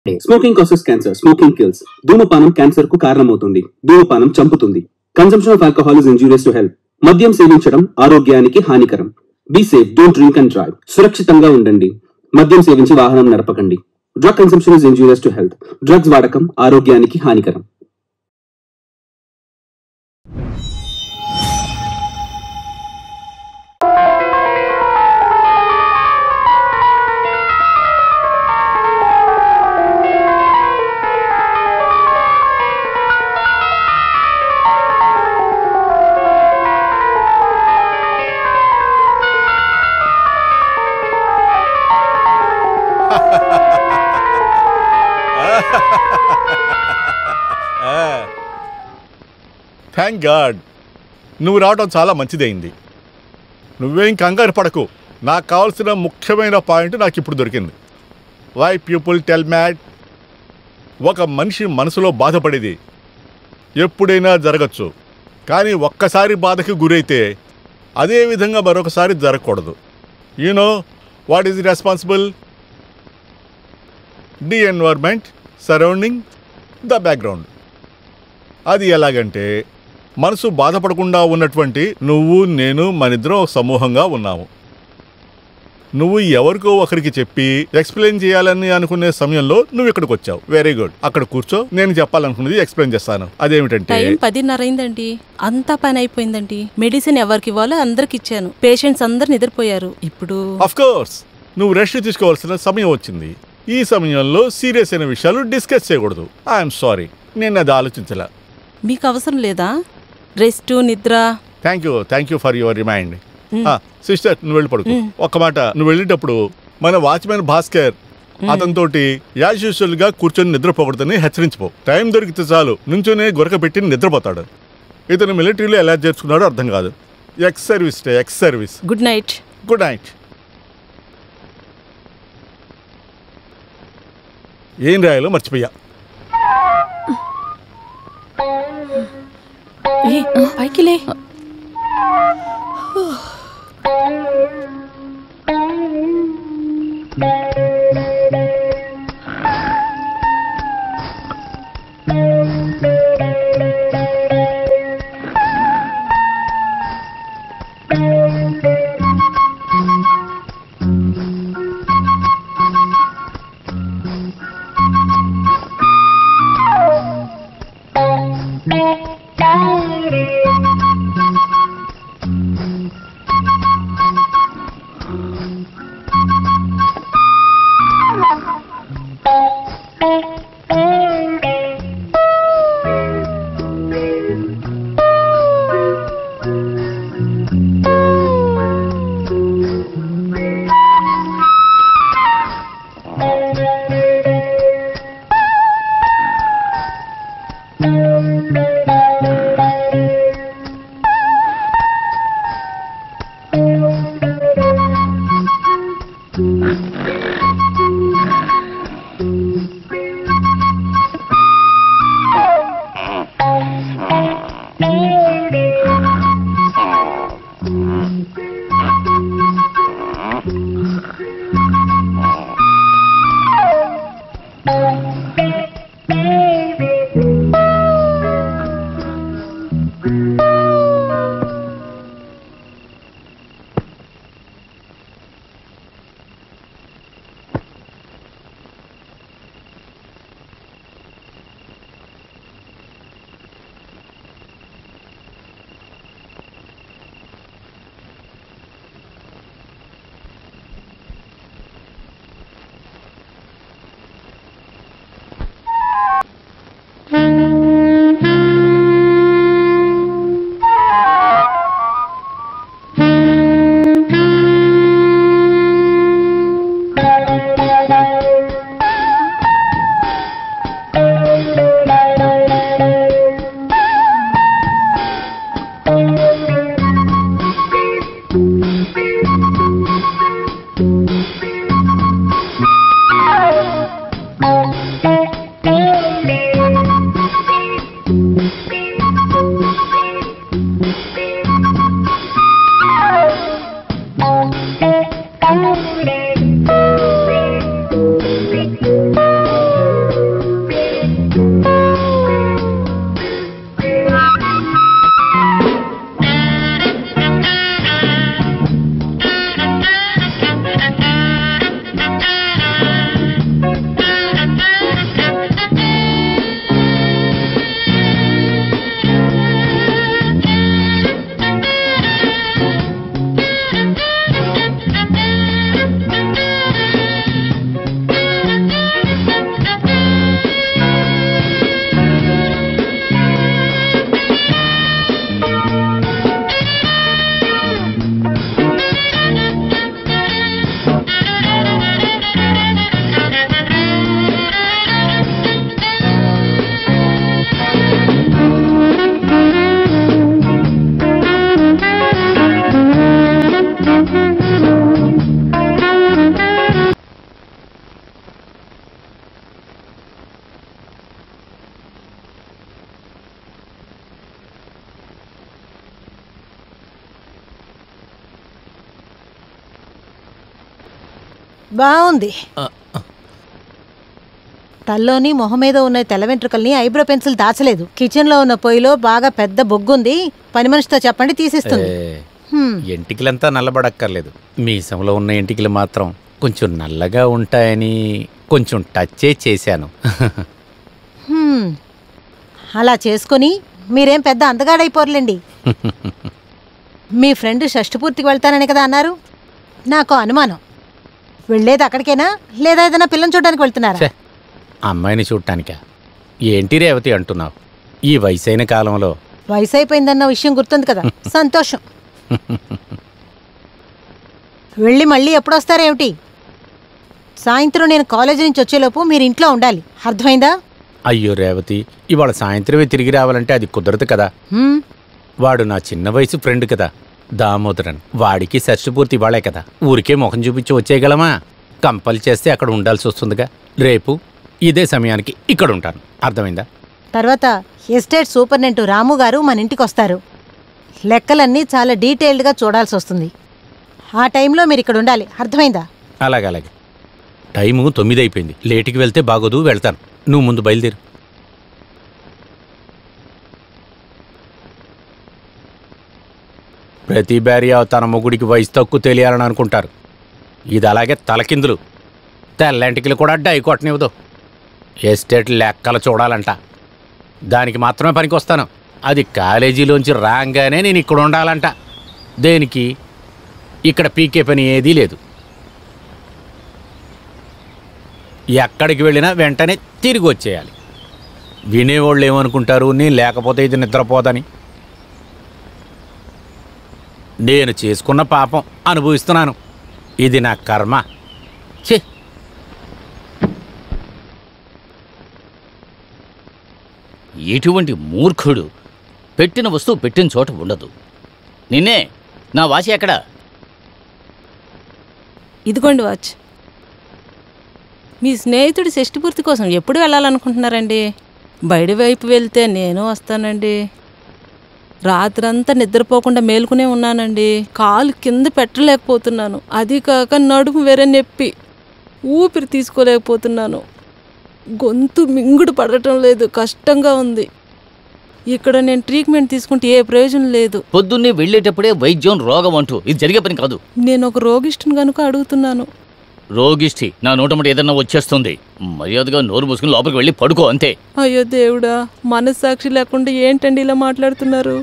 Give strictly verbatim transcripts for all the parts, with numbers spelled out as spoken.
Smoking causes cancer. Smoking kills. ధూమపానం cancer కు కారణమవుతుంది. ధూమపానం చంపుతుంది. Consumption of alcohol is injurious to health. మద్యం సేవించడం ఆరోగ్యానికి హానికరం. Be safe. Don't drink and drive. సురక్షితంగా ఉండండి. మద్యం సేవించి వాహనం నడపకండి. Drug consumption is injurious to health. Drugs వాడకం ఆరోగ్యానికి హానికరం. థ్యాంక్ గాడ్ నువ్వు రావడం చాలా మంచిదైంది. నువ్వేం కంగారు పడకు. నాకు కావాల్సిన ముఖ్యమైన పాయింట్ నాకు ఇప్పుడు దొరికింది. Why people tell mad. ఒక మనిషి మనసులో బాధపడేది ఎప్పుడైనా జరగచ్చు, కానీ ఒక్కసారి బాధకి గురైతే అదే విధంగా మరొకసారి జరగకూడదు. You know what is responsible? The environment surrounding the background. అది ఎలాగంటే, మనసు బాధపడకుండా ఉన్నటువంటి నువ్వు నేను మనిద్దరం సమూహంగా ఉన్నాము. నువ్వు ఎవరికో ఒకరికి చెప్పి ఎక్స్ప్లెయిన్ చేయాలని అనుకునే సమయంలో నువ్వు ఇక్కడికి వచ్చావు. Very good. అక్కడ కూర్చో, నేను చెప్పాలనుకున్నది ఎక్స్ప్లెయిన్ చేస్తాను. అదేమిటంటే, టైం పదిన్నర అయిందండి. అంతా పని అయిపోయిందండి. మెడిసిన్ ఎవరికి ఇవ్వాలో అందరికి ఇచ్చాను. పేషెంట్స్ అందరు నిద్రపోయారు. ఇప్పుడు ఆఫ్ కోర్స్ నువ్వు రెస్ట్ తీసుకోవాల్సిన సమయం వచ్చింది. ఈ సమయంలో సీరియస్ అయిన విషయాలు డిస్కస్ చేయకూడదు. ఐఎమ్ సారీ, నేను అది ఆలోచించలే. మీకు అవసరం లేదా రెస్ట్, నిద్ర? Thank you thank you for your remind. Sister, నువ్వు వెళ్ళి పడుకో. ఒక్క మాట, నువ్వు వెళ్ళేటప్పుడు మన వాచ్మెన్ భాస్కర్ అతనితోటి యాజ్ యూజువల్ గా కూర్చొని నిద్రపోకూడదని హెచ్చరించిపో. టైం దొరికితే చాలు నుంచోనే గొరక పెట్టి నిద్రపోతాడు. ఇతను మిలిటరీలో ఎలా చేర్చుకున్నాడో అర్థం కాదు. Ex service day ex service. Good night. Good night. ఏం రాయాలో మర్చిపోయా. పైకిలే. బాగుంది. తల్లోని మొహం మీద ఉన్న తెల్ల వెంట్రుకల్ని ఐబ్రో పెన్సిల్ దాచలేదు. కిచెన్ లో ఉన్న పొయ్యిలో బాగా పెద్ద బొగ్గుంది. పని మనిషితో చెప్పండి తీసిస్తుంది. ఎంటికలంతా నల్లబడక్కర్లేదు. మీసంలో ఉన్న ఎంటికలు మాత్రం కొంచెం నల్లగా ఉంటాయని కొంచెం టచ్చే చేశాను. అలా చేసుకుని మీరేం పెద్ద అందగాడైపోర్లేండి. మీ ఫ్రెండ్ షష్ఠపూర్తికి వెళ్తానని కదా అన్నారు. నాకు అనుమానం, వెళ్ళేది అక్కడికేనా లేదా ఏదైనా పిల్లని చూడడానికి వెళ్తున్నారా? అమ్మాయిని చూడటానికా? ఏంటి రేవతి అంటున్నావు? ఈ వయసైన కాలంలో. వయసు అయిపోయిందన్న విషయం గుర్తుంది కదా, సంతోషం. వెళ్ళి మళ్ళీ ఎప్పుడొస్తారేమిటి? సాయంత్రం నేను కాలేజీ నుంచి వచ్చేలోపు మీరు ఇంట్లో ఉండాలి, అర్థమైందా? అయ్యో రేవతి, ఇవాళ సాయంత్రమే తిరిగి రావాలంటే అది కుదరదు కదా. వాడు నా చిన్న వయసు ఫ్రెండ్ కదా, దామోదరన్. వాడికి షష్ఠపూర్తి ఇవాళే కదా. ఊరికే ముఖం చూపించి వచ్చేయగలమా? కంపల్ చేస్తే అక్కడ ఉండాల్సి వస్తుందిగా. రేపు ఇదే సమయానికి ఇక్కడ ఉంటాను, అర్థమైందా? తర్వాత ఎస్టేట్ సూపరింటెండెంట్ రాము గారు మన ఇంటికి వస్తారు. లెక్కలన్నీ చాలా డీటెయిల్డ్గా చూడాల్సి వస్తుంది. ఆ టైంలో మీరు ఇక్కడ ఉండాలి, అర్థమైందా? అలాగే అలాగే. టైము తొమ్మిది అయిపోయింది. లేటుకి వెళ్తే బాగోదు, వెళ్తాను. నువ్వు ముందు బయలుదేరు. ప్రతి భార్య తన మొగుడికి వయసు తక్కువ తెలియాలని అనుకుంటారు. ఇది అలాగే తలకిందులు. తెల్లంటికలు కూడా డై కొట్టనివ్వదు. ఎస్టేట్ లెక్కలు చూడాలంట, దానికి మాత్రమే పనికి వస్తాను. అది కాలేజీలోంచి రాగానే నేను ఇక్కడ ఉండాలంట. దేనికి? ఇక్కడ పీకే పని ఏదీ లేదు. ఎక్కడికి వెళ్ళినా వెంటనే తిరిగి వచ్చేయాలి. వినేవాళ్ళు ఏమనుకుంటారు, నేను లేకపోతే ఇది నిద్రపోదని. నేను చేసుకున్న పాపం అనుభవిస్తున్నాను. ఇది నా కర్మ. ఛే! ఎటువంటి మూర్ఖుడు! పెట్టిన వస్తువు పెట్టిన చోట ఉండదు. నిన్నే నా వాచి ఎక్కడా? ఇదిగోండి వాచ్. మీ స్నేహితుడి షష్ఠపూర్తి కోసం ఎప్పుడు వెళ్ళాలనుకుంటున్నారండి? బయట వైపు వెళ్తే నేను వస్తానండి. రాత్రంతా నిద్రపోకుండా మేలుకునే ఉన్నానండి. కాలు కింద పెట్టలేకపోతున్నాను. అది కాక నడుము వేరే నొప్పి, ఊపిరి తీసుకోలేకపోతున్నాను. గొంతు మింగుడు పడటం లేదు, కష్టంగా ఉంది. ఇక్కడ నేను ట్రీట్మెంట్ తీసుకుంటే ఏ ప్రయోజనం లేదు. పొద్దున్నే వెళ్ళేటప్పుడే వైద్యం రోగం అంటూ ఇది జరిగే పని కాదు. నేను ఒక రోగిష్ఠుని కనుక అడుగుతున్నాను. రోగిష్ఠి నా నోటముట ఏదన్నా వచ్చేస్తుంది. మర్యాదగా నోరు మూసుకుని లోపలికి వెళ్ళి పడుకో, అంతే. అయ్యో దేవుడా, మనస్సాక్షి లేకుండా ఏంటండి ఇలా మాట్లాడుతున్నారు?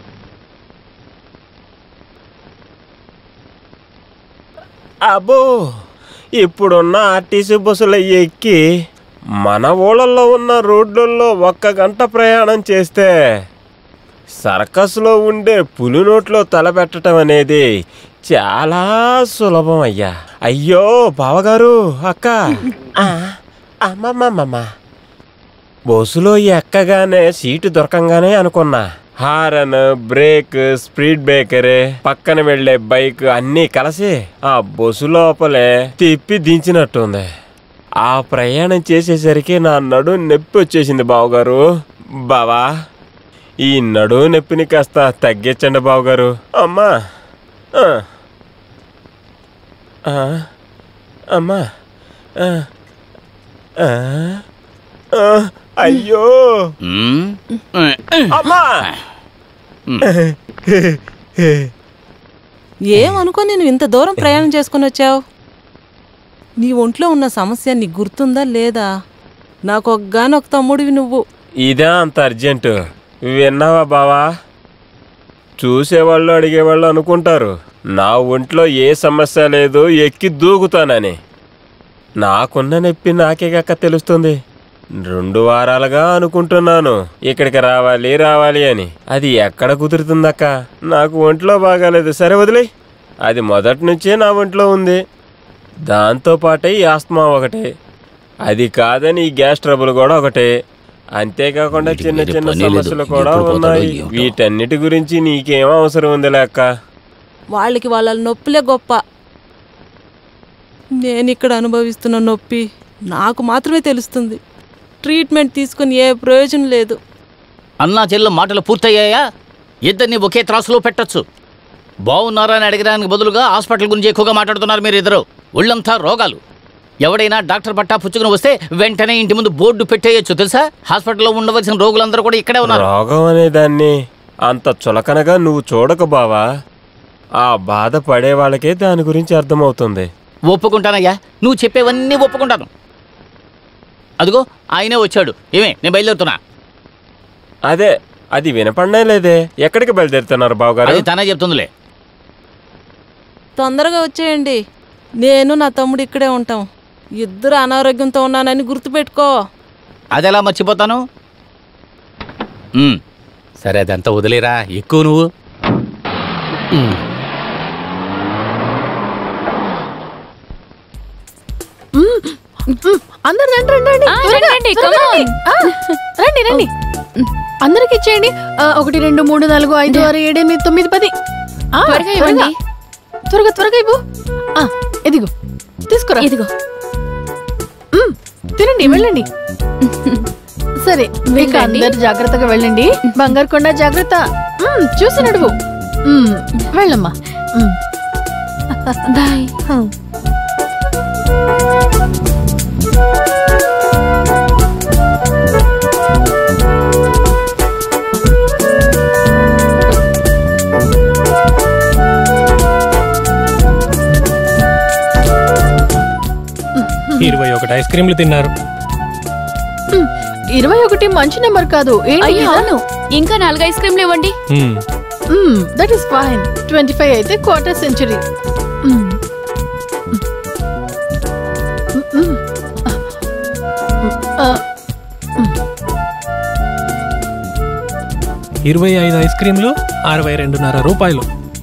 అబ్బో, ఇప్పుడున్న ఆర్టీసీ బస్సులు ఎక్కి మన ఊళ్ళల్లో ఉన్న రోడ్లలో ఒక్క గంట ప్రయాణం చేస్తే సర్కస్లో ఉండే పులి నోట్లో తలపెట్టడం అనేది చాలా సులభం అయ్యా. అయ్యో బావగారు, అక్క, అమ్మమ్మమ్మ, బస్సులో ఎక్కగానే సీటు దొరకంగానే అనుకున్నా హారన్, బ్రేక్, స్పీడ్ బ్రేకర్, పక్కన వెళ్లే బైక్ అన్నీ కలిసి ఆ బస్సు లోపలే తిప్పి దించినట్టుంది. ఆ ప్రయాణం చేసేసరికి నా నడు నొప్పి వచ్చేసింది బావగారు. బావా, ఈ నడు నొప్పిని కాస్త తగ్గించండి బావగారు. అమ్మా, అమ్మా, అయ్యో అమ్మా. ఏమనుకో నేను ఇంత దూరం ప్రయాణం చేసుకుని వచ్చావు? నీ ఒంట్లో ఉన్న సమస్య నీకు గుర్తుందా లేదా? నాకు ఒక్కగానొక తమ్ముడివి నువ్వు. ఇదే అంత అర్జెంటు విన్నావా బావా? చూసేవాళ్ళు అడిగేవాళ్ళు అనుకుంటారు నా ఒంట్లో ఏ సమస్య లేదు, ఎక్కి దూకుతానని. నాకున్న నొప్పి నాకే కాక తెలుస్తుంది. రెండు వారాలుగా అనుకుంటున్నాను ఇక్కడికి రావాలి రావాలి అని. అది ఎక్కడ కుదురుతుందక్క? నాకు ఒంట్లో బాగాలేదు. సరే వదిలే, అది మొదటి నుంచే నా ఒంట్లో ఉంది. దాంతోపాటే ఈ ఆస్తమా ఒకటే, అది కాదని ఈ గ్యాస్ ట్రబుల్ కూడా ఒకటే. అంతేకాకుండా చిన్న చిన్న సమస్యలు కూడా ఉన్నాయి. వీటన్నిటి గురించి నీకేం అవసరం ఉంది లేక? వాళ్ళకి వాళ్ళ నొప్పిలే గొప్ప. నేను ఇక్కడ అనుభవిస్తున్న నొప్పి నాకు మాత్రమే తెలుస్తుంది. ట్రీట్మెంట్ తీసుకుని ఏ ప్రయోజనం లేదు. అన్నా చెల్లెల మాటలు పూర్తయ్యాయా? ఇద్దరిని ఒకే త్రాసులో పెట్టచ్చు. బాగున్నారా అని అడగడానికి బదులుగా హాస్పిటల్ గురించి ఎక్కువగా మాట్లాడుతున్నారు మీరు ఇద్దరు. ఒళ్ళంతా రోగాలు. ఎవడైనా డాక్టర్ పట్టా పుచ్చుకుని వస్తే వెంటనే ఇంటి ముందు బోర్డు పెట్టేయచ్చు తెలుసా? హాస్పిటల్లో ఉండవలసిన రోగులందరూ కూడా ఇక్కడే ఉన్నారు. రోగం అనే దాన్ని అంత చులకనగా నువ్వు చూడక బావా. ఆ బాధ పడే వాళ్ళకే దాని గురించి అర్థమవుతుంది. ఒప్పుకుంటానయ్యా, నువ్వు చెప్పేవన్నీ ఒప్పుకుంటాను. అదిగో ఆయనే వచ్చాడు. ఏమే, నేను బయలుదేరుతున్నా. అదే, అది వినపడనే లేదే. ఎక్కడికి బయలుదేరుతున్నారు బావగారు? అది తనే చెప్తుందిలే. తొందరగా వచ్చేయండి. నేను నా తమ్ముడు ఇక్కడే ఉంటాం. ఇద్దరు అనారోగ్యంతో ఉన్నానని గుర్తుపెట్టుకో. అదెలా మర్చిపోతాను? సరే, అదంతా వదిలేరా, ఎక్కువ నువ్వు. అందరు రండి రండి రండి రండి రండి అందరికి ఇచ్చేయండి. ఒకటి రెండు మూడు నాలుగు ఐదు ఆరు ఏడు ఎనిమిది తొమ్మిది పది. త్వరగా త్వరగా ఇవ్వు. ఇదిగో తీసుకురా. ఇదిగో తినండి, వెళ్ళండి. సరే, మీకు అందరు జాగ్రత్తగా వెళ్ళండి. బంగారు కొండ జాగ్రత్త. చూసి నడువు. వెళ్ళమ్మా. బాయ్. ఇరవై ఒకటి ఐస్ క్రీంలు తిన్నారు. ఇరవై ఒకటి మంచి నెంబర్ కాదు. అవును, ఇంకా నాలుగు ఐస్ క్రీంలు ఇవ్వండి. That is fine. Twenty five అయితే క్వార్టర్ సెంచరీ. ఇరవై ఐదు ఐస్ క్రీంలు అరవై రెండున్నర రూపాయలు.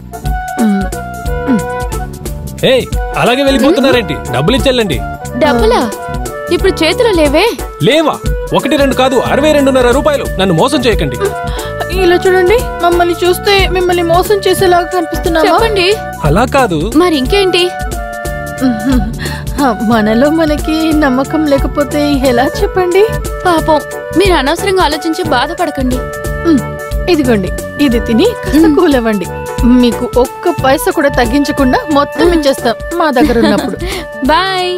ఏ అలాగే వెళ్ళిపోతున్నారేంటి? డబ్బులు ఇచ్చెళ్ళండి. డబ్బులా? ఇప్పుడు చేతిలో లేవే. లేవా? ఒకటి రెండు కాదు, అరవై రెండున్నర రూపాయలు. నన్ను మోసం చేయకండి. ఇలా చూడండి, మమ్మల్ని చూస్తే మిమ్మల్ని మోసం చేసేలాగా కనిపిస్తున్నా. చెప్పండి. అలా కాదు. మరి ఇంకేంటి? మనలో మనకి నమ్మకం లేకపోతే ఎలా చెప్పండి? పాపం, మీరు అనవసరంగా ఆలోచించి బాధపడకండి. ఇదిగోండి, ఇది తిని కాస్త కూలవ్వండి. మీకు ఒక్క పైసా కూడా తగ్గించకుండా మొత్తం ఇచ్చేస్తాం మా దగ్గర ఉన్నప్పుడు. బాయ్.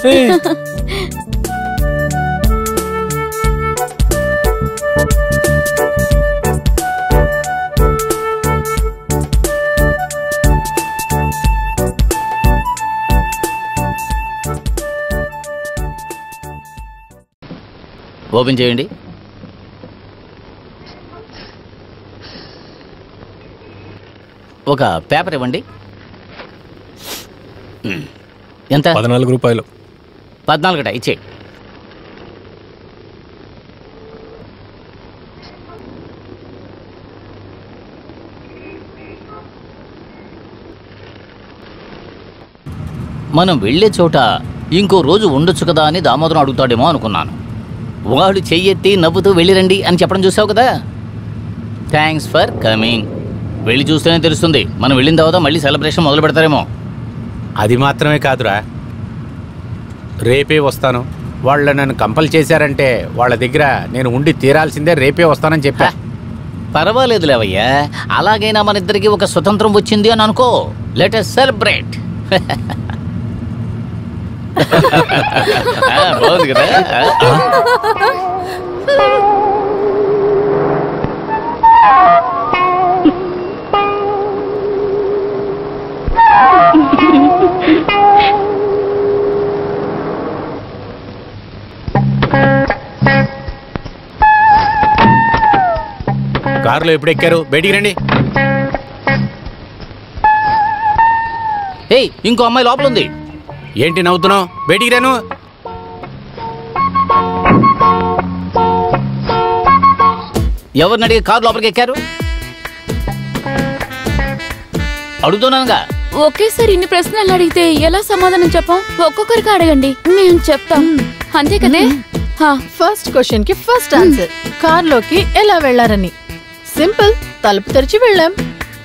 ఓపెన్ చేయండి. ఒక పేపర్ ఇవ్వండి. ఎంత? పద్నాలుగు రూపాయలు. పద్నాలుగట ఇచ్చే. మనం వెళ్ళే చోట ఇంకో రోజు ఉండొచ్చు కదా అని దామోదరం అడుగుతాడేమో అనుకున్నాను. వాడు చెయ్యెత్తి నవ్వుతూ వెళ్ళిరండి అని చెప్పడం చూసావు కదా. Thanks for coming. వెళ్ళి చూస్తేనే తెలుస్తుంది. మనం వెళ్ళిన తర్వాత మళ్ళీ సెలబ్రేషన్ మొదలు పెడతారేమో. అది మాత్రమే కాదురా, రేపే వస్తాను. వాళ్ళు నన్ను కంపల్ చేశారంటే వాళ్ళ దగ్గర నేను ఉండి తీరాల్సిందే. రేపే వస్తానని చెప్పా. పర్వాలేదు లేవయ్యా, అలాగైనా మన ఇద్దరికి ఒక స్వతంత్రం వచ్చింది అని అనుకో. Let us celebrate. బాగుంది కదా. కారులో ఎప్పుడు ఎక్కారు? బయటికి రండి. ఏయ్, ఇంకో అమ్మాయి లోపల ఉంది. ఏంటి నవ్వుతున్నావు? బయటికి రాను. ఎవరిని అడిగి కారు లోపలికి ఎక్కారు? అడుగుతున్నానుగా. ఒకేసారి ఇన్ని ప్రశ్నలు అడిగితే ఎలా సమాధానం చెప్పాం? ఒక్కొక్కరికి అడగండి, మేము చెప్తాం. అంతే కదే. ఫస్ట్ క్వశ్చన్ కి ఫస్ట్ ఆన్సర్. కార్ లోకి ఎలా వెళ్లారని. సింపుల్, తలుపు తెరిచి వెళ్ళాం.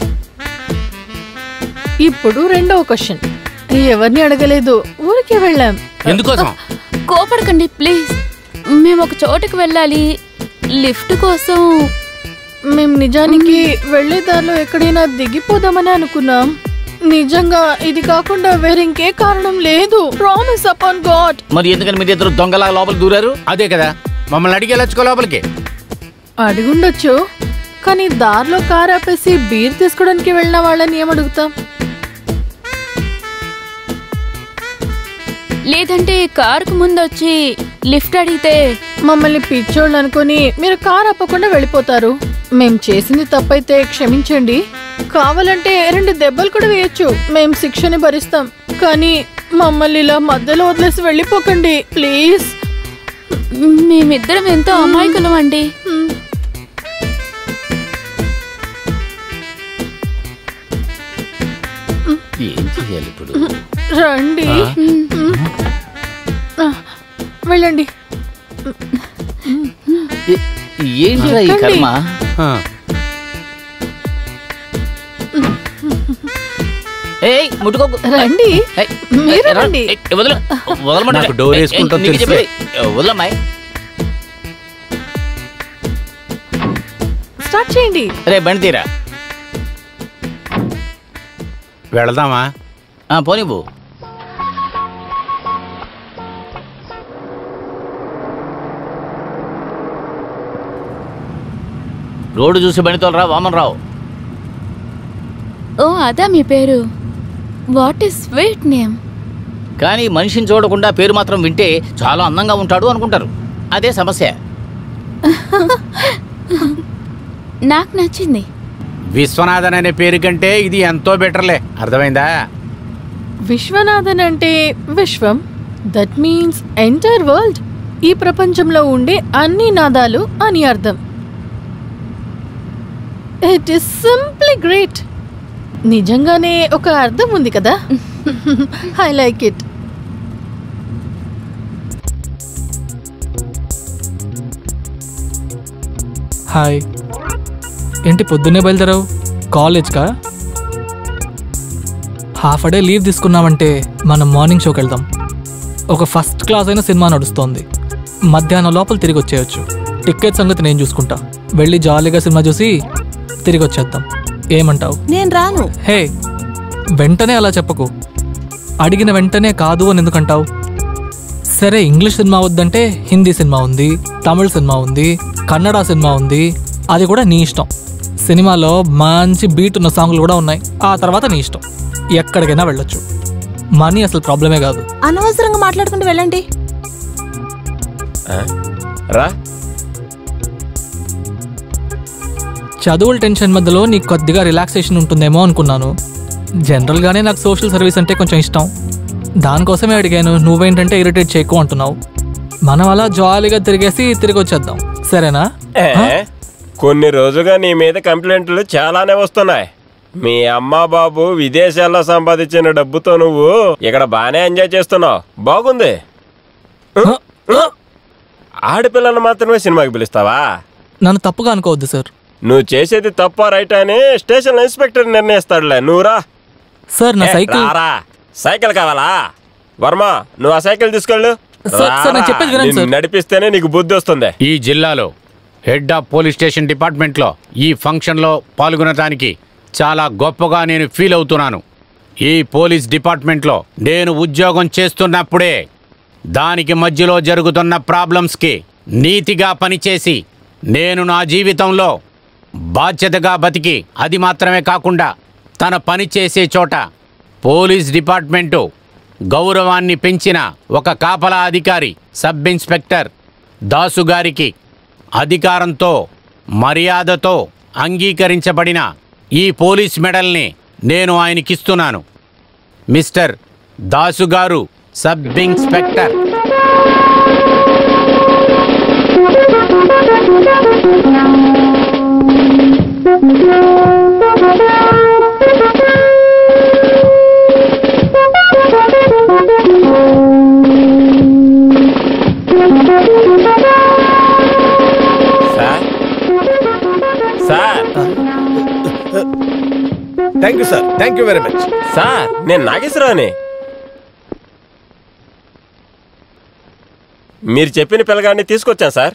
ఇప్పుడు రెండవ క్వశ్చన్. ఎవరిని అడగలేదు, ఊరికే వెళ్ళాం. ఎందుకోసం? కోపడకండి ప్లీజ్. మేము ఒక చోటుకు వెళ్ళాలి, లిఫ్ట్ కోసం. మేము నిజానికి వెళ్లే దారిలో ఎక్కడైనా దిగిపోదామని అనుకున్నాం. నిజంగా ఇది కాకుండా వేరే ఇంకే కారణం లేదు. Promise upon God. మరి ఎందుకని మీరు ఇద్దరు దొంగలా లోపల దూరారు? అదే కదా, మమ్మల్ని అడిగి వెళ్ళొచ్చుకో లోపలికి. అడిగుండొచ్చు, కానీ దారిలో కార్ ఆపేసి బీర్ తీసుకోవడానికి వెళ్ళిన వాళ్ళని ఏమడుగుతాం? లేదంటే కారుకు ముందు వచ్చి లిఫ్ట్ అడిగితే మమ్మల్ని పిచ్చోళ్ళు అనుకుని మీరు కార్ ఆపకుండా వెళ్ళిపోతారు. మేం చేసింది తప్పైతే క్షమించండి. కావాలంటే రెండు దెబ్బలు కూడా వేయొచ్చు, మేం శిక్షని భరిస్తాం. కానీ మమ్మల్ని ఇలా మధ్యలో వదిలేసి వెళ్ళిపోకండి ప్లీజ్. మేమిద్దరం ఎంతో అమాయకులం అండి. ఏం చేయాలి ఇప్పుడు? రండి, వెళ్ళండి. ఏంటిరా ఈ కర్మ? ఏయ్ ముట్టుకోకు. రండి, మీరు రండి. వదలమంటే డోర్ వేసుకుంటా వదలమ్మాయి. స్టార్ట్ చేయండి. రే బండి తీరా. వెళదామా? పోనివ్వు. రోడ్డు చూసి బండితోలరా వామన్ రావు. ఓ అదా మీ పేరు? What is sweet name. కానీ మనిషిని చూడకుండా పేరు మాత్రం వింటే చాలా అందంగా ఉంటాడు అనుకుంటారు. అదే సమస్య. నాకు నచ్చింది. విశ్వనాథన్ అనే పేరు కంటే ఇది ఎంతో బెటర్లే, అర్థమైందా? విశ్వనాథన్ అంటే విశ్వం, దట్ మీన్స్ ఎంటైర్ వరల్డ్. ఈ ప్రపంచంలో ఉండే అన్ని నాదాలు అని అర్థం. It is simply great. నిజంగానే ఒక అర్థం ఉంది కదా. I like it. హాయ్, ఏంటి పొద్దున్నే బయలుదేరావు? కాలేజ్కా? హాఫ్ అ డే లీవ్ తీసుకున్నామంటే మనం మార్నింగ్ షోకి వెళ్దాం. ఒక ఫస్ట్ క్లాస్ అయిన సినిమా నడుస్తోంది, మధ్యాహ్నం లోపల తిరిగి వచ్చేయచ్చు. టికెట్ సంగతి నేను చూసుకుంటా. వెళ్ళి జాలీగా సినిమా చూసి తిరిగి వచ్చేద్దాం. ఏమంటావు? నేను రాను. హే, వెంటనే అలా చెప్పకు. అడిగిన వెంటనే కాదు అని ఎందుకంటావు? సరే, ఇంగ్లీష్ సినిమా వద్దంటే హిందీ సినిమా ఉంది, తమిళ సినిమా ఉంది, కన్నడ సినిమా ఉంది. అది కూడా నీ ఇష్టం. సినిమాలో మంచి బీట్ ఉన్న సాంగ్లు కూడా ఉన్నాయి. ఆ తర్వాత నీ ఇష్టం, ఎక్కడికైనా వెళ్ళొచ్చు. మనీ అసలు ప్రాబ్లమే కాదు. అనవసరంగా మాట్లాడుకుంటూ వెళ్ళండి. రా. చదువుల టెన్షన్ మధ్యలో నీకు కొద్దిగా రిలాక్సేషన్ ఉంటుందేమో అనుకున్నాను. జనరల్గానే నాకు సోషల్ సర్వీస్ అంటే కొంచెం ఇష్టం, దానికోసమే అడిగాను. నువ్వేంటంటే ఇరిటేట్ చేయకు అంటున్నావు. మనం అలా జాలీగా తిరిగేసి తిరిగి వచ్చేద్దాం, సరేనా? కొన్ని రోజుగా నీ మీద కంప్లైంట్లు చాలానే వస్తున్నాయి. మీ అమ్మా బాబు విదేశాల్లో సంపాదించిన డబ్బుతో నువ్వు ఇక్కడ బాగానే ఎంజాయ్ చేస్తున్నావు, బాగుంది. ఆడపిల్లలు మాత్రమే సినిమాకి పిలుస్తావా? నన్ను తప్పుగా అనుకోవద్దు సార్. నువ్వు చేసేది తప్ప రైట్ అని స్టేషన్ ఇన్స్పెక్టర్ నిర్ణయిస్తాడులే. నువ్వురా. సార్ నా సైకిల్. రారా. సైకిల్ కావాలా? వర్మ, నువ్వు ఆ సైకిల్ తీసుకెళ్ళు. నడిపిస్తేనే నీకు బుద్ధి వస్తుంది. ఈ జిల్లాలో హెడ్ ఆఫ్ పోలీస్ స్టేషన్ డిపార్ట్మెంట్లో ఈ ఫంక్షన్లో పాల్గొనడానికి చాలా గొప్పగా నేను ఫీల్ అవుతున్నాను. ఈ పోలీస్ డిపార్ట్మెంట్లో నేను ఉద్యోగం చేస్తున్నప్పుడే దానికి మధ్యలో జరుగుతున్న ప్రాబ్లమ్స్కి నీతిగా పనిచేసి నేను నా జీవితంలో బాధ్యతగా బతికి, అది మాత్రమే కాకుండా తన పని చేసే చోట పోలీస్ డిపార్ట్మెంటు గౌరవాన్ని పెంచిన ఒక కాపలా అధికారి సబ్ ఇన్స్పెక్టర్ దాసు గారికి అధికారంతో మర్యాదతో అంగీకరించబడిన ఈ పోలీస్ మెడల్ని నేను ఆయనకిస్తున్నాను. Mister Dasu garu, sub inspector. Thank you sir, thank you very much sir. నేను నాగేశ్వరరావుని. మీరు చెప్పిన పిల్లగాడిని తీసుకొచ్చాను సార్.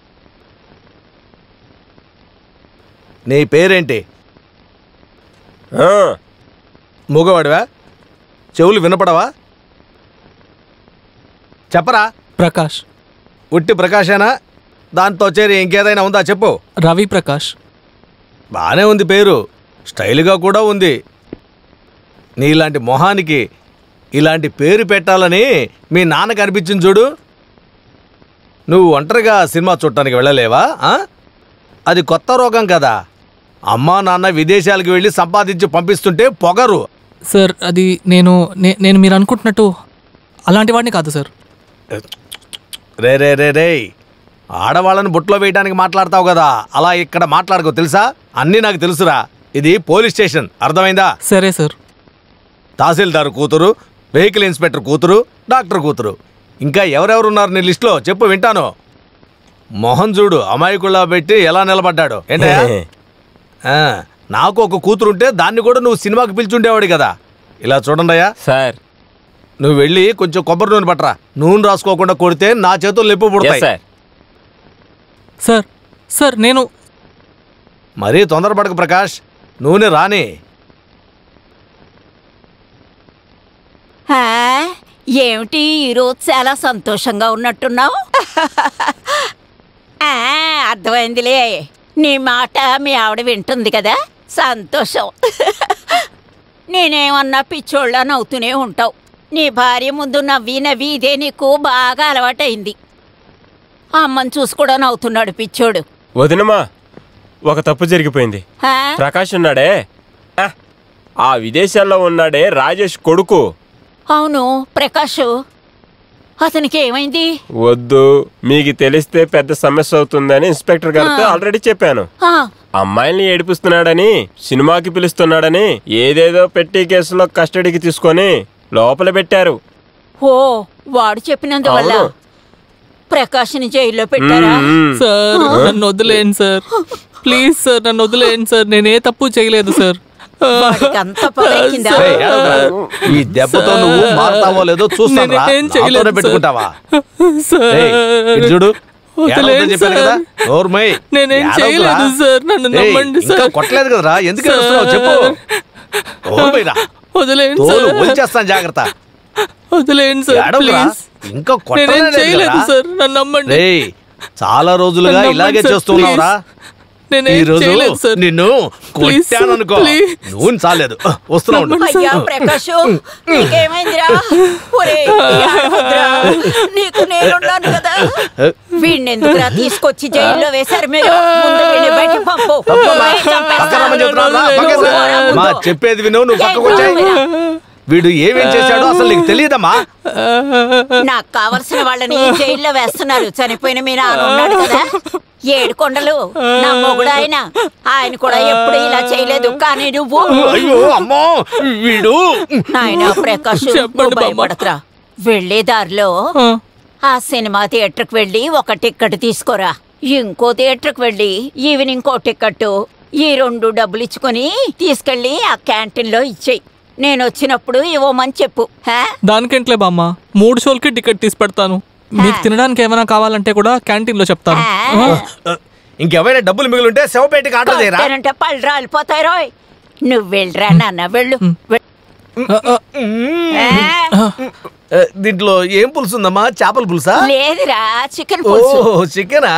నీ పేరేంటి? మూగవాడివా? చెవులు వినపడవా? చెప్పరా. ప్రకాష్. ఉట్టి ప్రకాశేనా? దాంతో చేరి ఇంకేదైనా ఉందా చెప్పు. రవి ప్రకాష్. బానే ఉంది పేరు, స్టైల్గా కూడా ఉంది. నీలాంటి మొహానికి ఇలాంటి పేరు పెట్టాలని మీ నాన్నకు అనిపించింది చూడు. నువ్వు ఒంటరిగా సినిమా చూడటానికి వెళ్ళలేవా? అది కొత్త రోగం కదా. అమ్మా నాన్న విదేశాలకు వెళ్ళి సంపాదించి పంపిస్తుంటే పొగరు. సార్ అది నేను నేను మీరు అనుకుంటున్నట్టు అలాంటి వాడిని కాదు సార్. రే రే రే రే ఆడవాళ్ళని బుట్లో వేయడానికి మాట్లాడతావు కదా, అలా ఇక్కడ మాట్లాడుకో తెలుసా? అన్నీ నాకు తెలుసురా. ఇది పోలీస్ స్టేషన్, అర్థమైందా? సరే సార్. తహసీల్దార్ కూతురు, వెహికల్ ఇన్స్పెక్టర్ కూతురు, డాక్టర్ కూతురు, ఇంకా ఎవరెవరు ఉన్నారు నీ లిస్టులో చెప్పు వింటాను. మొహం చూడు అమాయకుల్లా పెట్టి ఎలా నిలబడ్డాడు ఏంటయ్యా? నాకు ఒక కూతురుంటే దాన్ని కూడా నువ్వు సినిమాకి పిలిచుండేవాడు కదా. ఇలా చూడండి అయ్యా సార్, నువ్వు వెళ్ళి కొంచెం కొబ్బరి నూనె పట్టరా. నూనె రాసుకోకుండా కొడితే నా చేతులు నొప్పి పుడతాయి. సార్ సార్ నేను మరీ తొందరపడకు ప్రకాష్, నూనె రాని. ఏమిటి ఈరోజు చాలా సంతోషంగా ఉన్నట్టున్నావు? అర్థమైందిలే, నీ మాట మీ ఆవిడ వింటుంది కదా, సంతోషం. నేనేమన్నా పిచ్చోళ్ళ నవ్వుతూనే ఉంటావు. నీ భార్య ముందు నవ్వి నవ్వి ఇదే నీకు బాగా అలవాటైంది. అమ్మని చూసి కూడా నవ్వుతున్నాడు పిచ్చోడు. వదినమా, ఒక తప్పు జరిగిపోయింది. ప్రకాష్ ఉన్నాడే, ఆ విదేశాల్లో ఉన్నాడే రాజేష్ కొడుకు. అవును ప్రకాష్, అతనికి ఏమైంది? వద్దు, మీకు తెలిస్తే పెద్ద సమస్య అవుతుందని ఇన్స్పెక్టర్ గారితో ఆల్రెడీ చెప్పాను. అమ్మాయిల్ని ఏడిపిస్తున్నాడని, సినిమాకి పిలుస్తున్నాడని ఏదేదో పెట్టి కేసులో కస్టడీకి తీసుకొని లోపల పెట్టారు. ఓ, వాడు చెప్పినందువల్ల ప్రకాష్ని జైల్లో పెట్టారా? సార్ నన్ను వదిలేయండి సార్, ప్లీజ్ సార్ నన్ను వదిలేయండి సార్, నేనే తప్పు చేయలేదు సార్. ఈ దెబ్బతో నువ్వు మారుతావో లేదో చూస్తాను, పెట్టుకుంటావా? చూడు చెప్పాను కదా, నేనేం చేయలేదు సార్, నన్ను నమ్మండి సార్. కొట్టలేదు కదరా, ఎందుకు చెప్పు. వదిలేయండి సార్, చేస్తాను జాగ్రత్త. వదిలేయండి సార్ ప్లీజ్. ఇంకా చేయలేదు సార్, నన్ను నమ్మండి. చాలా రోజులుగా ఇలాగే చేస్తున్నావురా. ఈ రోజు నిన్ను కొట్టాననుకో, నువ్వు చాలేదు. వస్తున్నావు ప్రకాష్, నీకేమైందిరా? నీకు నేనున్నాను కదా. వీణ్ణెందుకురా తీసుకొచ్చి జైల్లో వేశారు మీరు? బయట పంపు. మా చెప్పేది విను, నువ్వు పక్కకు వచ్చాయి. వీడు ఏమేం చేశాడో అసలు నీకు తెలియదమ్మా. నాకు కావలసిన వాళ్ళని జైల్లో వేస్తున్నారు. చనిపోయిన మీ నాన్న ఉన్నాడు కదా, ఏడు కొండలు, నా మొగుడు ఆయన. ఆయన కూడా ఎప్పుడు ఇలా చేయలేదు. కానీ నువ్వు వీడు నాయన ప్రకాష్, భయపడకురా. వెళ్లే దారిలో ఆ సినిమా థియేటర్కి వెళ్ళి ఒక టికెట్ తీసుకోరా. ఇంకో థియేటర్కి వెళ్ళి ఈవినింగ్ కో టికెట్, ఈ రెండు డబ్బులు ఇచ్చుకొని తీసుకెళ్లి ఆ క్యాంటీన్ లో ఇచ్చేయి. నేను వచ్చినప్పుడు ఇవ్వమని చెప్పు. దానికేంట్లే బామ్మ, మూడు షోలకి టికెట్ తీసి పెడతాను. మీకు తినడానికి ఏమైనా కావాలంటే కూడా క్యాంటీన్ లో చెప్తాను. ఇంకెవరైనా డబ్బులు మిగిలింటే శవపేటకి ఆర్డర్ చేయరా. అంటే పళ్ళు రాలిపోతాయి రోయ్. నువ్వు వెళ్ళరా నాన్న, వెళ్ళు. దీంట్లో ఏం పులుసు ఉందమ్మా? చేపల పులుసా? లేదురా, చికెన్ పులుసు. చికెనా?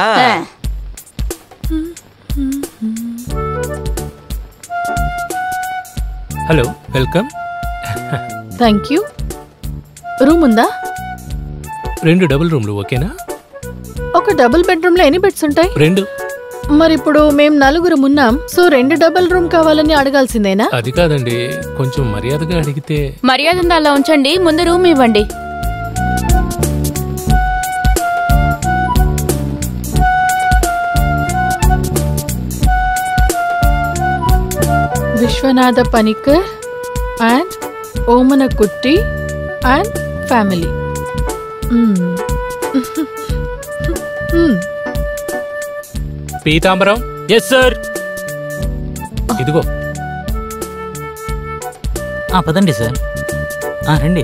Hello, welcome. Thank you. Room ఉందా? రెండు డబుల్ రూమ్లు ఓకేనా? ఒక డబుల్ బెడ్రూమ్ లో ఎన్ని బెడ్స్ ఉంటాయి? రెండు. మరి ఇప్పుడు మేము నలుగురు ఉన్నాం, సో రెండు డబుల్ రూమ్ కావాలని అడగాల్సిందేనా? అది కాదండి, కొంచెం మర్యాదగా అడిగితే. మర్యాద అలా ఉంచండి, ముందు రూమ్ ఇవ్వండి. Viswanatha Panicker and Omana Kutty and family. Peethambaram. Yes sir. ఇదిగో. పదండి సార్, రండి.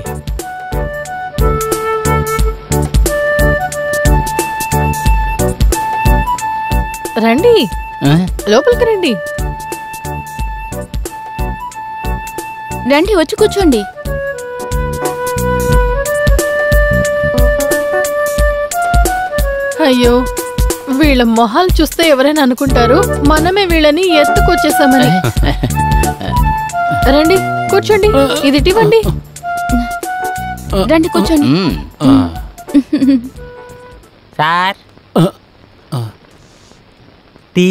రండి, లోపలికి రండి. రండి వచ్చి కూర్చోండి. అయ్యో, వీళ్ళ మొహాలు చూస్తే ఎవరైనా అనుకుంటారు మనమే వీళ్ళని ఎత్తుకొచ్చేసామని. రండి కూర్చోండి, ఇది ఇవ్వండి. రండి కూర్చోండి. Sir tea.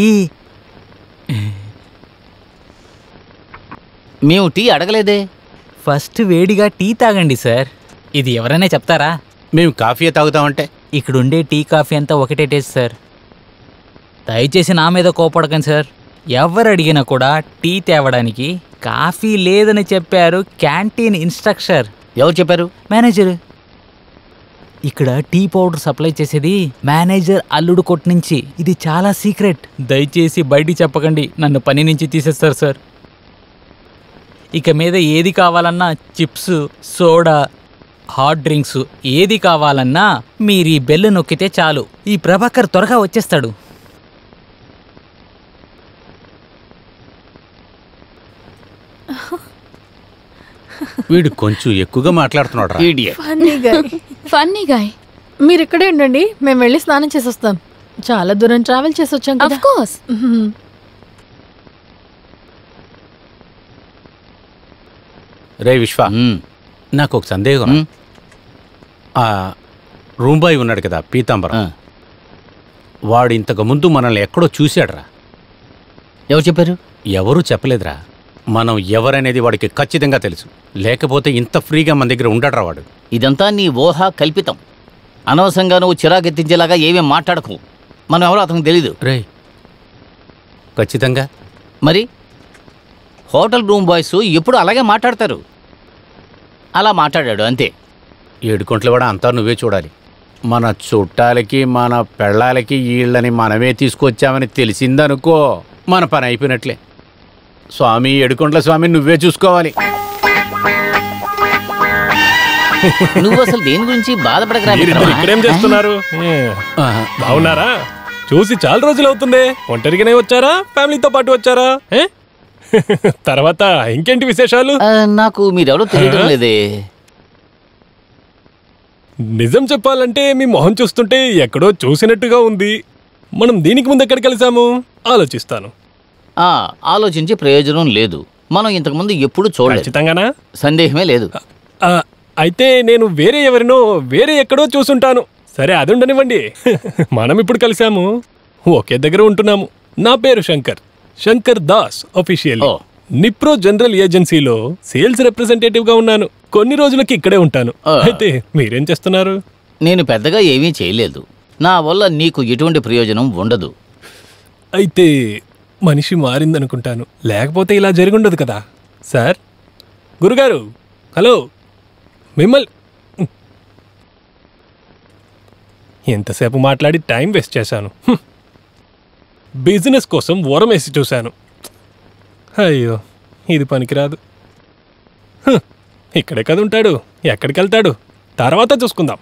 మేము టీ అడగలేదే. ఫస్ట్ వేడిగా టీ తాగండి సార్. ఇది ఎవరైనా చెప్తారా? మేము కాఫీ తాగుతామంటే ఇక్కడుండే టీ కాఫీ అంతా ఒకటే టేస్ట్ సార్. దయచేసి నా మీద కోపడకండి సార్. ఎవరు అడిగినా కూడా టీ తేవడానికి కాఫీ లేదని చెప్పారు క్యాంటీన్ ఇన్స్ట్రక్టర్. ఎవరు చెప్పారు? మేనేజర్. ఇక్కడ టీ పౌడర్ సప్లై చేసేది మేనేజర్ అల్లుడు కొట్టు నుంచి. ఇది చాలా సీక్రెట్. దయచేసి బయటికి చెప్పకండి, నన్ను పని నుంచి తీసేస్తారు సార్. ఇక మీద ఏది కావాలన్నా చిప్స్, సోడా, హాట్ డ్రింక్స్ ఏది కావాలన్నా మీరు ఈ బెల్లు నొక్కితే చాలు, ఈ ప్రభాకర్ త్వరగా వచ్చేస్తాడు. వీడు కొంచెం ఎక్కువగా మాట్లాడుతున్నాడు. Funny guy. Funny guy. మీరు ఇక్కడే ఉండండి, మేము వెళ్ళి స్నానం చేసి వస్తాం. చాలా దూరం ట్రావెల్ చేసి వచ్చాం కదా. Of course. రే విశ్వ, నాకు ఒక సందేహం. ఆ రూమ్ బాయ్ ఉన్నాడు కదా పీతాంబరం, వాడు ఇంతకు ముందు మనల్ని ఎక్కడో చూశాడురా. ఎవరు చెప్పారు? ఎవరూ చెప్పలేదురా. మనం ఎవరనేది వాడికి ఖచ్చితంగా తెలుసు, లేకపోతే ఇంత ఫ్రీగా మన దగ్గర ఉండడరా వాడు. ఇదంతా నీ ఊహ కల్పితం. అనవసరంగా నువ్వు చిరాకెత్తించేలాగా ఏమేం మాట్లాడకు. మనం ఎవరో అతనికి తెలీదు. రే ఖచ్చితంగా? మరి హోటల్ రూమ్ బాయ్స్ ఎప్పుడు అలాగే మాట్లాడతారు. అలా మాట్లాడాడు అంతే. ఏడుకొంట్ల కూడా అంతా నువ్వే చూడాలి. మన చుట్టాలకి మన పెళ్ళాలకి వీళ్ళని మనమే తీసుకొచ్చామని తెలిసిందనుకో, మన పని అయిపోయినట్లే. స్వామి ఏడుకొంట్ల స్వామి నువ్వే చూసుకోవాలి. నువ్వు అసలు దేని గురించి బాధపడకరా. ఇక్కడేం చేస్తున్నారు? బాగున్నారా? చూసి చాలా రోజులు అవుతుంది. ఒంటరిగానే వచ్చారా, ఫ్యామిలీతో పాటు వచ్చారా? తర్వాత ఇంకేంటి విశేషాలు? నాకు మీరెవరో తెలియడం లేదే. నిజం చెప్పాలంటే మీ మొహం చూస్తుంటే ఎక్కడో చూసినట్టుగా ఉంది. మనం దీనికి ముందు ఎక్కడ కలిసాము ఆలోచిస్తాను. ఆ ఆలోచించే ప్రయోజనం లేదు. మనం ఇంతకుముందు ఎప్పుడు చూడలేదు. ఖచ్చితంగానా? సందేహమే లేదు. అయితే నేను వేరే ఎవరినో వేరే ఎక్కడో చూసుంటాను. సరే అది ఉండనివ్వండి. మనం ఇప్పుడు కలిసాము, ఒకే దగ్గర ఉంటున్నాము. నా పేరు Shankar, Shankar Das official. Nipro general ఏజెన్సీలో సేల్స్ రిప్రజెంటేటివ్ గా ఉన్నాను. కొన్ని రోజులకి ఇక్కడే ఉంటాను. అయితే మీరేం చేస్తున్నారు? నేను పెద్దగా ఏమీ చేయలేదు. నా వల్ల నీకు ఎటువంటి ప్రయోజనం ఉండదు. అయితే మనిషి మారిందనుకుంటాను, లేకపోతే ఇలా జరిగుండదు కదా. సార్, గురుగారు, హలో, మిమ్మల్ని ఎంతసేపు మాట్లాడి టైం వేస్ట్ చేశాను. బిజినెస్ కోసం వరం వేసి చూశాను. అయ్యో, ఇది పనికిరాదు. ఇక్కడే కదా ఉంటాడు, ఎక్కడికి వెళ్తాడు తర్వాత చూసుకుందాం.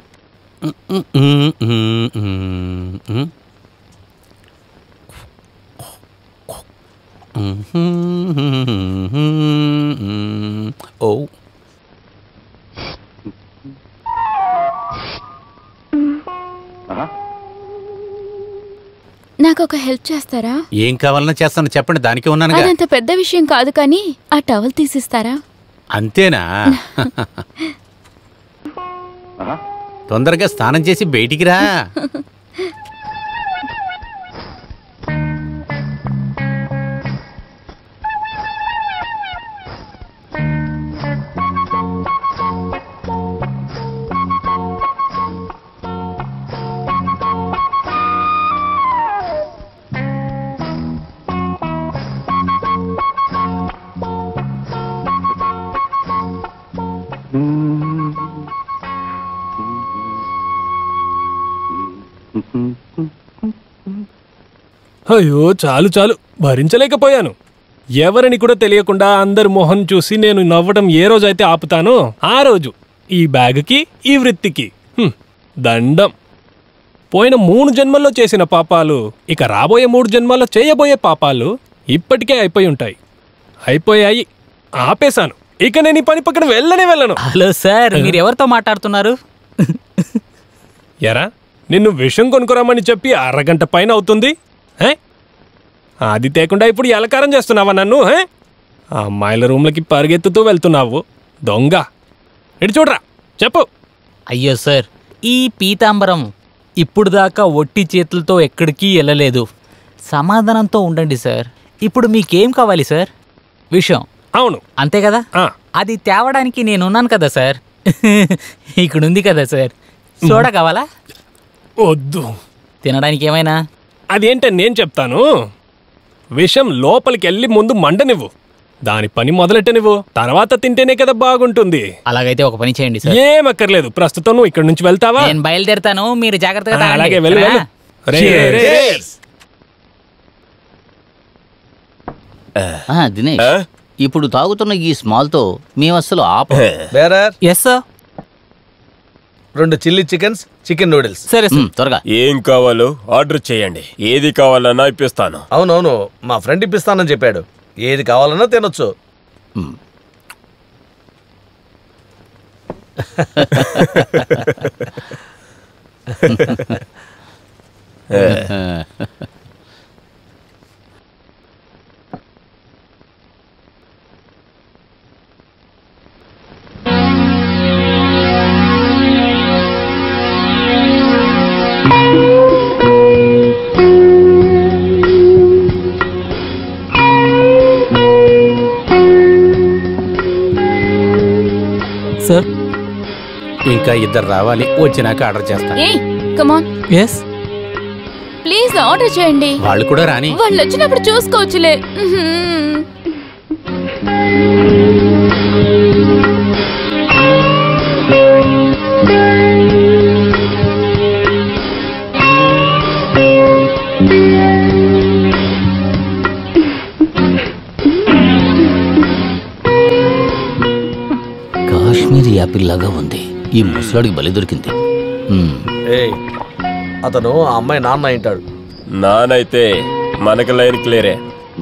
ఓ నాకు ఒక హెల్ప్ చేస్తారా? ఏం కావాలన్నా చేస్తాను, చెప్పండి. దానికి ఉన్నాను. అదంత పెద్ద విషయం కాదు, కానీ ఆ టవల్ తీసిస్తారా? అంతేనా? తొందరగా స్నానం చేసి బయటికి రా. అయ్యో, చాలు చాలు, భరించలేకపోయాను. ఎవరిని కూడా తెలియకుండా అందరి మొహం చూసి నేను నవ్వడం ఏ రోజైతే ఆపుతానో ఆ రోజు ఈ బ్యాగ్కి, ఈ వృత్తికి దండం. పోయిన మూడు జన్మల్లో చేసిన పాపాలు ఇక రాబోయే మూడు జన్మల్లో చేయబోయే పాపాలు ఇప్పటికే అయిపోయి ఉంటాయి. అయిపోయాయి, ఆపేశాను. ఇక నేను ఈ పని పక్కన వెళ్ళనే వెళ్ళను. హలో సార్, మీరు ఎవరితో మాట్లాడుతున్నారు? ఎరా, నిన్ను విషం కొనుక్కురమ్మని చెప్పి అరగంట పైన అవుతుంది. అది తేకుండా ఇప్పుడు ఎలకారం చేస్తున్నావా నన్ను? ఆ అమ్మాయిల రూమ్లకి పరిగెత్తుతూ వెళ్తున్నావు దొంగ. ఇటు చూడరా, చెప్పు. అయ్యో సార్, ఈ పీతాంబరం ఇప్పుడు దాకా ఒట్టి చేతులతో ఎక్కడికి వెళ్ళలేదు. సమాధానంతో ఉండండి సార్. ఇప్పుడు మీకేం కావాలి సార్? విషయం. అవును, అంతే కదా. అది తేవడానికి నేనున్నాను కదా సార్. ఇక్కడుంది కదా సార్. సోడా కావాలా? వద్దు. తినడానికి ఏమైనా? అదేంటని నేను చెప్తాను. విషం లోపలికి వెళ్ళి ముందు మండనివ్వు, దాని పని మొదలెట్ట నువ్వు, తర్వాత తింటేనే కదా బాగుంటుంది. అలాగైతే ఒక పని చేయండి సార్. ఏం అక్కర్లేదు, ప్రస్తుతం నువ్వు ఇక్కడ నుంచి వెళ్తావా? నేను బయలుదేరుతాను, మీరు జాగ్రత్తగా. అలాగే వెళ్ళు. దినేష్, ఇప్పుడు తాగుతున్న ఈ స్మాల్ తో మేము అసలు ఆప. Yes sir. రెండు చిల్లీ చికెన్స్, చికెన్ నూడిల్స్. సరే సార్. త్వరగా. ఏం కావాలో ఆర్డర్ చేయండి, ఏది కావాలన్నా ఇప్పిస్తాను. అవునవును, మా ఫ్రెండ్ ఇప్పిస్తానని చెప్పాడు. ఏది కావాలన్నా తినొచ్చు. సార్, ఇంకా ఇద్దరు రావాలి, వచ్చినాక ఆర్డర్ చేస్తాను. ఏయ్, come on. Yes please order చేయండి. వాళ్ళు కూడా రాని. వాళ్ళు వచ్చినప్పుడు చూసుకోవచ్చులే. కాశ్మీరీ యాపిల్ లాగా ఉంది. ఈ ముసలాడికి బలి దొరికింది. ఏయ్, అతను ఆ అమ్మాయి నాన్న అయింటాడు. నానైతే మనకి లైన్ క్లియరే.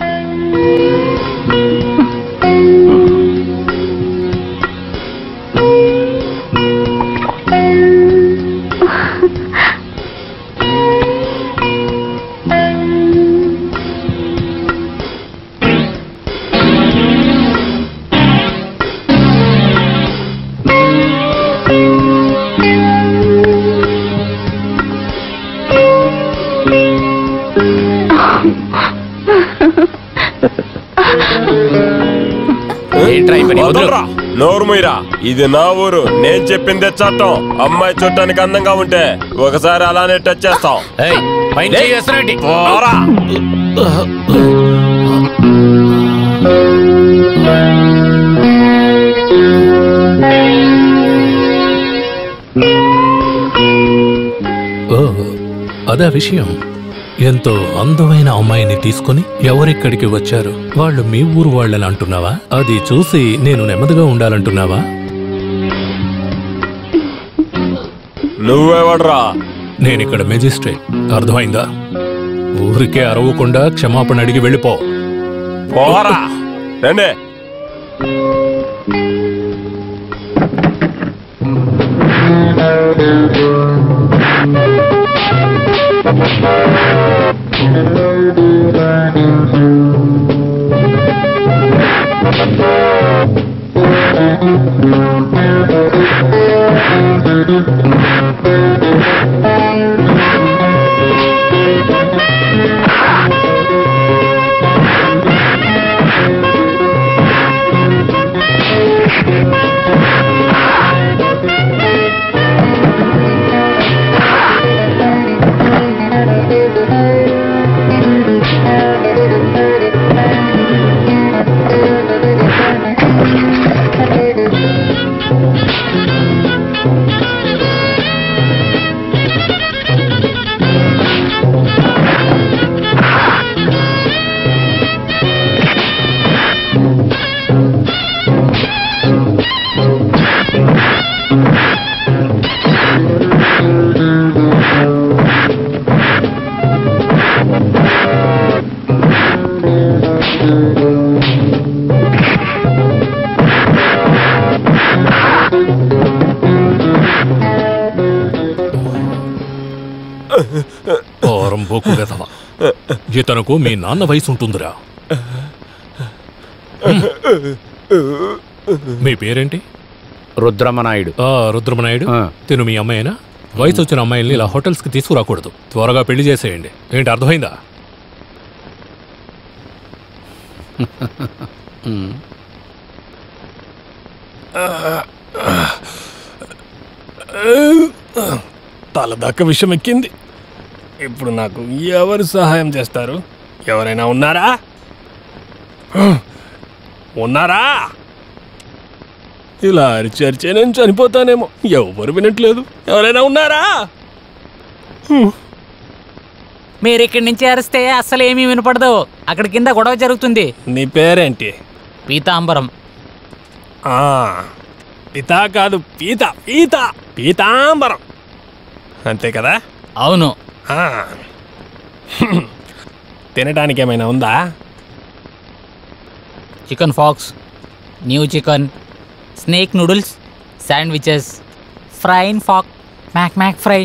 నోరుముయిరా, ఇది నా ఊరు, నేను చెప్పిందే చట్టం. అమ్మాయి చూడటానికి అందంగా ఉంటే ఒకసారి అలానే టచ్ చేస్తాం. ఓ, అదా విషయం. ఎంతో అందమైన అమ్మాయిని తీసుకుని ఎవరిక్కడికి వచ్చారు? వాళ్ళు మీ ఊరు వాళ్ళని అంటున్నావా? అది చూసి నేను నెమ్మదిగా ఉండాలంటున్నావా? నువ్వెవడ్రా? నేనిక్కడ మెజిస్ట్రేట్, అర్థమైందా? ఊరికే అరవకుండా క్షమాపణ అడిగి వెళ్ళిపో. పోరా రండి. పోరంబోకు వెధవ. ఇతనుకు మీ నాన్న వయసు ఉంటుందిరా. మీ పేరేంటి? రుద్రమనాయుడు. రుద్రమనాయుడు, తిను మీ అమ్మాయినా? వయసు వచ్చిన అమ్మాయిల్ని ఇలా హోటల్స్కి తీసుకురాకూడదు. త్వరగా పెళ్లి చేసేయండి. ఏంటి, అర్థమైందా? తలదాకా విషయం ఎక్కింది. ఇప్పుడు నాకు ఎవరు సహాయం చేస్తారు? ఎవరైనా ఉన్నారా? ఉన్నారా? ఇలా అరిచి అరిచే నేను చనిపోతానేమో. ఎవరు వినట్లేదు. ఎవరైనా ఉన్నారా? మీరు ఇక్కడి నుంచి అరిస్తే అస్సలు ఏమీ వినపడదు. అక్కడ కింద గొడవ జరుగుతుంది. నీ పేరేంటి? పీతాంబరం. పితా కాదు, పీత పీత పీతాంబరం అంతే కదా? అవును. తినడానికి ఏమైనా ఉందా? Chicken fox, new chicken, snake noodles, sandwiches, fried pork, mac mac fry.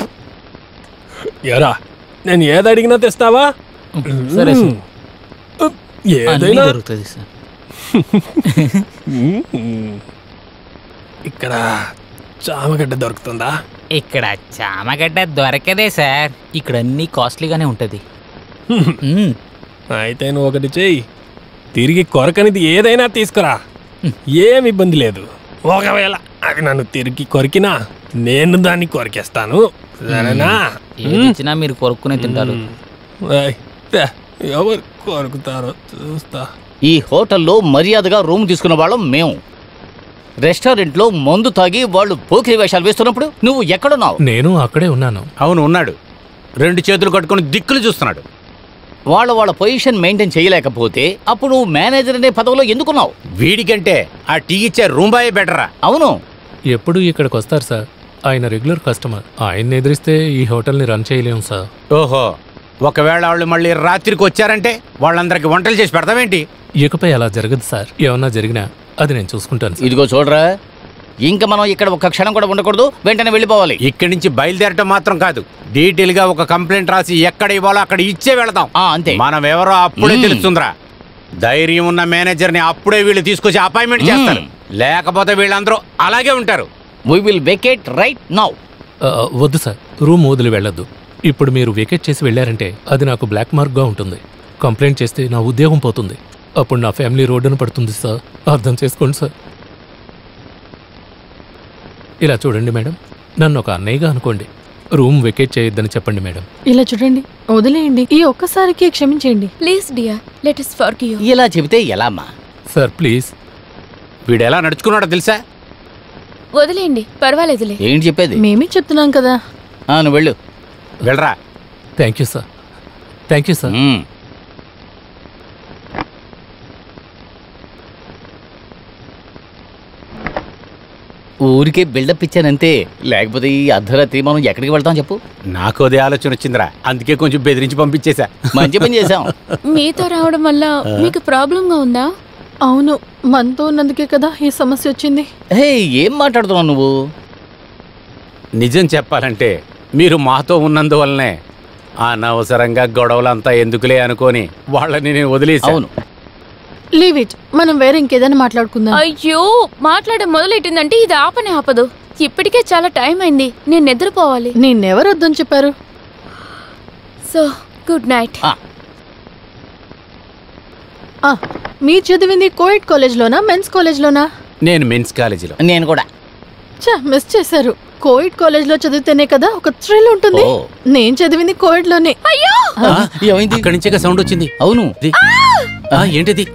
ఎరా, నేను ఏది అడిగినా తెస్తావా? సరే ఏదైనా దొరుకుతుంది సార్. ఇక్కడ చామగడ్డ దొరుకుతుందా? ఇక్కడ చామగడ్డ దొరకదే సార్. ఇక్కడ అన్ని కాస్ట్లీగానే ఉంటుంది. అయితే నువ్వు ఒకటి చెయ్యి, తిరిగి కొరకనిది ఏదైనా తీసుకురా. ఏమి ఇబ్బంది లేదు. ఒకవేళ అది నన్ను తిరిగి కొరికినా నేను దాన్ని కొరికేస్తాను. సరేనా? ఏదిచ్చినా మీరు కొరుక్కునే తింటారు. ఎవరు కొరుకుతారో చూస్తా. ఈ హోటల్లో మర్యాదగా రూమ్ తీసుకున్న వాళ్ళం మేము. రెస్టారెంట్లో మందు తాగి వాళ్ళు పోకిరి వేషాలు వేస్తున్నప్పుడు నువ్వు ఎక్కడున్నావు? నేను అక్కడే ఉన్నాను. అవును, ఉన్నాడు. రెండు చేతులు కట్టుకుని దిక్కులు చూస్తున్నాడు. వాళ్ళ వాళ్ళ పొజిషన్ మెయింటైన్ చేయలేకపోతే అప్పుడు నువ్వు మేనేజర్ అనే పదవిలో ఎందుకున్నావు? వీడికంటే ఆ టీ ఇచ్చే రూమ్ బాయే బెటరా? అవును. ఎప్పుడు ఇక్కడికి వస్తారు సార్. ఆయన రెగ్యులర్ కస్టమర్. ఆయన్ని ఎదిరిస్తే ఈ హోటల్ని రన్ చేయలేము సార్. ఓహో, ఒకవేళ వాళ్ళు మళ్ళీ రాత్రికి వచ్చారంటే వాళ్ళందరికి వంటలు చేసి పెడతావేంటి? ఇకపై అలా జరగదు సార్. ఏమన్నా జరిగినా అది నేను చూసుకుంటాను. ఇదిగో చూడరా, ఇంకా మనం ఇక్కడ ఒక క్షణం కూడా ఉండకూడదు. వెంటనే వెళ్ళిపోవాలి. ఇక్కడి నుంచి బయలుదేరటం మాత్రం కాదు, డీటెయిల్ గా ఒక కంప్లైంట్ రాసి ఎక్కడ ఇవ్వాలో అక్కడ ఇచ్చే వెళదాం. అంతే. మనం ఎవరో అప్పుడే తెలుస్తుందిరా. ధైర్యం ఉన్న మేనేజర్ ని అప్పుడే వీళ్ళు తీసుకొచ్చి అపాయింట్మెంట్ చేస్తారు. లేకపోతే వీళ్ళందరూ అలాగే ఉంటారు. We will vacate right now. వద్దు సార్, రూమ్ వదిలి వెళ్ళొద్దు. ఇప్పుడు మీరు వెకేట్ చేసి వెళ్ళారంటే అది నాకు బ్లాక్ మార్క్గా ఉంటుంది. కంప్లైంట్ చేస్తే నా ఉద్యోగం పోతుంది. అప్పుడు నా ఫ్యామిలీ రోడ్డున పడుతుంది సార్. అర్థం చేసుకోండి సార్. ఇలా చూడండి మేడం, నన్ను ఒక అన్నయ్యగా అనుకోండి. రూమ్ వెకేట్ చేయొద్దని చెప్పండి మేడం. ఇలా చూడండి, వదిలేయండి. ఈ ఒక్కసారికి క్షమించండి please dear, let us forgive. ఇలా చెబితే ఎలా అమ్మా? Sir please. వీడు ఎలా నడుచుకున్నాడో తెలుసా? వదిలేయండి, పర్వాలేదులే. ఏంటి చెప్పేది? మేమే చెప్తున్నాం కదా. నువ్వు వెళ్ళు. వెళ్ళరా. Thank you sir. Thank you sir. ఊరికే బిల్డప్ ఇచ్చానంతే. లేకపోతే ఈ అర్ధరాత్రి మనం ఎక్కడికి వెళ్తాం చెప్పు? నాకు అదే ఆలోచన వచ్చిందిరా, అందుకే కొంచెం బెదిరించి పంపించేశా. మంచి పని చేశాం. మీతో రావడం వల్ల మీకు ప్రాబ్లంగా ఉందా? అవును, మనతో ఉన్నందుకే కదా ఈ సమస్య వచ్చింది. హే, ఏం మాట్లాడుతున్నావు నువ్వు? నిజం చెప్పాలంటే మీరు మాతో ఉన్నందువల్లనే అనవసరంగా గొడవలంతా ఎందుకులే అనుకొని వాళ్ళని నేను వదిలేసా. అవును, లీవ్ ఇట్. మనం వేరే ఇంకేదైనా మాట్లాడుకుందాం. అయ్యో, మాట్లాడే మొదలెట్టిందంటే ఇది ఆపనే ఆపదు. ఇప్పటికే చాలా టైం అయింది, నేను నిద్రపోవాలి. నేనెవరు వద్దని చెప్పారు? So good night. మీరు చదివింది కోయిడ్ కాలేజ్లోనా, మెన్స్ కాలేజ్లోనా? నేను మెన్స్ కాలేజీలో. నేను కూడా. చా, మిస్ చేశారు. కోయిడ్ కాలేజ్లో చదివితేనే కదా ఒక థ్రిల్ ఉంటుంది. నేను చదివింది కోయిడ్ లోనే. అయ్యో, ఏమైంది? అక్కడి నుంచే సౌండ్ వచ్చింది. అవును. ఏంటిది?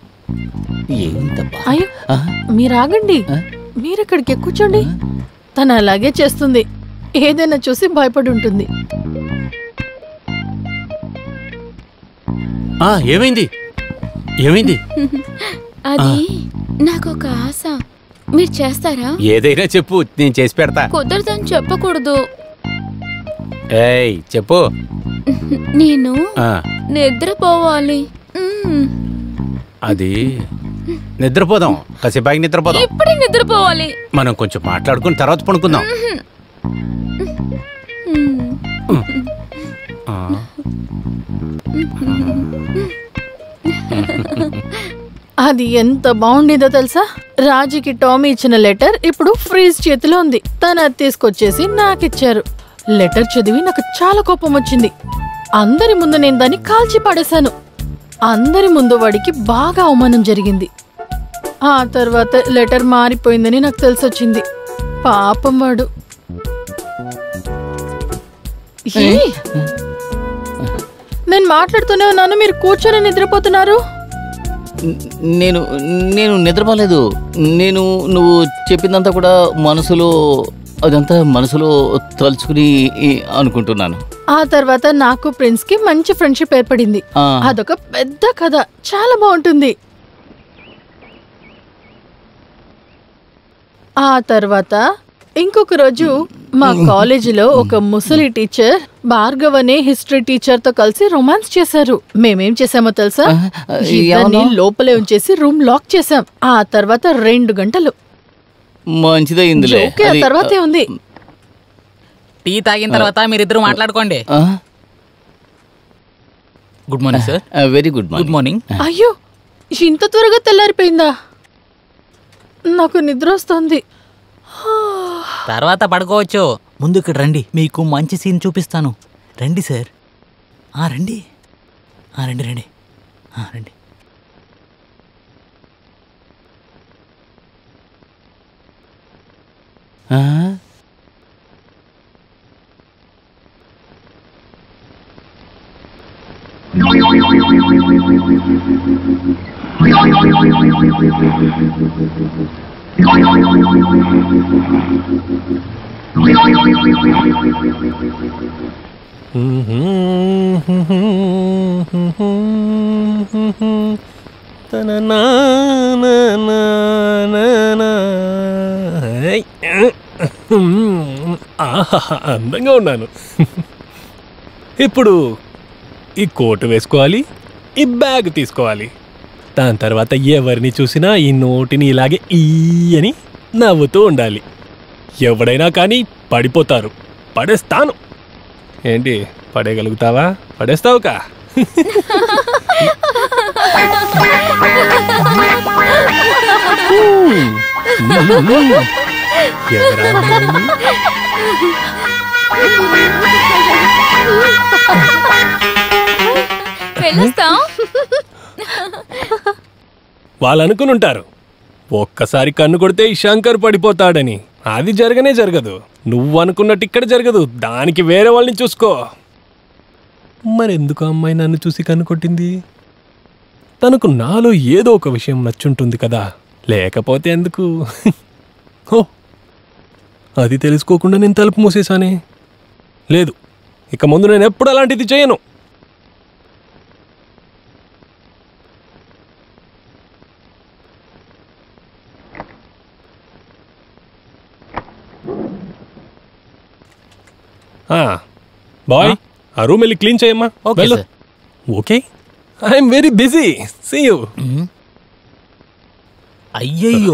అయ్యో, మీరు ఆగండి. మీరు ఇక్కడికి కూర్చోండి. తను అలాగే చేస్తుంది. ఏదైనా చూసి భయపడి ఉంటుంది. ఏమైంది? ఏమైంది? అది నాకు ఒక ఆశ. మీరు చేస్తారా? ఏదైనా చెప్పు, నేను చేసి పెడతా. కుదరదని చెప్పకూడదు. ఏయ్ చెప్పు. నేను నిద్రపోవాలి. అది నిద్రపోదాం, కాసేపాకి నిద్రపోదాం. ఇప్పుడే నిద్రపోవాలి. మనం కొంచెం మాట్లాడుకుని తర్వాత పడుకుందాం. అది ఎంత బాగుండేదో తెలుసా? రాజుకి టామీ ఇచ్చిన లెటర్ ఇప్పుడు ఫ్రీజ్ చేతిలో ఉంది. తను అది తీసుకొచ్చేసి నాకిచ్చారు. లెటర్ చదివి నాకు చాలా కోపం వచ్చింది. అందరి ముందు నేను దాన్ని కాల్చి పడేశాను. అందరి ముందు వాడికి బాగా అవమానం జరిగింది. ఆ తర్వాత లెటర్ మారిపోయిందని నాకు తెలిసొచ్చింది. పాపం వాడు. నేను మాట్లాడుతూనే ఉన్నాను, మీరు కూర్చొని నిద్రపోతున్నారు. నేను నేను నిద్రపోలేదు. నేను నువ్వు చెప్పిందంతా కూడా మనసులో అదంతా మనసులో తలుచుకుని అనుకుంటున్నాను. ఆ తర్వాత నాకు ప్రిన్స్ కి మంచి ఫ్రెండ్షిప్ ఏర్పడింది. ఆ. అదొక పెద్ద కథ, చాలా బాగుంటుంది. ఆ తర్వాత ఇంకొక రోజు మా కాలేజీలో ఒక ముసలి టీచర్ భార్గవ్ అనే హిస్టరీ టీచర్ తో కలిసి రొమాన్స్ చేశారు. మేమేం చేసామో తెలుసా? ఇద్దరిని లోపలే ఉంచేసి రూమ్ లాక్ చేసాం. ఆ తర్వాత రెండు గంటలు మంచిదైందిలే. ఓకే, ఆ తర్వాతే ఉంది. టీ తాగిన తర్వాత మీరిద్దరు మాట్లాడుకోండి. Good morning sir. Very good good morning. అయ్యో, ఇంత త్వరగా తెల్లారిపోయిందా? నాకు నిద్ర వస్తుంది. తర్వాత పడుకోవచ్చు. ముందు ఇక్కడ రండి, మీకు మంచి సీన్ చూపిస్తాను. రండి సార్. ఆ రండి, ఆ రండి రండి ఆ రండి. అందంగా ఉన్నాను. ఇప్పుడు ఈ కోటు వేసుకోవాలి, ఈ బ్యాగ్ తీసుకోవాలి. దాని తర్వాత ఎవరిని చూసినా ఈ నోటిని ఇలాగే ఈ అని నవ్వుతూ ఉండాలి. ఎవడైనా కానీ పడిపోతారు. పడేస్తాను. ఏంటి, పడేయగలుగుతావా? పడేస్తావు కా? వాళ్ళు అనుకుని ఉంటారు ఒక్కసారి కన్ను కొడితే ఈ శంకర్ పడిపోతాడని. అది జరగనే జరగదు. నువ్వు అనుకున్నట్టు ఇక్కడ జరగదు. దానికి వేరే వాళ్ళని చూసుకో. మరెందుకు అమ్మాయి నన్ను చూసి కన్ను కొట్టింది? తనకు నాలో ఏదో ఒక విషయం నచ్చుంటుంది కదా, లేకపోతే ఎందుకు? ఓ, అది తెలుసుకోకుండా నేను తలుపు మూసేశానే. లేదు, ఇక ముందు నేను ఎప్పుడు అలాంటిది చేయను. బాయ్, ఆ రూమ్ వెళ్ళి క్లీన్ చేయమ్మా. Okay, I'm very busy. See you. అయ్యయ్యో,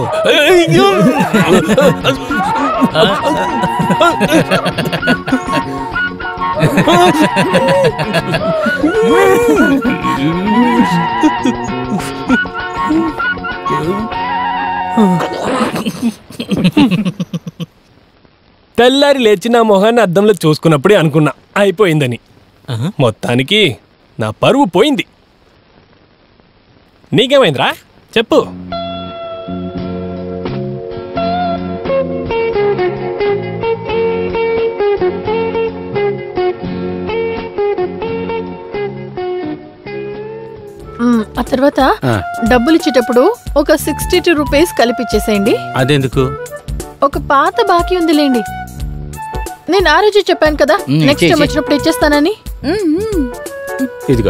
తెల్లారి లేచి నా మొహాన్ని అద్దంలో చూసుకున్నప్పుడే అనుకున్నా అయిపోయిందని. మొత్తానికి నా పరువు పోయింది. నీకేమైందిరా చెప్పు. ఆ తర్వాత డబ్బులు ఇచ్చేటప్పుడు ఒక సిక్స్టీ టూ రూపీస్ కలిపిచ్చేసేయండి. అదెందుకు? ఒక పాత బాకీ ఉందిలేండి. నేను ఆ రోజు చెప్పాను కదా నెక్స్ట్ టైం వచ్చినప్పుడు ఇచ్చేస్తానని. ఇదిగో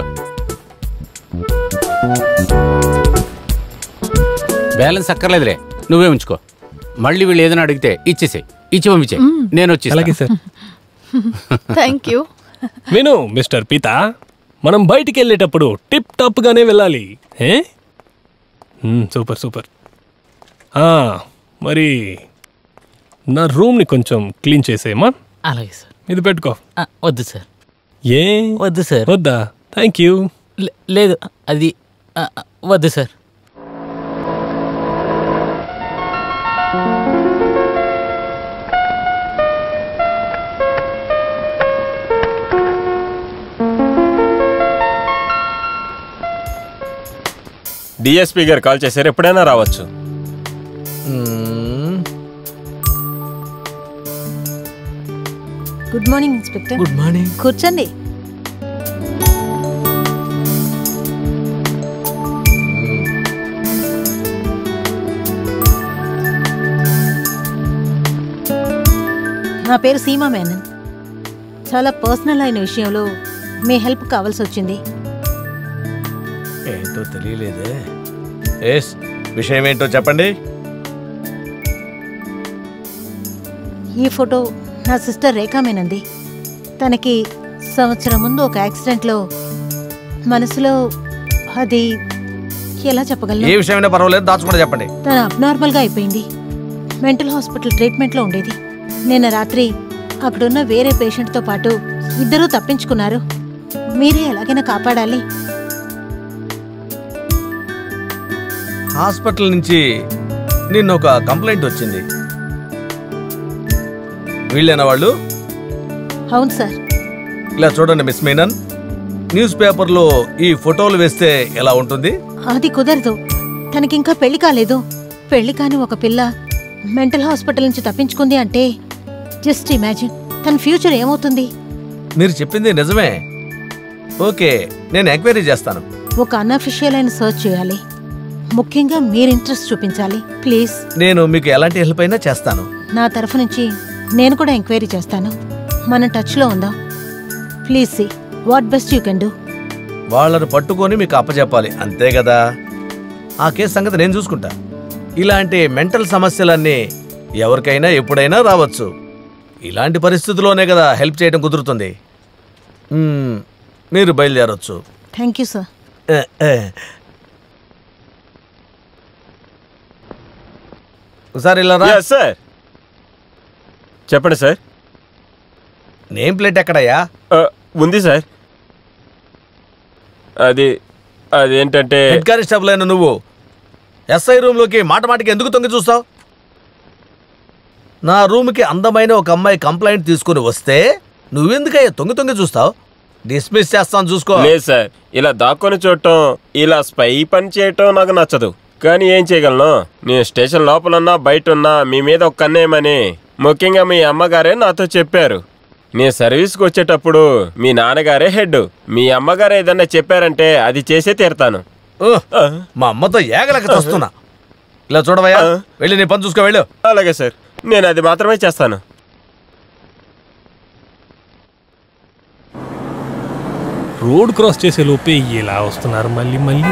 బ్యాలెన్స్ అక్కర్లేదులే, నువ్వే ఉంచుకో. మళ్ళీ వీళ్ళు ఏదైనా అడిగితే ఇచ్చేసేయి. ఇచ్చి పంపించే, నేను వచ్చి. అలాగే సార్. Thank you. విను మిస్టర్ పీతా, మనం బయటికి వెళ్ళేటప్పుడు టిప్ టాప్ గానే వెళ్ళాలి. Super super. మరి నా రూమ్ని కొంచెం క్లీన్ చేసేయమ్మా. అలాగే సార్. ఇది పెట్టుకో. వద్దు సార్. ఏ వద్దు సార్. వద్దా? Thank you. లేదు, అది వద్దు సార్. డిఎస్పీ గారు కాల్ చేశారు, ఎప్పుడైనా రావచ్చు. Good morning inspector. Good morning. కూర్చోండి. నా పేరు సీమా మేనన్. చాలా పర్సనల్ అయిన విషయంలో మీ హెల్ప్ కావాల్సి వచ్చింది. ఏంటో తెలియలేదే. ఎస్, విషయం ఏంటో చెప్పండి. ఈ ఫోటో నా సిస్టర్ రేఖా మేనంది. తనకి సంవత్సరం ముందు ఒక యాక్సిడెంట్లో మనసులో అది ఎలా చెప్పగలను? ఏ విషయమైనా పర్వాలేదు, దాచుకుంటే చెప్పండి. తను అబ్నార్మల్గా అయిపోయింది. మెంటల్ హాస్పిటల్ ట్రీట్మెంట్లో ఉండేది. నిన్న రాత్రి అక్కడున్న వేరే పేషెంట్తో పాటు ఇద్దరూ తప్పించుకున్నారు. మీరే ఎలాగైనా కాపాడాలి. హాస్పిటల్ నుంచి నిన్న ఒక కంప్లైంట్ వచ్చింది. వీళ్ళేనా వాళ్ళు? అవును సార్. ఇలా చూడండి మిస్ మీనన్, న్యూస్ పేపర్లో ఈ ఫోటోలు వేస్తే ఎలా ఉంటుంది? అది కుదరదు. తనకింకా పెళ్లి కాలేదు. పెళ్లి కాని ఒక పిల్ల మెంటల్ హాస్పిటల్ నుంచి తప్పించుకుంది అంటే జస్ట్ ఇమాజిన్ తన ఫ్యూచర్ ఏమవుతుంది? మీరు చెప్పింది నిజమే. ఓకే, నేను ఎంక్వైరీ చేస్తాను. ఒక అన్అఫిషియల్ అయిన సర్చ్ చేయాలి. ముఖ్యంగా మీరు ఇంట్రెస్ట్ చూపించాలి ప్లీజ్. నేను మీకు ఎలాంటి హెల్ప్ అయినా చేస్తాను. నా తరఫు నుంచి నేను కూడా ఎంక్వైరీ చేస్తాను. మనం టచ్లో ఉందాం. Please see what best you can do. వాళ్ళను పట్టుకొని మీకు అప్పచెప్పాలి, అంతే కదా? ఆ కేసు సంగతి నేను చూసుకుంటా. ఇలాంటి మెంటల్ సమస్యలన్నీ ఎవరికైనా ఎప్పుడైనా రావచ్చు. ఇలాంటి పరిస్థితుల్లోనే కదా హెల్ప్ చేయడం కుదురుతుంది. మీరు బయలుదేరొచ్చు. Thank you sir. ఒకసారి ఇలా రా. సార్ చెప్పండి సార్. Name plate ఎక్కడయ్యా? ఉంది సార్. అది అదేంటంటే హెడ్ కానిస్టేబుల్ అయిన నువ్వు ఎస్ఐ రూమ్లోకి మాట మాటికి ఎందుకు తొంగి చూస్తావు? నా రూమ్కి అందమైన ఒక అమ్మాయి కంప్లైంట్ తీసుకుని వస్తే నువ్వెందుకయ్యా తొంగి తొంగి చూస్తావు? డిస్మిస్ చేస్తాను, చూసుకో. లేదు సార్, ఇలా దాక్కొని చూడటం, ఇలా స్పై పని చేయటం నాకు నచ్చదు. కానీ ఏం చేయగలను? నేను స్టేషన్ లోపలున్నా బయట ఉన్నా మీ మీద ఒక కన్నేయమని ముఖ్యంగా మీ అమ్మగారే నాతో చెప్పారు. నేను సర్వీస్కి వచ్చేటప్పుడు మీ నాన్నగారే హెడ్. మీ అమ్మగారు ఏదన్నా చెప్పారంటే అది చేసే తీరుతాను. మా అమ్మతో ఏగలక చూస్తున్నా. ఇలా చూడవయ్యా, వెళ్ళి నీ పని చూసుకో, వెళ్ళు. అలాగే సార్, నేను అది మాత్రమే చేస్తాను. రోడ్ క్రాస్ చేసే లోపే ఇలా వస్తున్నారు మళ్ళీ మళ్ళీ.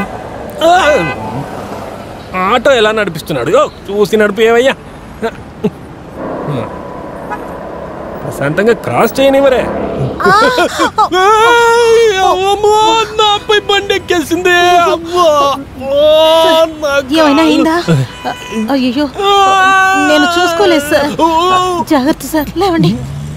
ఆటో ఎలా నడిపిస్తున్నాడు చూసి నడిపేవయ్యా. ప్రశాంతంగా క్రాస్ చేయనివరే. నాపై బండి ఎక్కేసిందే. ఏమైనా అయిందా? అయ్యో, నేను చూసుకోలేదు సార్. జాగ్రత్త సార్, లేవండి.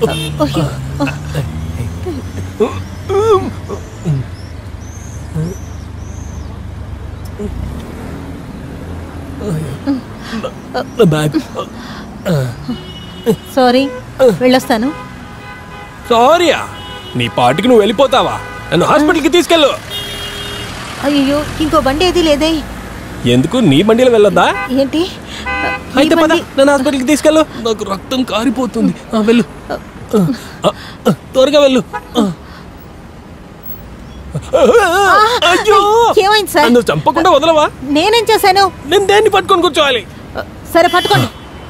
సారీ, వెళ్ళొస్తాను. సారీయా? నీ పాటికి నువ్వు వెళ్ళిపోతావా? నన్ను హాస్పిటల్కి తీసుకెళ్ళు. అయ్యో, ఇంకో బండి ఏది లేదే. ఎందుకు? నీ బండిలో వెళ్ళొద్దా? ఏంటి? అయితే పద, నన్ను హాస్పిటల్కి తీసుకెళ్ళు. నాకు రక్తం కారిపోతుంది. వెళ్ళు, త్వరగా వెళ్ళు. ఏమైంది సార్? నువ్వు చంపకుండా వదలవా? నేనేం చేశాను? నేను దేన్ని పట్టుకొని కూర్చోవాలి? సరే, పట్టుకోండి.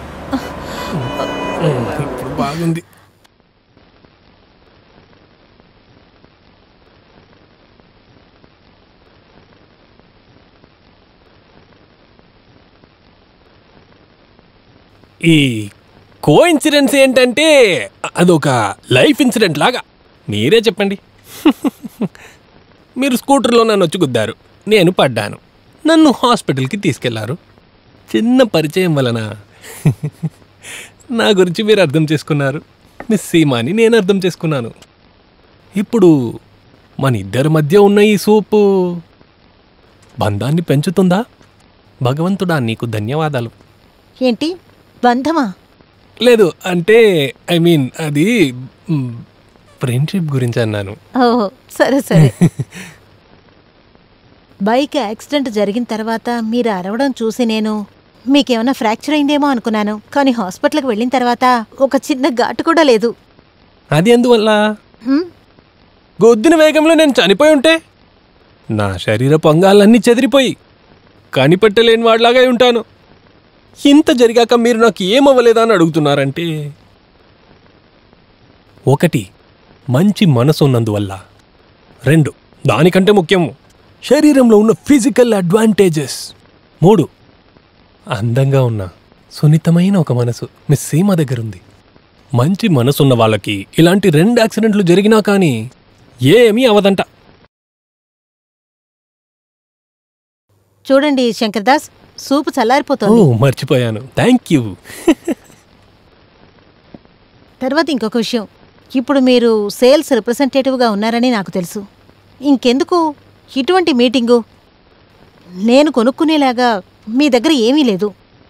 ఇప్పుడు బాగుంది. ఈ కో ఇన్సిడెన్స్ ఏంటంటే అదొక లైఫ్ ఇన్సిడెంట్ లాగా. మీరే చెప్పండి. మీరు స్కూటర్లో నన్ను వచ్చి గుద్దారు, నేను పడ్డాను, నన్ను హాస్పిటల్కి తీసుకెళ్లారు. చిన్న పరిచయం వలన నా గురించి మీరు అర్థం చేసుకున్నారు. మిస్ సీమాని నేను అర్థం చేసుకున్నాను. ఇప్పుడు మన ఇద్దరి మధ్య ఉన్న ఈ సూపు బంధాన్ని పెంచుతుందా? భగవంతుడా, నీకు ధన్యవాదాలు. ఏంటి బంధమా? లేదు, అంటే ఐ మీన్ అది ఫ్రెండ్షిప్ గురించి అన్నాను. ఓహో, సరే సరే. బైక్ యాక్సిడెంట్ జరిగిన తర్వాత మీరు అరవడం చూసి నేను మీకేమైనా ఫ్రాక్చర్ అయిందేమో అనుకున్నాను. కానీ హాస్పిటల్కి వెళ్ళిన తర్వాత ఒక చిన్న ఘాటు కూడా లేదు. అది ఎందువల్ల? హ్మ్? గొద్దిన వేగంలో నేను చనిపోయి ఉంటే నా శరీరపు అంగాలన్నీ చెదిరిపోయి కనిపెట్టలేని వాడిలాగా ఉంటాను. ఇంత జరిగాక మీరు నాకు ఏమవ్వలేదా అని అడుగుతున్నారంటే, ఒకటి మంచి మనసు ఉన్నందువల్ల, రెండు దానికంటే ముఖ్యము శరీరంలో ఉన్న ఫిజికల్ అడ్వాంటేజెస్, మూడు అందంగా ఉన్న సున్నితమైన ఒక మనసు మిస్ సీమ దగ్గరుంది. మంచి మనసున్న వాళ్ళకి ఇలాంటి రెండు యాక్సిడెంట్లు జరిగినా కానీ ఏమీ అవదంట. చూడండి శంకర్దాస్, సూపు ఓ చల్లారిపోతుంది. మర్చిపోయాను, థ్యాంక్ యూ. తర్వాత ఇంకొక విషయం, ఇప్పుడు మీరు సేల్స్ రిప్రజెంటేటివ్గా ఉన్నారని నాకు తెలుసు. ఇంకెందుకు ఇటువంటి మీటింగు? నేను కొనుక్కునేలాగా మీ దగ్గర ఏమీ లేదు.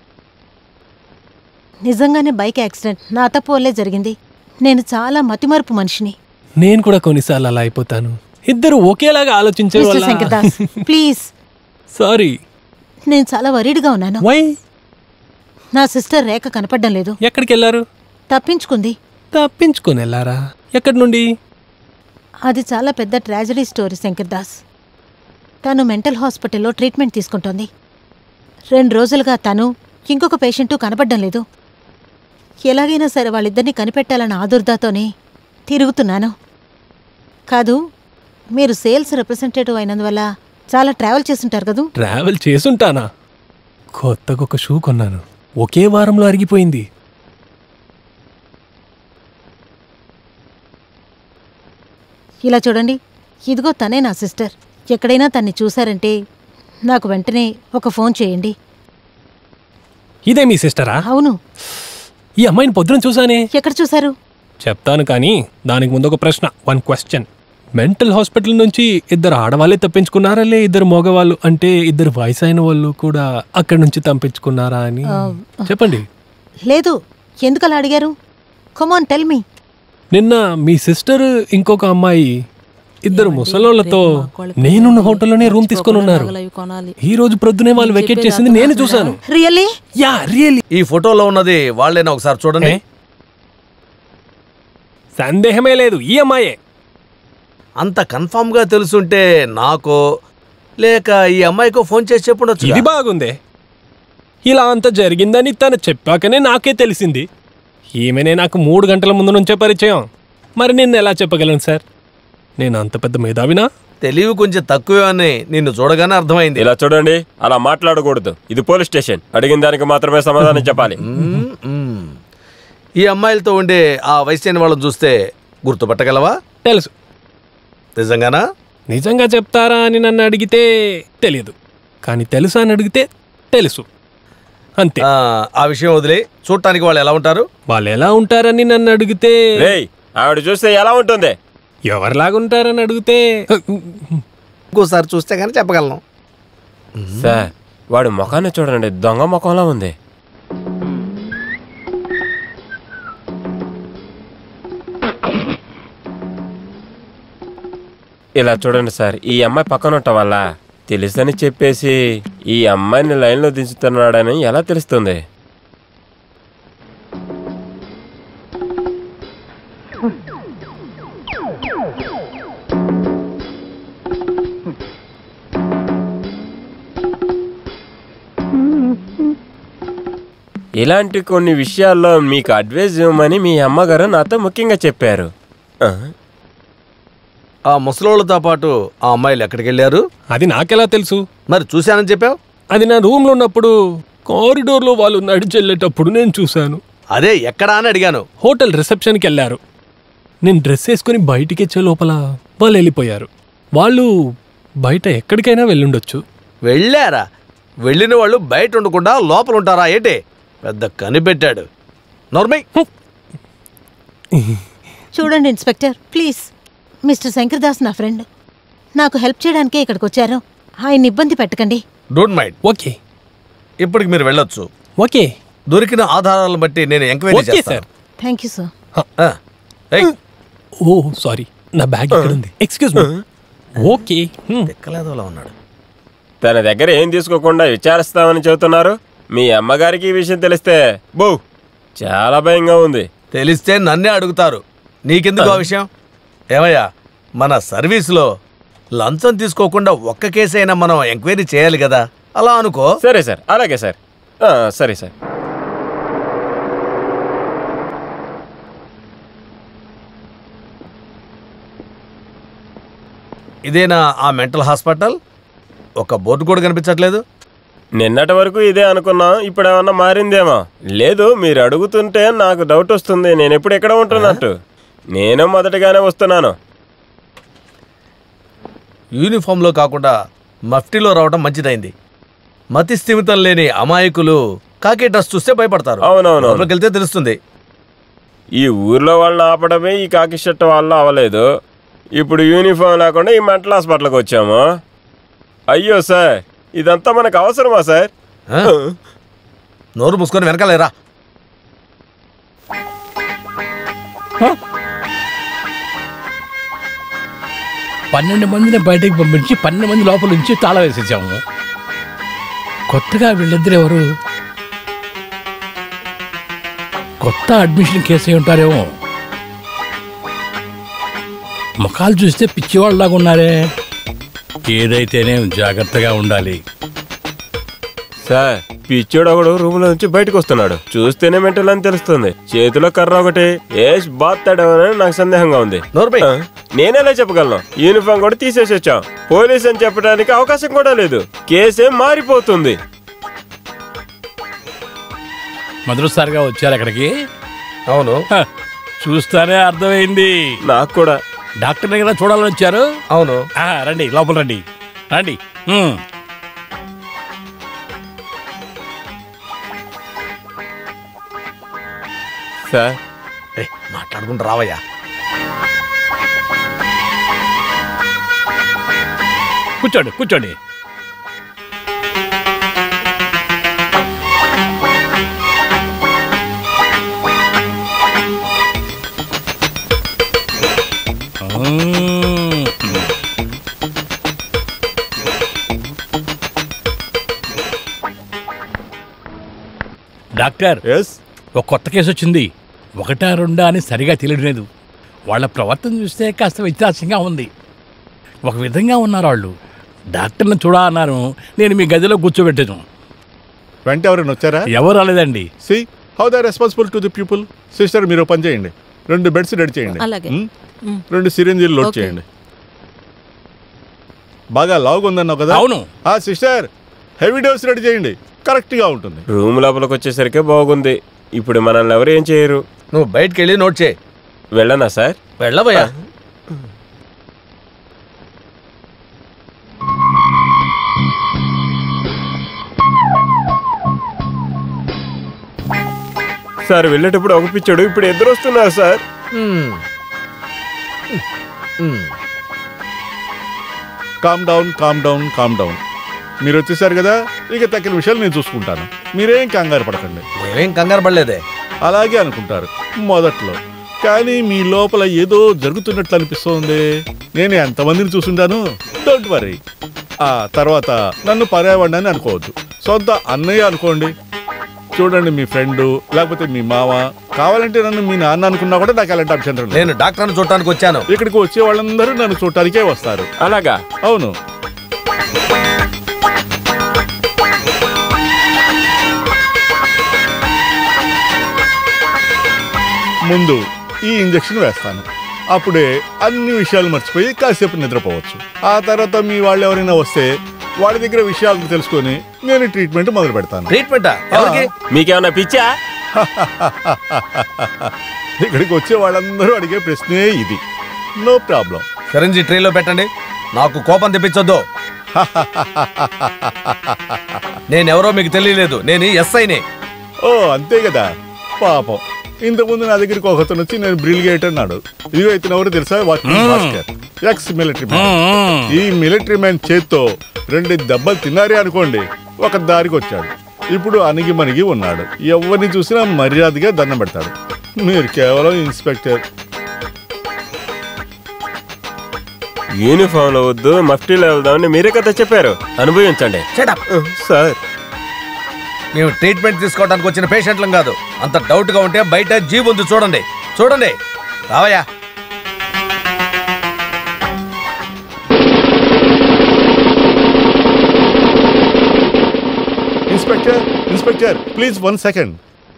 నిజంగానే బైక్ యాక్సిడెంట్ నా తప్పు వల్లే జరిగింది. నేను చాలా మతిమరుపు మనిషిని. నేను కూడా కొన్నిసార్లు అలా అయిపోతాను. ఇద్దరు ఒకేలాగా ఆలోచించే మిస్టర్ వల్ల శంకర్దాస్ ప్లీజ్. సారీ. నేను చాలా వరీడ్గా ఉన్నాను. వై? నా సిస్టర్ రేఖ కనపడడం లేదు. ఎక్కడికి వెళ్ళారు? తప్పించుకుంది. తప్పించుకొని వెళ్ళారా? ఎక్కడి నుండి? అది చాలా పెద్ద ట్రాజడీ స్టోరీ శంకర్దాస్. తను మెంటల్ హాస్పిటల్లో ట్రీట్మెంట్ తీసుకుంటోంది. రెండు రోజులుగా తను ఇంకొక పేషెంటు కనపడడం లేదు. ఎలాగైనా సరే వాళ్ళిద్దరినీ కనిపెట్టాలన్న ఆదుర్దాతోనే తిరుగుతున్నాను. కాదు, మీరు సేల్స్ రిప్రజెంటేటివ్ అయినందువల్ల చాలా ట్రావెల్ చేస్తుంటారు కదూ? ట్రావెల్ చేసుంటానా? కొత్తగా ఒక షూ కొన్నాను, ఒకే వారంలో అరిగిపోయింది. ఇలా చూడండి, ఇదిగో తనే నా సిస్టర్. ఎక్కడైనా తన్ని చూశారంటే నాకు వెంటనే ఒక ఫోన్ చేయండి. ఇదే మీ సిస్టరా? అవును. ఈ అమ్మాయిని పొద్దున చూసానే. ఎక్కడ చూశారు? చెప్తాను, కానీ దానికి ముందు ఒక ప్రశ్న, వన్ క్వశ్చన్. మెంటల్ హాస్పిటల్ నుంచి ఇద్దరు ఆడవాళ్ళే తప్పించుకున్నారా, లే ఇద్దరు మగవాళ్ళు అంటే ఇద్దరు వయసు అయిన వాళ్ళు కూడా అక్కడి నుంచి తప్పించుకున్నారా అని చెప్పండి. లేదు. ఎందుకలా అడిగారు? Come on tell me. నిన్న మీ సిస్టర్ ఇంకొక అమ్మాయి ఇద్దరు ముసలోళ్లతో నేనున్న హోటల్లోనే రూమ్ తీసుకొని ఉన్నారు. ఈ రోజు ప్రొద్దునే వాళ్ళు వెకేట్ చేసింది నేను చూశాను. రియల్లీ? Yeah really. ఈ ఫోటోలో ఉన్నది వాళ్ళేనా? ఒకసారి చూడండి. సందేహమే లేదు, ఈ అమ్మాయే. అంత కన్ఫామ్ గా తెలుసుంటే నాకో లేక ఈ అమ్మాయికో ఫోన్ చేసి చెప్పుండొచ్చు. ఇది బాగుందే. ఇలా అంత జరిగిందని తను చెప్పాకనే నాకే తెలిసింది. ఈమెనే నాకు మూడు గంటల ముందు నుంచే పరిచయం. మరి నిన్న ఎలా చెప్పగలను సార్? నేను అంత పెద్ద మేధావినా? తెలివి కొంచెం తక్కువే అని నిన్ను చూడగానే అర్థమైంది. ఇలా చూడండి, అలా మాట్లాడకూడదు. ఇది పోలీస్ స్టేషన్. అడిగిన దానికి మాత్రమే సమాధానం చెప్పాలి. ఈ అమ్మాయిలతో ఉండే ఆ వయసైన వాళ్ళని చూస్తే గుర్తుపట్టగలవా? తెలుసు. నిజంగానా? నిజంగా చెప్తారా అని నన్ను అడిగితే తెలియదు, కానీ తెలుసా అని అడిగితే తెలుసు, అంతే. ఆ విషయం వదిలే, చూడటానికి వాళ్ళు ఎలా ఉంటారు? వాళ్ళు ఎలా ఉంటారని నన్ను అడిగితే, ఆవిడ చూస్తే ఎలా ఉంటుంది? ఎవరిలాగుంటారని అడిగితే ఇంకోసారి చూస్తే కానీ చెప్పగలను. సార్, వాడు ముఖాన్ని చూడండి, దొంగ ముఖంలా ఉంది. ఇలా చూడండి సార్, ఈ అమ్మాయి పక్కన ఉండటం వల్ల తెలుసని చెప్పేసి ఈ అమ్మాయిని లైన్లో దించుతున్నాడని ఎలా తెలుస్తుంది? ఇలాంటి కొన్ని విషయాల్లో మీకు అడ్వైజ్ ఇవ్వమని మీ అమ్మగారు నాతో ముఖ్యంగా చెప్పారు. ఆ ముసలోళ్ళతో పాటు ఆ అమ్మాయిలు ఎక్కడికి వెళ్ళారు? అది నాకెలా తెలుసు? మరి చూశానని చెప్పావు. అది నా రూమ్లో ఉన్నప్పుడు కారిడోర్లో వాళ్ళు నడిచెళ్ళేటప్పుడు నేను చూశాను. అదే ఎక్కడా అని అడిగాను. హోటల్ రిసెప్షన్కి వెళ్ళారు. నేను డ్రెస్ వేసుకుని బయటికి వచ్చే లోపల వాళ్ళు వెళ్ళిపోయారు. వాళ్ళు బయట ఎక్కడికైనా వెళ్ళుండొచ్చు. వెళ్ళారా? వెళ్ళిన వాళ్ళు బయట ఉండకుండా లోపల ఉంటారా ఏంటి? పెద్ద కనిపెట్టాడు. నార్మల్. చూడండి ఇన్స్పెక్టర్, ప్లీజ్. మిస్టర్ శంకర్దాస్ నా ఫ్రెండ్. నాకు హెల్ప్ చేయడానికే ఇక్కడికి వచ్చారు. ఆయన ఇబ్బంది పెట్టకండి. Don't mind. ఓకే, ఇప్పటికి మీరు వెళ్ళొచ్చు. ఓకే. దొరికిన ఆధారాలను బట్టి నేను ఎంక్వైరీ చేస్తాను. Thank you sir. Oh sorry, నా బ్యాగ్ ఇక్కడ ఉంది. Excuse me. ఓకే. ఎక్కలేదోలా ఉన్నాడు. తన దగ్గర ఏం తీసుకోకుండా విచారిస్తామని చెబుతున్నారు. మీ అమ్మగారికి ఈ విషయం తెలిస్తే బో చాలా భయంగా ఉంది. తెలిస్తే నన్నే అడుగుతారు, నీకెందుకు ఆ విషయం? ఏమయ్యా, మన సర్వీస్లో లంచం తీసుకోకుండా ఒక్క కేసైనా మనం ఎంక్వైరీ చేయాలి కదా, అలా అనుకో. సరే సార్, అలాగే సార్. సరే సార్. ఇదేనా ఆ మెంటల్ హాస్పిటల్? ఒక బోర్డు కూడా కనిపించట్లేదు. నిన్నటి వరకు ఇదే అనుకున్నాం, ఇప్పుడు ఏమన్నా మారిందేమో. లేదు, మీరు అడుగుతుంటే నాకు డౌట్ వస్తుంది నేను ఎప్పుడు ఎక్కడ ఉంటున్నట్టు. నేను మొదటిగానే వస్తున్నాను. యూనిఫామ్లో కాకుండా మఫ్టీలో రావడం మంచిదైంది. మతి స్థిమితం లేని అమాయకులు కాకి డ్రెస్ చూస్తే భయపడతారు. అవునవును, వెళ్తే తెలుస్తుంది. ఈ ఊర్లో వాళ్ళని ఆపడమే ఈ కాకి షర్ట్ వల్ల అవ్వలేదు. ఇప్పుడు యూనిఫామ్ లేకుండా ఈ మెంటల్ హాస్పిటల్కి వచ్చాము. అయ్యో సార్, ఇదంతా మనకు అవసరమా సార్? నోరు మూసుకొని వెనకాలేరా. పన్నెండు మందిని బయటకు పంపించి పన్నెండు మంది లోపల నుంచి తాళం వేసేసాము. కొత్తగా వీళ్ళిద్దరు ఎవరు? కొత్త అడ్మిషన్ కేసు అయి ఉంటారేమో. ముఖాలు చూస్తే పిచ్చివాళ్ళలాగా ఉన్నారే. ఏదైతేనే జాగ్రత్తగా ఉండాలి. సార్, పిచ్చోడు ఒకడు రూమ్ లో నుంచి బయటకు వస్తున్నాడు. చూస్తేనే మెంటల్ అని తెలుస్తుంది. చేతిలో కర్ర ఒకటి ఏష్ బాత్తాడేమోనని నాకు సందేహంగా ఉంది. నేనేలా చెప్పగలను? యూనిఫామ్ కూడా తీసేసి వచ్చాం. పోలీస్ అని చెప్పడానికి అవకాశం కూడా లేదు. కేసేం మారిపోతుంది. మొదటిసారిగా వచ్చారు అక్కడికి? అవును, చూస్తానే అర్థమైంది నాకు కూడా. డాక్టర్ దగ్గర చూడాలని వచ్చారు? అవును. రండి, లోపల రండి రండి. సార్, మాట్లాడుకుంటూ రావయ్యా. కూర్చోండి కూర్చోండి. డాక్టర్, ఒక కొత్త కేసు వచ్చింది. ఒకటా రెండా అని సరిగా తెలియలేదు. వాళ్ళ ప్రవర్తన చూస్తే కాస్త వ్యత్యాసంగా ఉంది. ఒక విధంగా ఉన్నారు వాళ్ళు. డాక్టర్ని చూడా అన్నారు. నేను మీ గదిలో కూర్చోబెట్టాను. వెంట ఎవరైనా వచ్చారా? ఎవరు రాలేదండి. See how they responsible to the people. Sister, మీరు పని చేయండి. రెండు బెడ్స్ రెడీ చేయండి. రెండు సిరింజీలు లోడ్ చేయండి. బాగా లావుగా ఉందన్నావు కదా? అవును. ఆ సిస్టర్, హెవీ డోస్ రెడీ చేయండి. కరెక్ట్గా ఉంటుంది. రూమ్ లోపలికి వచ్చేసరికి బాగుంది. ఇప్పుడు మనల్ని ఎవరు ఏం చేయరు. నువ్వు బయటకు వెళ్ళి నోట్ చేయి. వెళ్ళనా సార్? వెళ్ళబోయా. సార్, వెళ్ళేటప్పుడు ఒక పిచ్చాడు, ఇప్పుడు ఇద్దరు వస్తున్నారు sir. Calm down calm down calm down. మీరు వచ్చేసారు కదా, ఇక తక్కిన విషయాలు నేను చూసుకుంటాను. మీరేం కంగారు పడకండి. మేమేం కంగారు పడలేదే. అలాగే అనుకుంటారు మొదట్లో, కానీ మీ లోపల ఏదో జరుగుతున్నట్లు అనిపిస్తోంది. నేను ఎంతమందిని చూసుంటాను. Don't worry. ఆ తర్వాత నన్ను పర్యావరణాన్ని అనుకోవద్దు, సొంత అన్నయ్య అనుకోండి. చూడండి, మీ ఫ్రెండ్ లేకపోతే మీ మామ, కావాలంటే నన్ను మీ నాన్న అనుకున్నా కూడా నాకు అలాంటి అభ్యంతరం లేదు. నేను డాక్టర్ని చూడటానికి వచ్చాను. ఇక్కడికి వచ్చే వాళ్ళందరూ నన్ను చూడటానికే వస్తారు. అలాగా? అవును. ముందు ఈ ఇంజెక్షన్ వేస్తాను. అప్పుడే అన్ని విషయాలు మర్చిపోయి కాసేపు నిద్రపోవచ్చు. ఆ తర్వాత మీ వాళ్ళు ఎవరైనా వస్తే వాళ్ళ దగ్గర విషయాలు తెలుసుకొని నేను ట్రీట్మెంట్ మొదలు పెడతాను. ట్రీట్మెంటా? మీకేమన్నా పిచ్చా? ఇక్కడికి వచ్చే వాళ్ళందరూ అడిగే ప్రశ్నే ఇది. No problem. సిరంజి ట్రీలో పెట్టండి. నాకు కోపం తెప్పించొద్దు. నేనెవరో మీకు తెలియలేదు. నేను ఎస్ఐనే. ఓ, అంతే కదా. పాపం, ఇంతకుముందు నా దగ్గరికి ఒకతను వచ్చి నేను బ్రిలిగేట్ అన్నాడు. ఇదిగో ఇతను ఎవరు తెలుసా? Bhaskar, ex military man. ఈ మిలిటరీ మ్యాన్ చేత్తో రెండు దెబ్బలు తిన్నారే అనుకోండి, ఒక దారికి వచ్చాడు. ఇప్పుడు అణిగి మణిగి ఉన్నాడు. ఎవరిని చూసినా మర్యాదగా దండం పెడతాడు. మీరు కేవలం ఇన్స్పెక్టర్. యూనిఫామ్లో వద్దు మఫ్టీలో వెళ్దామని మీరే కదా చెప్పారు. అనుభవించండి. సార్, మేము ట్రీట్మెంట్ తీసుకోవడానికి వచ్చిన పేషెంట్లం కాదు. అంత డౌట్గా ఉంటే బయట జీబ్ ఉంది, చూడండి చూడండి. రావయ్యా. Inspector inspector please one second.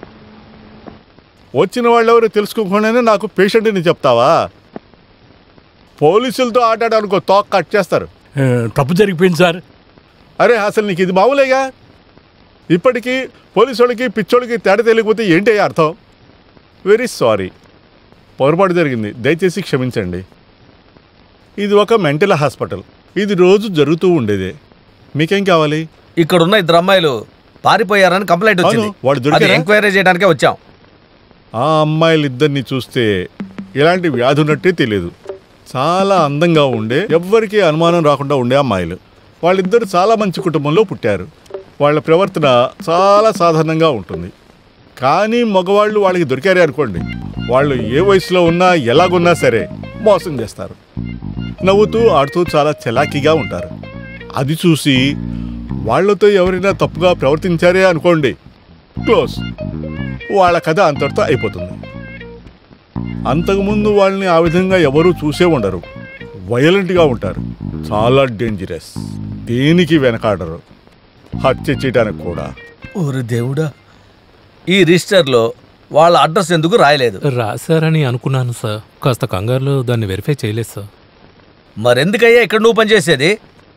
వచ్చిన వాళ్ళెవరు తెలుసుకోకుండానే నాకు పేషెంట్ని చెప్తావా? పోలీసులతో ఆడాడనుకో తోక కట్ చేస్తారు. తప్పు జరిగిపోయింది సార్. అరే అసలు నీకు ఇది మామూలేగా. ఇప్పటికీ పోలీసు వాళ్ళకి పిచ్చోళ్ళకి తేడా తెలియకపోతే ఏంటి అర్థం? వెరీ సారీ, పొరపాటు జరిగింది, దయచేసి క్షమించండి. ఇది ఒక మెంటల్ హాస్పిటల్, ఇది రోజు జరుగుతూ ఉండేదే. మీకేం కావాలి? ఇక్కడున్న ఇద్దరు అమ్మాయిలు పారిపోయారని కంప్లైంట్ వచ్చింది. వాడు దొరికారా? ఎంక్వైరీ చేయడానికే వచ్చాం. ఆ అమ్మాయిలిద్దరిని చూస్తే ఎలాంటి వ్యాధి ఉన్నట్టే తెలియదు. చాలా అందంగా ఉండే, ఎవ్వరికీ అనుమానం రాకుండా ఉండే అమ్మాయిలు. వాళ్ళిద్దరు చాలా మంచి కుటుంబంలో పుట్టారు. వాళ్ళ ప్రవర్తన చాలా సాధారణంగా ఉంటుంది. కానీ మగవాళ్ళు వాళ్ళకి దొరికారే అనుకోండి, వాళ్ళు ఏ వయసులో ఉన్నా ఎలాగున్నా సరే మోసం చేస్తారు. నవ్వుతూ ఆడుతూ చాలా చలాకీగా ఉంటారు. అది చూసి వాళ్లతో ఎవరైనా తప్పుగా ప్రవర్తించారే అనుకోండి, క్లోజ్, వాళ్ళ కథ అంతటితో అయిపోతుంది. అంతకుముందు వాళ్ళని ఆ విధంగా ఎవరూ చూసే ఉండరు. వైలెంట్గా ఉంటారు, చాలా డేంజరస్, దేనికి వెనకాడరు, హత్య చేయడానికి కూడా. ఓరి దేవుడా, ఈ రిజిస్టర్లో వాళ్ళ అడ్రస్ ఎందుకు రాయలేదు? రాశారని అనుకున్నాను సార్, కాస్త కంగారులో దాన్ని వెరిఫై చేయలేదు సార్. మరెందుకయ్యా ఇక్కడ నువ్వు పనిచేసేది?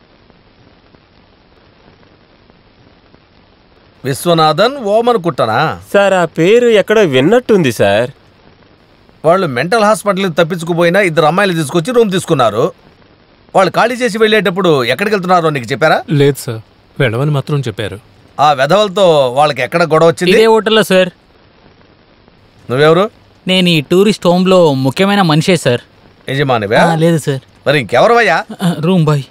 విశ్వనాథన్ ఓమన్ కుట్టనా? సార్ ఆ పేరు ఎక్కడో విన్నట్టుంది సార్. వాళ్ళు మెంటల్ హాస్పిటల్కి తప్పించుకుపోయినా ఇద్దరు అమ్మాయిలు తీసుకొచ్చి రూమ్ తీసుకున్నారు. వాళ్ళు ఖాళీ చేసి వెళ్ళేటప్పుడు ఎక్కడికి వెళ్తున్నారో నీకు చెప్పారా? లేదు సార్, వెళ్ళమని మాత్రం చెప్పారు. ఆ వెధవలతో వాళ్ళకి ఎక్కడ గొడవ వచ్చింది? ఇదే హోటల్లో సార్. నువ్వెవరు? నేను ఈ టూరిస్ట్ హోమ్లో ముఖ్యమైన మనిషే సార్. యజమానివా? లేదు సార్. మరి ఇంకెవరవయ్యా? Room bye.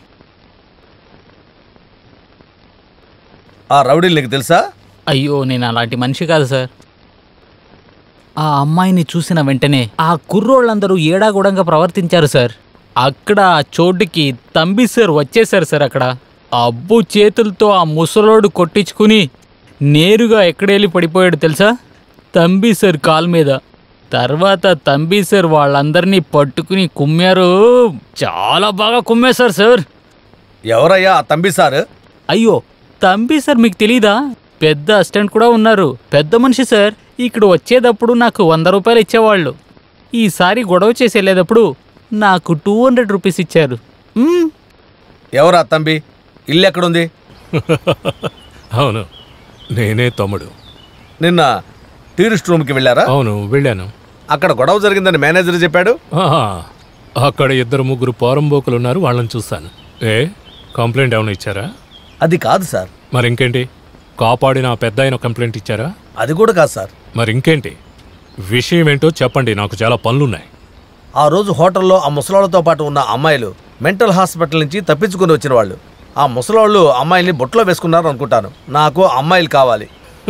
ఆ రౌడీలు నీకు తెలుసా? అయ్యో, నేను అలాంటి మనిషి కాదు సార్. ఆ అమ్మాయిని చూసిన వెంటనే ఆ కుర్రోళ్ళందరూ ఏడాగూడంగా ప్రవర్తించారు సార్. అక్కడ ఆ చోటుకి తంబి సార్ వచ్చేసారు సార్. అక్కడ అబ్బు చేతులతో ఆ ముసలోడు కొట్టించుకుని నేరుగా ఎక్కడెళ్ళి పడిపోయాడు తెలుసా? తంబి సార్ కాల్ మీద. తర్వాత తంబి సార్ వాళ్ళందరినీ పట్టుకుని కుమ్మారు, చాలా బాగా కుమ్మేశారు సార్. ఎవరయ్యా ఆ తంబి సార్? అయ్యో, తంబి సార్ మీకు తెలీదా? పెద్ద అసిస్టెంట్ కూడా ఉన్నారు, పెద్ద మనిషి సార్. ఇక్కడ వచ్చేటప్పుడు నాకు వంద రూపాయలు ఇచ్చేవాళ్ళు. ఈసారి గొడవ చేసి వెళ్ళేటప్పుడు నాకు టూ హండ్రెడ్ రూపీస్ ఇచ్చారు. ఎవరా తంబి? ఇల్లు ఎక్కడుంది? అవును, నేనే తమ్ముడు. నిన్న టూరిస్ట్ రూమ్కి వెళ్ళారా? అవును, వెళ్ళాను. అక్కడ గొడవ జరిగిందని మేనేజర్ చెప్పాడు. అక్కడ ఇద్దరు ముగ్గురు పోరంబోకులు ఉన్నారు, వాళ్ళని చూశాను. ఏ కంప్లైంట్ ఏమైనా ఇచ్చారా? అది కాదు సార్. మరి ఇంకేంటి? కాపాడిన పెద్ద ఆయన కంప్లైంట్ ఇచ్చారా? అది కూడా కాదు సార్. మరి ఇంకేంటి? విషయం ఏంటో చెప్పండి, నాకు చాలా పనులున్నాయి. ఆ రోజు హోటల్లో ఆ ముసలాళ్ళతో పాటు ఉన్న అమ్మాయిలు మెంటల్ హాస్పిటల్ నుంచి తప్పించుకుని వచ్చిన వాళ్ళు. ఆ ముసలాళ్ళు అమ్మాయిల్ని బొట్లో వేసుకున్నారు అనుకుంటాను. నాకు అమ్మాయిలు కావాలి.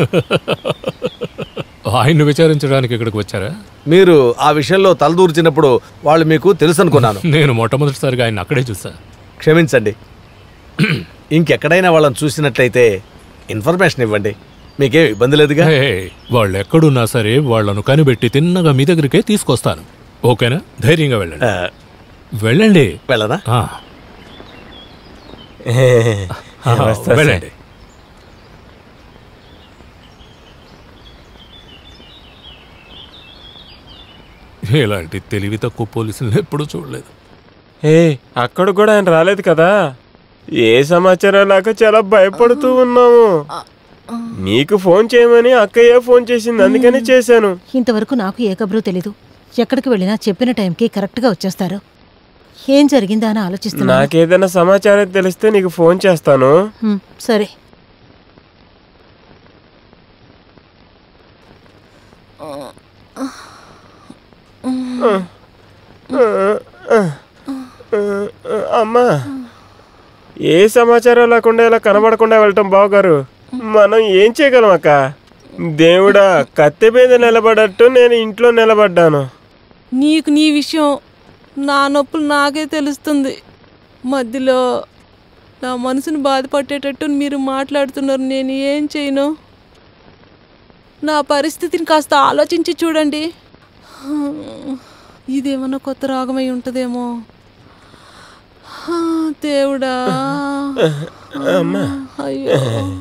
ఆయన్ని విచారించడానికి ఇక్కడికి వచ్చారా? మీరు ఆ విషయంలో తలదూర్చినప్పుడు వాళ్ళు మీకు తెలుసు అనుకున్నాను. నేను మొట్టమొదటిసారిగా ఆయన అక్కడే చూసా. క్షమించండి. ఇంకెక్కడైనా వాళ్ళని చూసినట్లయితే ఇన్ఫర్మేషన్ ఇవ్వండి, మీకేం ఇబ్బంది లేదుగా. వాళ్ళు ఎక్కడున్నా సరే వాళ్ళను కనిపెట్టి తిన్నగా మీ దగ్గరికే తీసుకొస్తాను. ఓకేనా? ధైర్యంగా వెళ్ళండి. వెళ్ళండి. వెళ్ళనా? వెళ్ళండి. ఇలాంటి తెలివి తక్కువ పోలీసులు ఎప్పుడూ చూడలేదు. ఏ అక్కడ కూడా ఆయన రాలేదు కదా? ఏ సమాచారం లేక చాలా భయపడుతూ ఉన్నాము. నీకు ఫోన్ చేయమని అక్కయ్య ఫోన్ చేసింది, అందుకని చేశాను. ఇంతవరకు నాకు ఏ కబురు తెలీదు. ఎక్కడికి వెళ్ళినా చెప్పిన టైంకి కరెక్ట్గా వచ్చేస్తారు. ఏం జరిగిందా అని ఆలోచిస్తున్నా. నాకేదైనా సమాచారం తెలిస్తే నీకు ఫోన్ చేస్తాను. సరే. అమ్మా, ఏ సమాచారం లేకుండా ఇలా కనబడకుండా వెళ్ళటం బావగారు. మనం ఏం చేయగలం అక్క? దేవుడా, కత్తి మీద నిలబడట్టు నేను ఇంట్లో నిలబడ్డాను. నీకు నీ విషయం, నా నొప్పులు నాకే తెలుస్తుంది. మధ్యలో నా మనసును బాధపట్టేటట్టు మీరు మాట్లాడుతున్నారు. నేను ఏం చేయను? నా పరిస్థితిని కాస్త ఆలోచించి చూడండి. ఇదేమన్నా కొత్త రాగమై ఉంటుందేమో. దేవుడా, అయ్యో.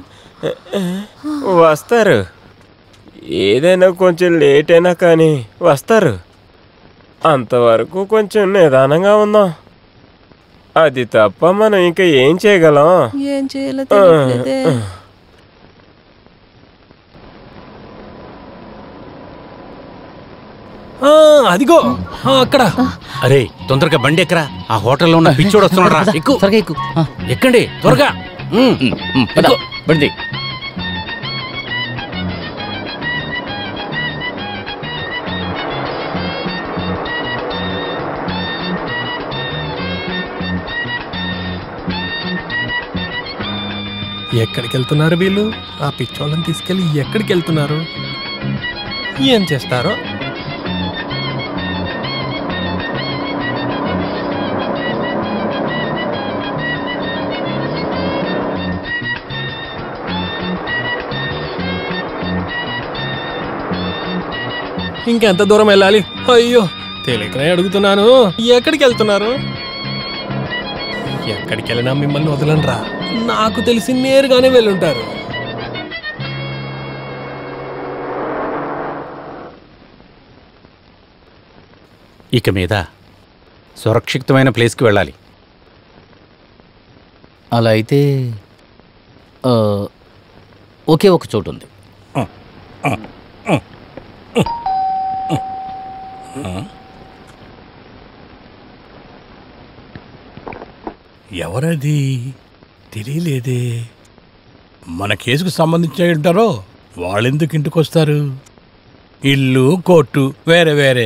వస్తారు, ఏదైనా కొంచెం లేట్ అయినా కానీ వస్తారు. అంతవరకు కొంచెం నిదానంగా ఉందాం. అది తప్ప మనం ఇంకా ఏం చేయగలం? ఏం చేయాలో తెలియట్లేదే. అదిగో అక్కడ. అరే తొందరగా బండి ఎక్కరా, ఆ హోటల్లో ఉన్న పిచ్చోడు వస్తున్నాడు రా. ఎక్కు త్వరగా ఎక్కు. ఎక్కండి త్వరగా. బండి ఎక్కడికి వెళ్తున్నారు వీళ్ళు? ఆ పిచ్చోళ్ళని తీసుకెళ్ళి ఎక్కడికి వెళ్తున్నారు? ఏం చేస్తారో? ఇంకెంత దూరం వెళ్ళాలి? అయ్యో తెలియకనే అడుగుతున్నాను. ఎక్కడికి వెళ్తున్నారు? ఎక్కడికి వెళ్ళినా మిమ్మల్ని వదలనరా. నాకు తెలిసి నేరుగానే వెళ్ళుంటారు. ఇక మీద సురక్షితమైన ప్లేస్కి వెళ్ళాలి. అలా అయితే ఒకే ఒక చోటు ఉంది. ఎవరది తెలియలేదే. మన కేసుకు సంబంధించి ఉంటారో వాళ్ళెందుకు ఇంటికి వస్తారు? ఇల్లు కోర్టు వేరే వేరే.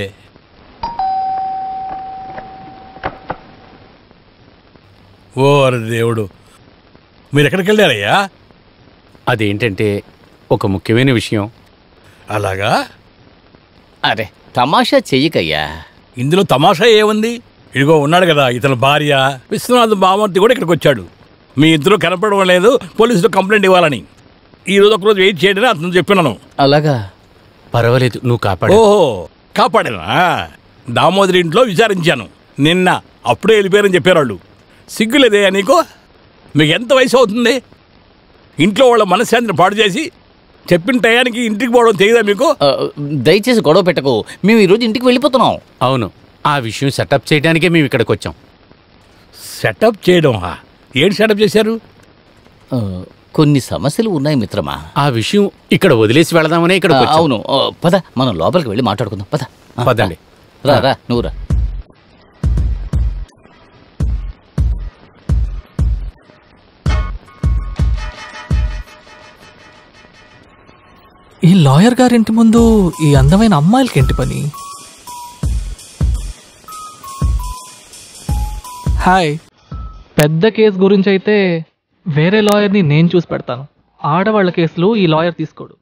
ఓ దేవుడు, మీరు ఎక్కడికి వెళ్ళారయ్యా? అదేంటంటే ఒక ముఖ్యమైన విషయం. అలాగా? అరే తమాషా చెయ్యకయ్యా. ఇందులో తమాషా ఏముంది? ఇదిగో ఉన్నాడు కదా ఇతని భార్య విశ్వనాథ్ బామూర్తి కూడా ఇక్కడికి వచ్చాడు. మీ ఇద్దరు కనపడడం లేదు, పోలీసులు కంప్లైంట్ ఇవ్వాలని. ఈ రోజు ఒకరోజు వెయిట్ చేయడని అతను చెప్పినాను. అలాగా? పర్వాలేదు, నువ్వు కాపాడు. ఓహో కాపాడేనా? దామోదరి ఇంట్లో విచారించాను నిన్న, అప్పుడే వెళ్ళిపోయారని చెప్పారు వాళ్ళు. సిగ్గులేదే నీకు? మీకు ఎంత వయసు అవుతుంది? ఇంట్లో వాళ్ళ మనశ్శాంతిని పాడు చేసి చెప్పిన టయానికి ఇంటికి పోవడం తెలియదా మీకు? దయచేసి గొడవ పెట్టకు, మేము ఈరోజు ఇంటికి వెళ్ళిపోతున్నాం. అవును, ఆ విషయం సెటప్ చేయడానికే మేము ఇక్కడికి వచ్చాం. సెటప్ చేయడం? ఏంటి సెటప్ చేశారు? కొన్ని సమస్యలు ఉన్నాయి మిత్రమా. ఆ విషయం ఇక్కడ వదిలేసి వెళదామనే ఇక్కడ. అవును, పద మనం లోపలికి వెళ్ళి మాట్లాడుకుందాం. పద పదండి. రా రా నువ్వు రా. ఈ లాయర్ గారింటి ముందు ఈ అందమైన అమ్మాయిలకి ఏంటి పని? హాయ్. పెద్ద కేసు గురించి అయితే వేరే లాయర్ని నేను చూసి పెడతాను. ఆడవాళ్ళ కేసులు ఈ లాయర్ తీసుకోడు.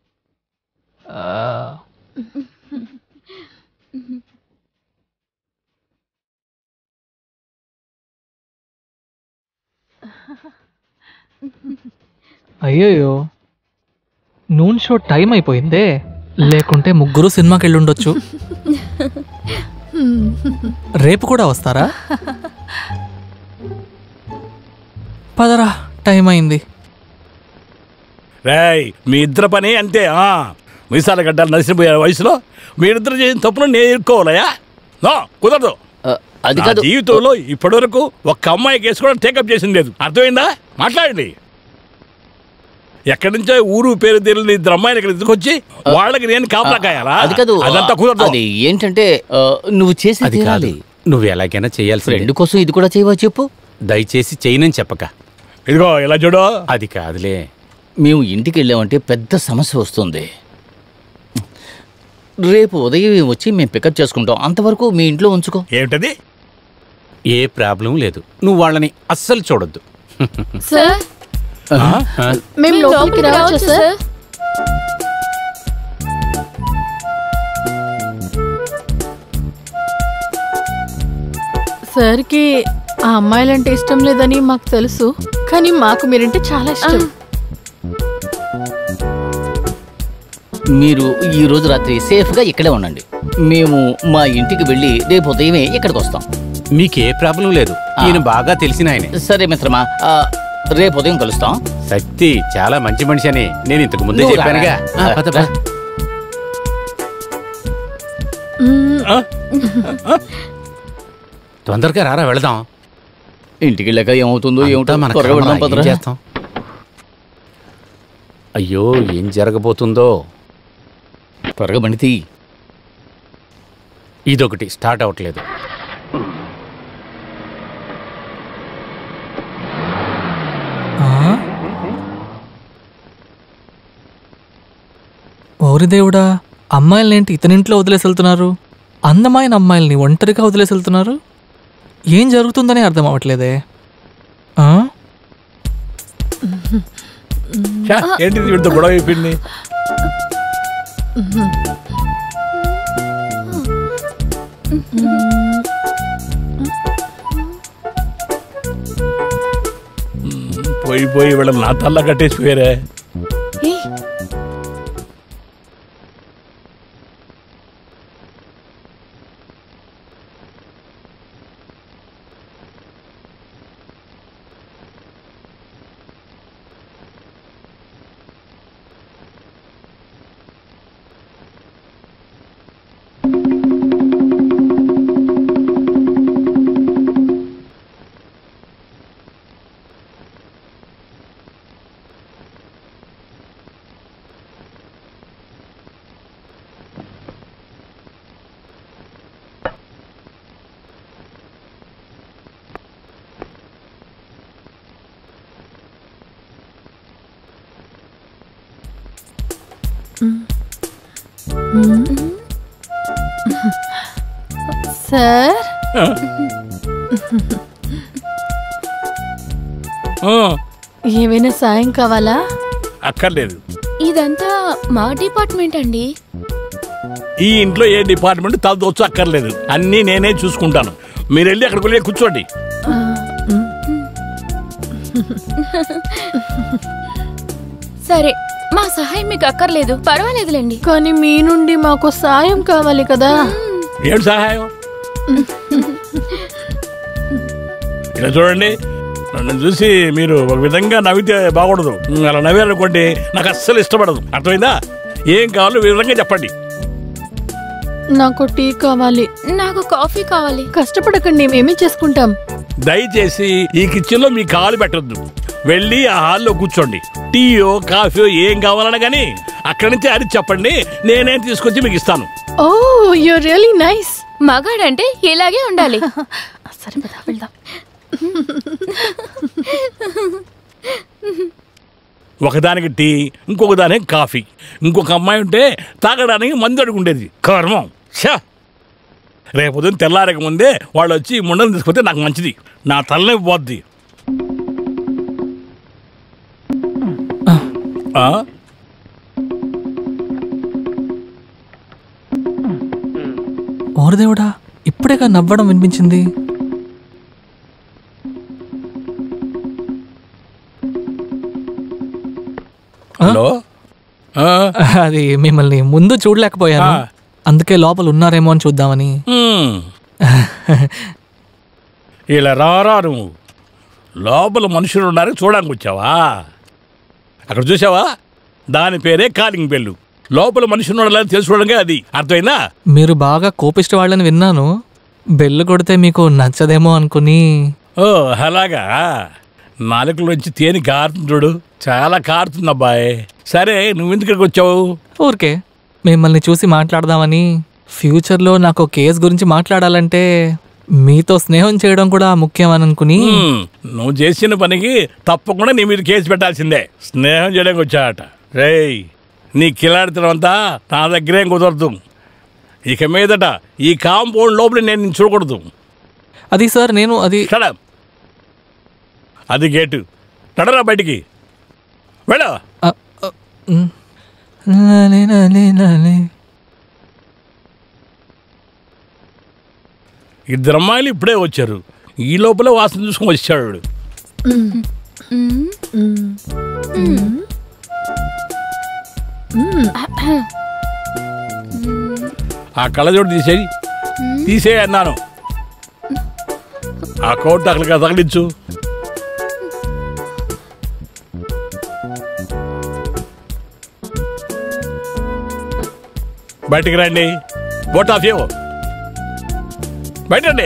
అయ్యయ్యో, నూన్ షో టైం అయిపోయిందే. లేకుంటే ముగ్గురు సినిమాకి వెళ్ళి ఉండొచ్చు. రేపు కూడా వస్తారా? పదరా, టైం అయింది. రేయ్, మీ ఇద్దరు పని అంతే. మీసాల గడ్డలు నలిసిపోయే వయసులో మీరిద్దరు చేసిన తప్పును నేను ఇరుక్కోవాలయా? కుదరదు. అది కాదు, జీవితంలో ఇప్పటి వరకు ఒక్క అమ్మాయి కేసు కూడా టేకప్ చేసింది లేదు. అర్థమైందా? మాట్లాడండి. ఎక్కడి నుంచో ఊరు పేరు తెలియని ఇద్దరు అమ్మాయిలు ఇక్కడ తీసుకొచ్చి వాళ్ళకి నేను కాపలా కాయాలా? అది కాదు, అదంతా కుదరదు. అది ఏంటంటే నువ్వు చేసేది కాదు, నువ్వు ఎలాగైనా చేయాల్సి. ఫ్రెండ్ కోసం ఇది కూడా చేయవా చెప్పు. దయచేసి చేయనని చెప్పక. ఇదిగో ఇలా చూడు. అది కాదులే, మేము ఇంటికి వెళ్ళామంటే పెద్ద సమస్య వస్తుంది. రేపు ఉదయం వచ్చి మేము పికప్ చేసుకుంటాం. అంతవరకు మీ ఇంట్లో ఉంచుకో. ఏమిటది? ఏ ప్రాబ్లం లేదు, నువ్వు వాళ్ళని అస్సలు చూడొద్దు. సార్, మేము లోపలికి రావచ్చా సార్? సార్కి ఆ అమ్మాయిలంటే ఇష్టం లేదని మాకు తెలుసు, కానీ మాకు మీరంటే చాలా ఇష్టం. మీరు ఈ రోజు రాత్రి సేఫ్గా ఇక్కడే ఉండండి. మేము మా ఇంటికి వెళ్ళి రేపు ఉదయమే ఇక్కడికి వస్తాం. మీకే ప్రాబ్లం లేదు, ఈయన బాగా తెలిసిన ఆయనే. సరే మిత్రమా, రేపు ఉదయం కలుస్తాం. శక్తి చాలా మంచి మనిషి అని నేను ఇంతకు ముందే నువ్వు చెప్పానుగా. రా. ఆ, పద, పద. తొందరగా రారా వెళదాం. ఇంటికి వెళ్ళాక ఏమవుతుందో ఏమిటో మన త్వరగా కర్మ, వెళ్దాం, పదరా. ఏం చేస్తాం? అయ్యో ఏం జరగబోతుందో. త్వరగా బండి తీ. ఇదొకటి స్టార్ట్ అవ్వట్లేదు. ఓరి దేవుడా, అమ్మాయిలనేంటి ఇతనింట్లో వదిలేసి వెళ్తున్నారు? అందమైన అమ్మాయిల్ని ఒంటరిగా వదిలేసి వెళ్తున్నారు. ఏం జరుగుతుందని అర్థం అవ్వట్లేదే. ఆ? ఏంటి వీటితో గొడవ అయిపోయింది? పోయి పోయి వీళ్ళ నా తల్ల కట్టేసిపోయారే. సార్, ఏమైనా సాయం కావాలా? అక్కర్లేదు. ఇదంతా మా డిపార్ట్మెంట్ అండి. ఈ ఇంట్లో ఏ డిపార్ట్మెంట్ తలదోచ్చు అక్కర్లేదు, అన్నీ నేనే చూసుకుంటాను. మీరు వెళ్ళి అక్కడికి వెళ్ళి కూర్చోండి. సరే, మా సహాయం మీకు అక్కర్లేదు, పర్వాలేదులేండి. కానీ మీ నుండి మాకు సాయం కావాలి కదా. ఏడు సహాయం? ఇలా చూడండి, నన్ను చూసి మీరు ఒక విధంగా నవ్వితే బాగుండదు. అలా నవ్వారనుకోండి నాకు అస్సలు ఇష్టపడదు. అర్థమైందా? ఏం కావాలో వివరంగా చెప్పండి. నాకు టీ కావాలి. నాకు కాఫీ కావాలి. కష్టపడకండి, మేమే చేసుకుంటాం. దయచేసి ఈ కిచెన్ లో మీ కాలు పెట్టద్దు. వెళ్ళి ఆ హాల్లో కూర్చోండి. టీయో కాఫీయో ఏం కావాలన్నా గానీ అక్కడి నుంచి అది చెప్పండి, నేనేం తీసుకొచ్చి మీకు ఇస్తాను. Oh, you are really nice. మగాడంటే ఇలాగే ఉండాలి. సరే పద వెళ్దాం. ఒకదానికి టీ, ఇంకొక దానికి కాఫీ. ఇంకొక అమ్మాయి ఉంటే తాగడానికి మందు అడుగుండేది. కర్మం. షా, రేపు ఉదయం తెల్లారక ముందే వాళ్ళు వచ్చి ఈ ముండలు తీసుకొస్తే నాకు మంచిది. నా తలనే పోద్ది. ఓరి దేవుడా, ఇప్పుడేగా నవ్వడం వినిపించింది. హలో, అది మిమ్మల్ని ముందు చూడలేకపోయాను, అందుకే లోపల ఉన్నారేమో అని చూద్దామని. ఇలా రారా నువ్వు. లోపల మనుషులు ఉన్నారని చూడడానికి వచ్చావా? అక్కడ చూసావా, దాని పేరే కాలింగ్ బెల్లు. లోపల మనుషులు ఉన్నారని తెలుసుకోవడానికి అది. అర్థమైందా? మీరు బాగా కోపిష్ట వాళ్ళని విన్నాను. బెల్లు కొడితే మీకు నచ్చదేమో అనుకుని. ఓ అలాగా. నాలుగులోంచి తేనె కారుతుంది చూడు, చాలా కారుతుంది అబ్బాయి. సరే, నువ్వెందుకు ఇక్కడికి వచ్చావు? ఊరికే మిమ్మల్ని చూసి మాట్లాడదామని. ఫ్యూచర్లో నాకు కేసు గురించి మాట్లాడాలంటే మీతో స్నేహం చేయడం కూడా ముఖ్యం అని అనుకుని. నువ్వు చేసిన పనికి తప్పకుండా నీ మీద కేసు పెట్టాల్సిందే. స్నేహం చేయడానికి వచ్చాట. రేయ్, నీ కిలాడితనం అంతా నా దగ్గరేం కుదరదు. ఇక మీదట ఈ కాంపౌండ్ లోపల నేను చూడకూడదు. అది సార్, నేను అది అది గేటు. నడరా బయటికి, వెళ్ళ. ఇద్దరు అమ్మాయిలు ఇప్పుడే వచ్చారు. ఈ లోపల వాసన చూసుకొని వచ్చాడు. ఆ కళ్ళజోడు తీసేయి తీసేయి అన్నాను. ఆ కోట్ అక్కడికి తగిలించు. బయటికి రండి. బోట్ ఆఫ్ యూ బయటండి.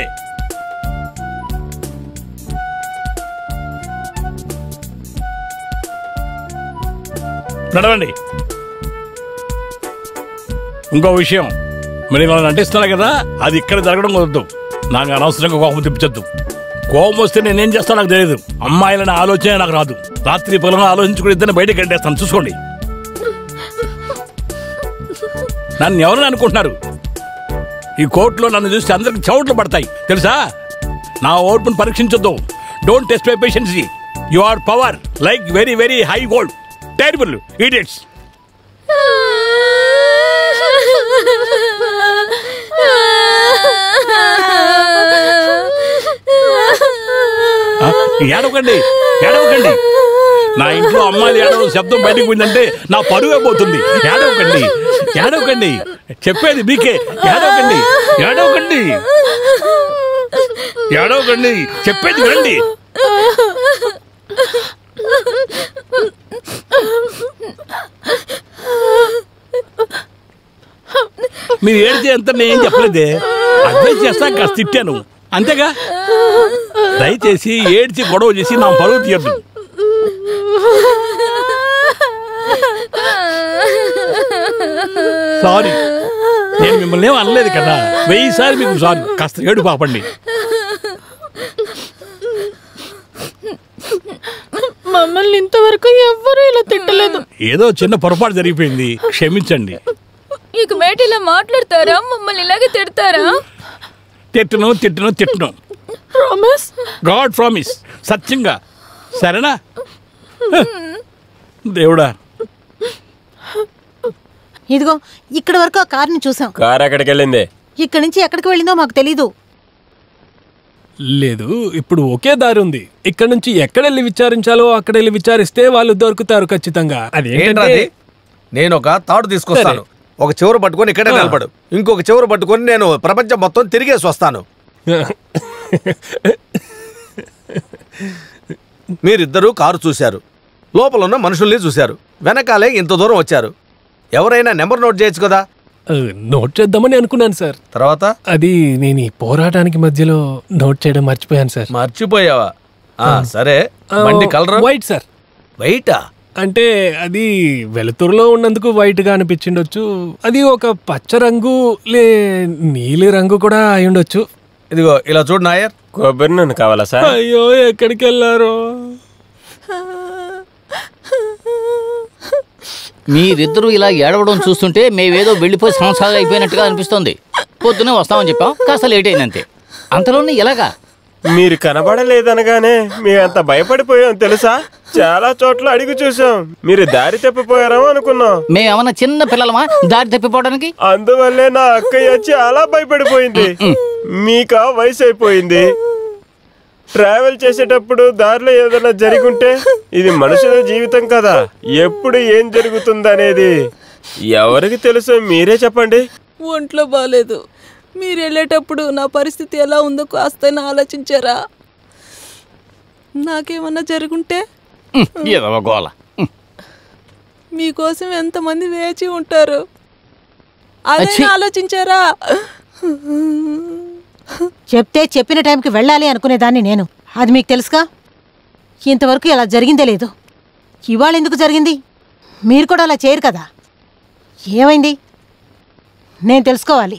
నడవండి. ఇంకో విషయం, మీరు ఇలా నటిస్తున్నారు కదా, అది ఇక్కడ జరగడం కుదరదు. నాకు అనవసరంగా కోపం తెప్పించద్దు. కోపం వస్తే నేనేం చేస్తాను నాకు తెలియదు. అమ్మాయిలని ఆలోచన నాకు రాదు. రాత్రి పొలంగా ఆలోచించుకుని ఇద్దరిని బయటకు గంటేస్తాను. చూసుకోండి. నన్ను ఎవరని అనుకుంటున్నారు? ఈ కోర్టులో నన్ను చూస్తే అందరికి చౌట్లు పడతాయి తెలుసా. నా ఓర్పును పరీక్షించొద్దు. Don't test my patience. You are power like very very high gold. Terrible idiots. ఏడవకండి ఏడవకండి. నా ఇంట్లో అమ్మాయిలు ఏడవ శబ్దం బయటకు పోయిందంటే నా పరువే పోతుంది. ఏడవకండి ఏడవకండి. చెప్పేది మీకే. ఏడవకండి ఏడవకండి ఏడవకండి. చెప్పేది వినండి. మీరు ఏడితే ఎంత నేను చెప్పలేదే. అడ్వైస్ చేస్తా కాస్త తిట్టాను అంతేగా. దయచేసి ఏడ్చి గొడవ చేసి నా పరువు తీయద్దు. సారీ, నేను మిమ్మల్ని ఏం అనలేదు కదా. వెయ్యిసారి మీకు సారీ. కాస్త ఏడు పాపండి. మమ్మల్ని ఇంతవరకు ఎవ్వరూ ఇలా తిట్టలేదు. ఏదో చిన్న పొరపాటు జరిగిపోయింది, క్షమించండి. ఇక మేట ఇలా మాట్లాడతారా? మమ్మల్ని ఇలాగే తిడతారా? తిట్టను తిట్టను తిట్టను. ప్రామిస్? God promise. సత్యంగా. సరేనా? దేవుడా. ఇదిగో ఇక్కడ వరకు ఆ కార్ని చూసాం. కార్ ఎక్కడికి వెళ్ళింది? ఇక్కడి నుంచి ఎక్కడికి వెళ్ళిందో మాకు తెలీదు. లేదు, ఇప్పుడు ఒకే దారి ఉంది. ఇక్కడ నుంచి ఎక్కడెళ్ళి విచారించాలో అక్కడ వెళ్ళి విచారిస్తే వాళ్ళు దొరుకుతారు ఖచ్చితంగా. అదేంటది? నేను ఒక తాడు తీసుకొస్తాను. ఒక చివరు పట్టుకొని ఇక్కడే నిలబడు. ఇంకొక చివరు పట్టుకొని నేను ప్రపంచం మొత్తం తిరిగేసి వస్తాను. మీరిద్దరూ కారు చూశారు, లోపల ఉన్న మనుషుల్ని చూశారు, వెనకాలే ఇంత దూరం వచ్చారు. ఎవరైనా నెంబర్ నోట్ చేయొచ్చు కదా. నోట్ చేద్దామని అనుకున్నాను సార్. తర్వాత అది నేను ఈ పోరాటానికి మధ్యలో నోట్ చేయడం మర్చిపోయాను సార్. మర్చిపోయావా? సరే, బండి కలర్ వైట్ సార్. వైటా? అంటే అది వెలుతురులో ఉన్నందుకు వైట్ గా అనిపించిండొచ్చు. అది ఒక పచ్చ రంగు లే నీలి రంగు కూడా అయి ఉండొచ్చు. ఇదిగో ఇలా చూడు నాయర్. కొబ్బరి నూనె కావాలా సార్? అయ్యో, ఎక్కడికి వెళ్ళారో. మీరిద్దరూ ఇలా ఏడవడం చూస్తుంటే మేమేదో వెళ్ళిపోయి సంవత్సరాలు అయిపోయినట్టుగా అనిపిస్తుంది. పొద్దునే వస్తామని చెప్పాం, కాస్త లేట్ అయిందంతే. అంతలోనే ఎలాగా? మీరు కనబడలేదనగానే మేమంత భయపడిపోయాం తెలుసా. చాలా చోట్ల అడిగి చూసాం. మీరు దారి తప్పిపోయారేమో అనుకున్నాం. మేమేమన్నా చిన్న పిల్లలమా దారి తప్పిపోవడానికి? అందువల్లే నా అక్కయ్య చాలా భయపడిపోయింది. మీకా వయసు అయిపోయింది. ట్రావెల్ చేసేటప్పుడు దారిలో ఏదైనా జరుగుంటే, ఇది మనుషుల జీవితం కదా, ఎప్పుడు ఏం జరుగుతుందనేది ఎవరికి తెలుసు? మీరే చెప్పండి. ఒంట్లో బాలేదు. మీరు వెళ్ళేటప్పుడు నా పరిస్థితి ఎలా ఉందో కాస్తైనా ఆలోచించారా? నాకేమన్నా జరుగుంటే మీకోసం ఎంతమంది వేచి ఉంటారు, అదే ఆలోచించారా? చెప్తే చెప్పిన టైంకి వెళ్ళాలి అనుకునేదాన్ని నేను. అది మీకు తెలుసుగా. ఇంతవరకు ఇలా జరిగిందే లేదు. ఇవాళ ఎందుకు జరిగింది? మీరు కూడా అలా చేయరు కదా. ఏమైంది? నేను తెలుసుకోవాలి.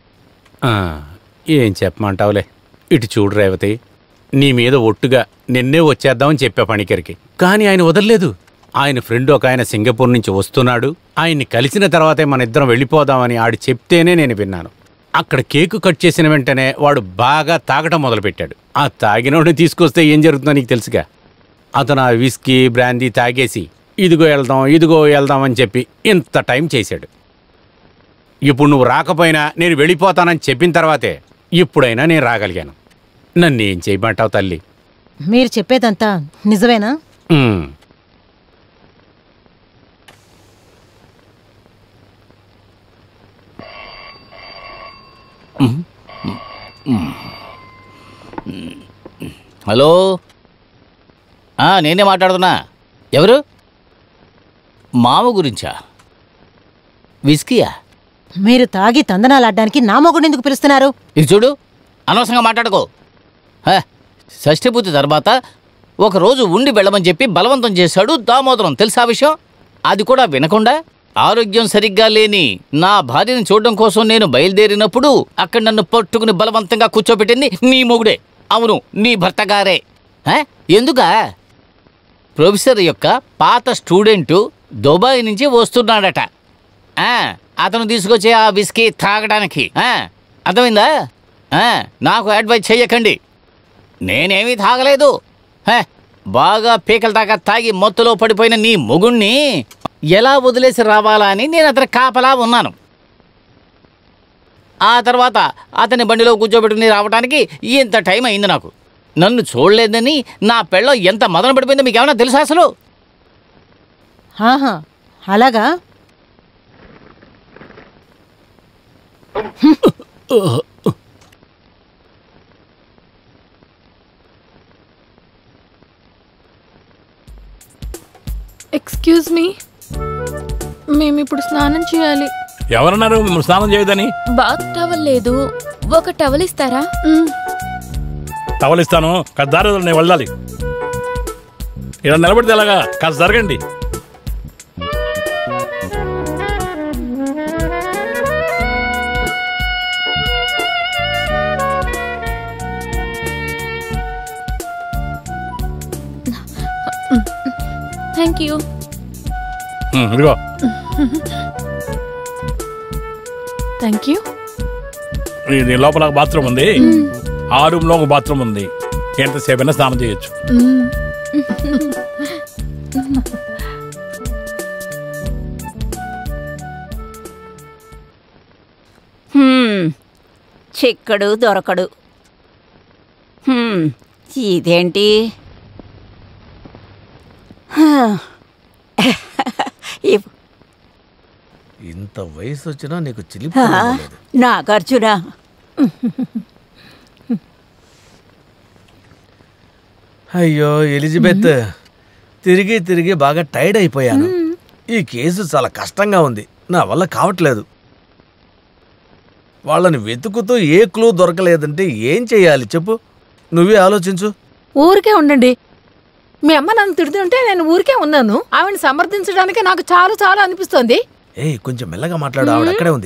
ఏం చెప్పమంటావులే. ఇటు చూడు రేవతి, నీ మీద ఒట్టుగా నిన్నే వచ్చేద్దామని చెప్పా పనికరికి. కానీ ఆయన వదలలేదు. ఆయన ఫ్రెండ్ ఒక ఆయన సింగపూర్ నుంచి వస్తున్నాడు, ఆయన్ని కలిసిన తర్వాతే మన ఇద్దరం వెళ్ళిపోదామని ఆడు చెప్తేనే నేను విన్నాను. అక్కడ కేకు కట్ చేసిన వెంటనే వాడు బాగా తాగటం మొదలుపెట్టాడు. ఆ తాగినోడిని తీసుకొస్తే ఏం జరుగుతుందో నీకు తెలుసుగా. అతను ఆ విస్కీ బ్రాందీ తాగేసి ఇదిగో వెళ్దాం ఇదిగో వెళ్దాం అని చెప్పి ఇంత టైం చేశాడు. ఇప్పుడు నువ్వు రాకపోయినా నేను వెళ్ళిపోతానని చెప్పిన తర్వాతే ఇప్పుడైనా నేను రాగలిగాను. నన్ను ఏం చేయమంటావు తల్లి? మీరు చెప్పేదంతా నిజమేనా? ఉమ్. హలో, నేనే మాట్లాడుతున్నా. ఎవరు? మామ గురించా? విస్కీయా? మీరు తాగి తందనాలాడ్డానికి నా మొగుడు ఎందుకు పిలుస్తున్నారు? ఇది చూడు, అనవసరంగా మాట్లాడుకో. షష్ఠిపూర్తి తర్వాత ఒకరోజు ఉండి వెళ్ళమని చెప్పి బలవంతం చేశాడు దామోదరం. తెలుసా విషయం? అది కూడా వినకుండా ఆరోగ్యం సరిగ్గా లేని నా భార్యని చూడడం కోసం నేను బయలుదేరినప్పుడు అక్కడ నన్ను పట్టుకుని బలవంతంగా కూర్చోబెట్టింది నీ మొగుడే. అవును, నీ భర్త గారే. ఎందుకా? ప్రొఫెసర్ యొక్క పాత స్టూడెంటు దుబాయ్ నుంచి వస్తున్నాడట. అతను తీసుకొచ్చే ఆ విస్కీ తాగడానికి. అర్థమైందా? నాకు అడ్వైజ్ చెయ్యకండి. నేనేమీ తాగలేదు. బాగా పీకల దాకా తాగి మొత్తులో పడిపోయిన నీ మొగుణ్ణి ఎలా వదిలేసి రావాలా అని నేను అతని కాపలా ఉన్నాను. ఆ తర్వాత అతని బండిలో కూర్చోబెట్టుకుని రావడానికి ఇంత టైం అయింది నాకు. నన్ను చూడలేదని నా పెళ్ళం ఎంత మదన పడిపోయిందో మీకు ఏమైనా తెలుసా అసలు? ఆహా, అలాగా? ఎక్స్క్యూజ్ మీ, మేము ఇప్పుడు స్నానం చేయాలి. ఎవరన్నారు మిమ్మల్ని స్నానం చేయదని? బాత్ టవల్ లేదు, ఒక టవల్ ఇస్తారా? టవల్ ఇస్తాను, కాస్త దారి వదలండి, నేను వెళ్ళాలి. ఇలా నిలబడితే ఎలాగా? కాస్త జరగండి. Thank you. ఇదిగో. Thank you. ఇది లోపల బాత్రూమ్ ఉంది, ఆ రూమ్ లో ఒక బాత్రూమ్ ఉంది. ఎంతసేపు అయినా స్నానం చేయొచ్చు. చిక్కడు దొరకడు. ఇదేంటి? ఇంత వయసు వచ్చినా నీకు చిలిపి. నాగార్జున, అయ్యో ఎలిజబెత్, తిరిగి తిరిగి బాగా టైర్డ్ అయిపోయాను. ఈ కేసు చాలా కష్టంగా ఉంది, నా వల్ల కావట్లేదు. వాళ్ళని వెతుకుతూ ఏ క్లూ దొరకలేదంటే ఏం చెయ్యాలి చెప్పు? నువ్వే ఆలోచించు. ఊరికే ఉండండి. మీ అమ్మ నన్ను తిడుతుంటే నేను ఊరికే ఉన్నాను. ఆవిడని సమర్థించడానికి నాకు చాలా చాలా అనిపిస్తోంది. ఏ కొంచెం మెల్లగా మాట్లాడు, ఆవిడ అక్కడే ఉంది.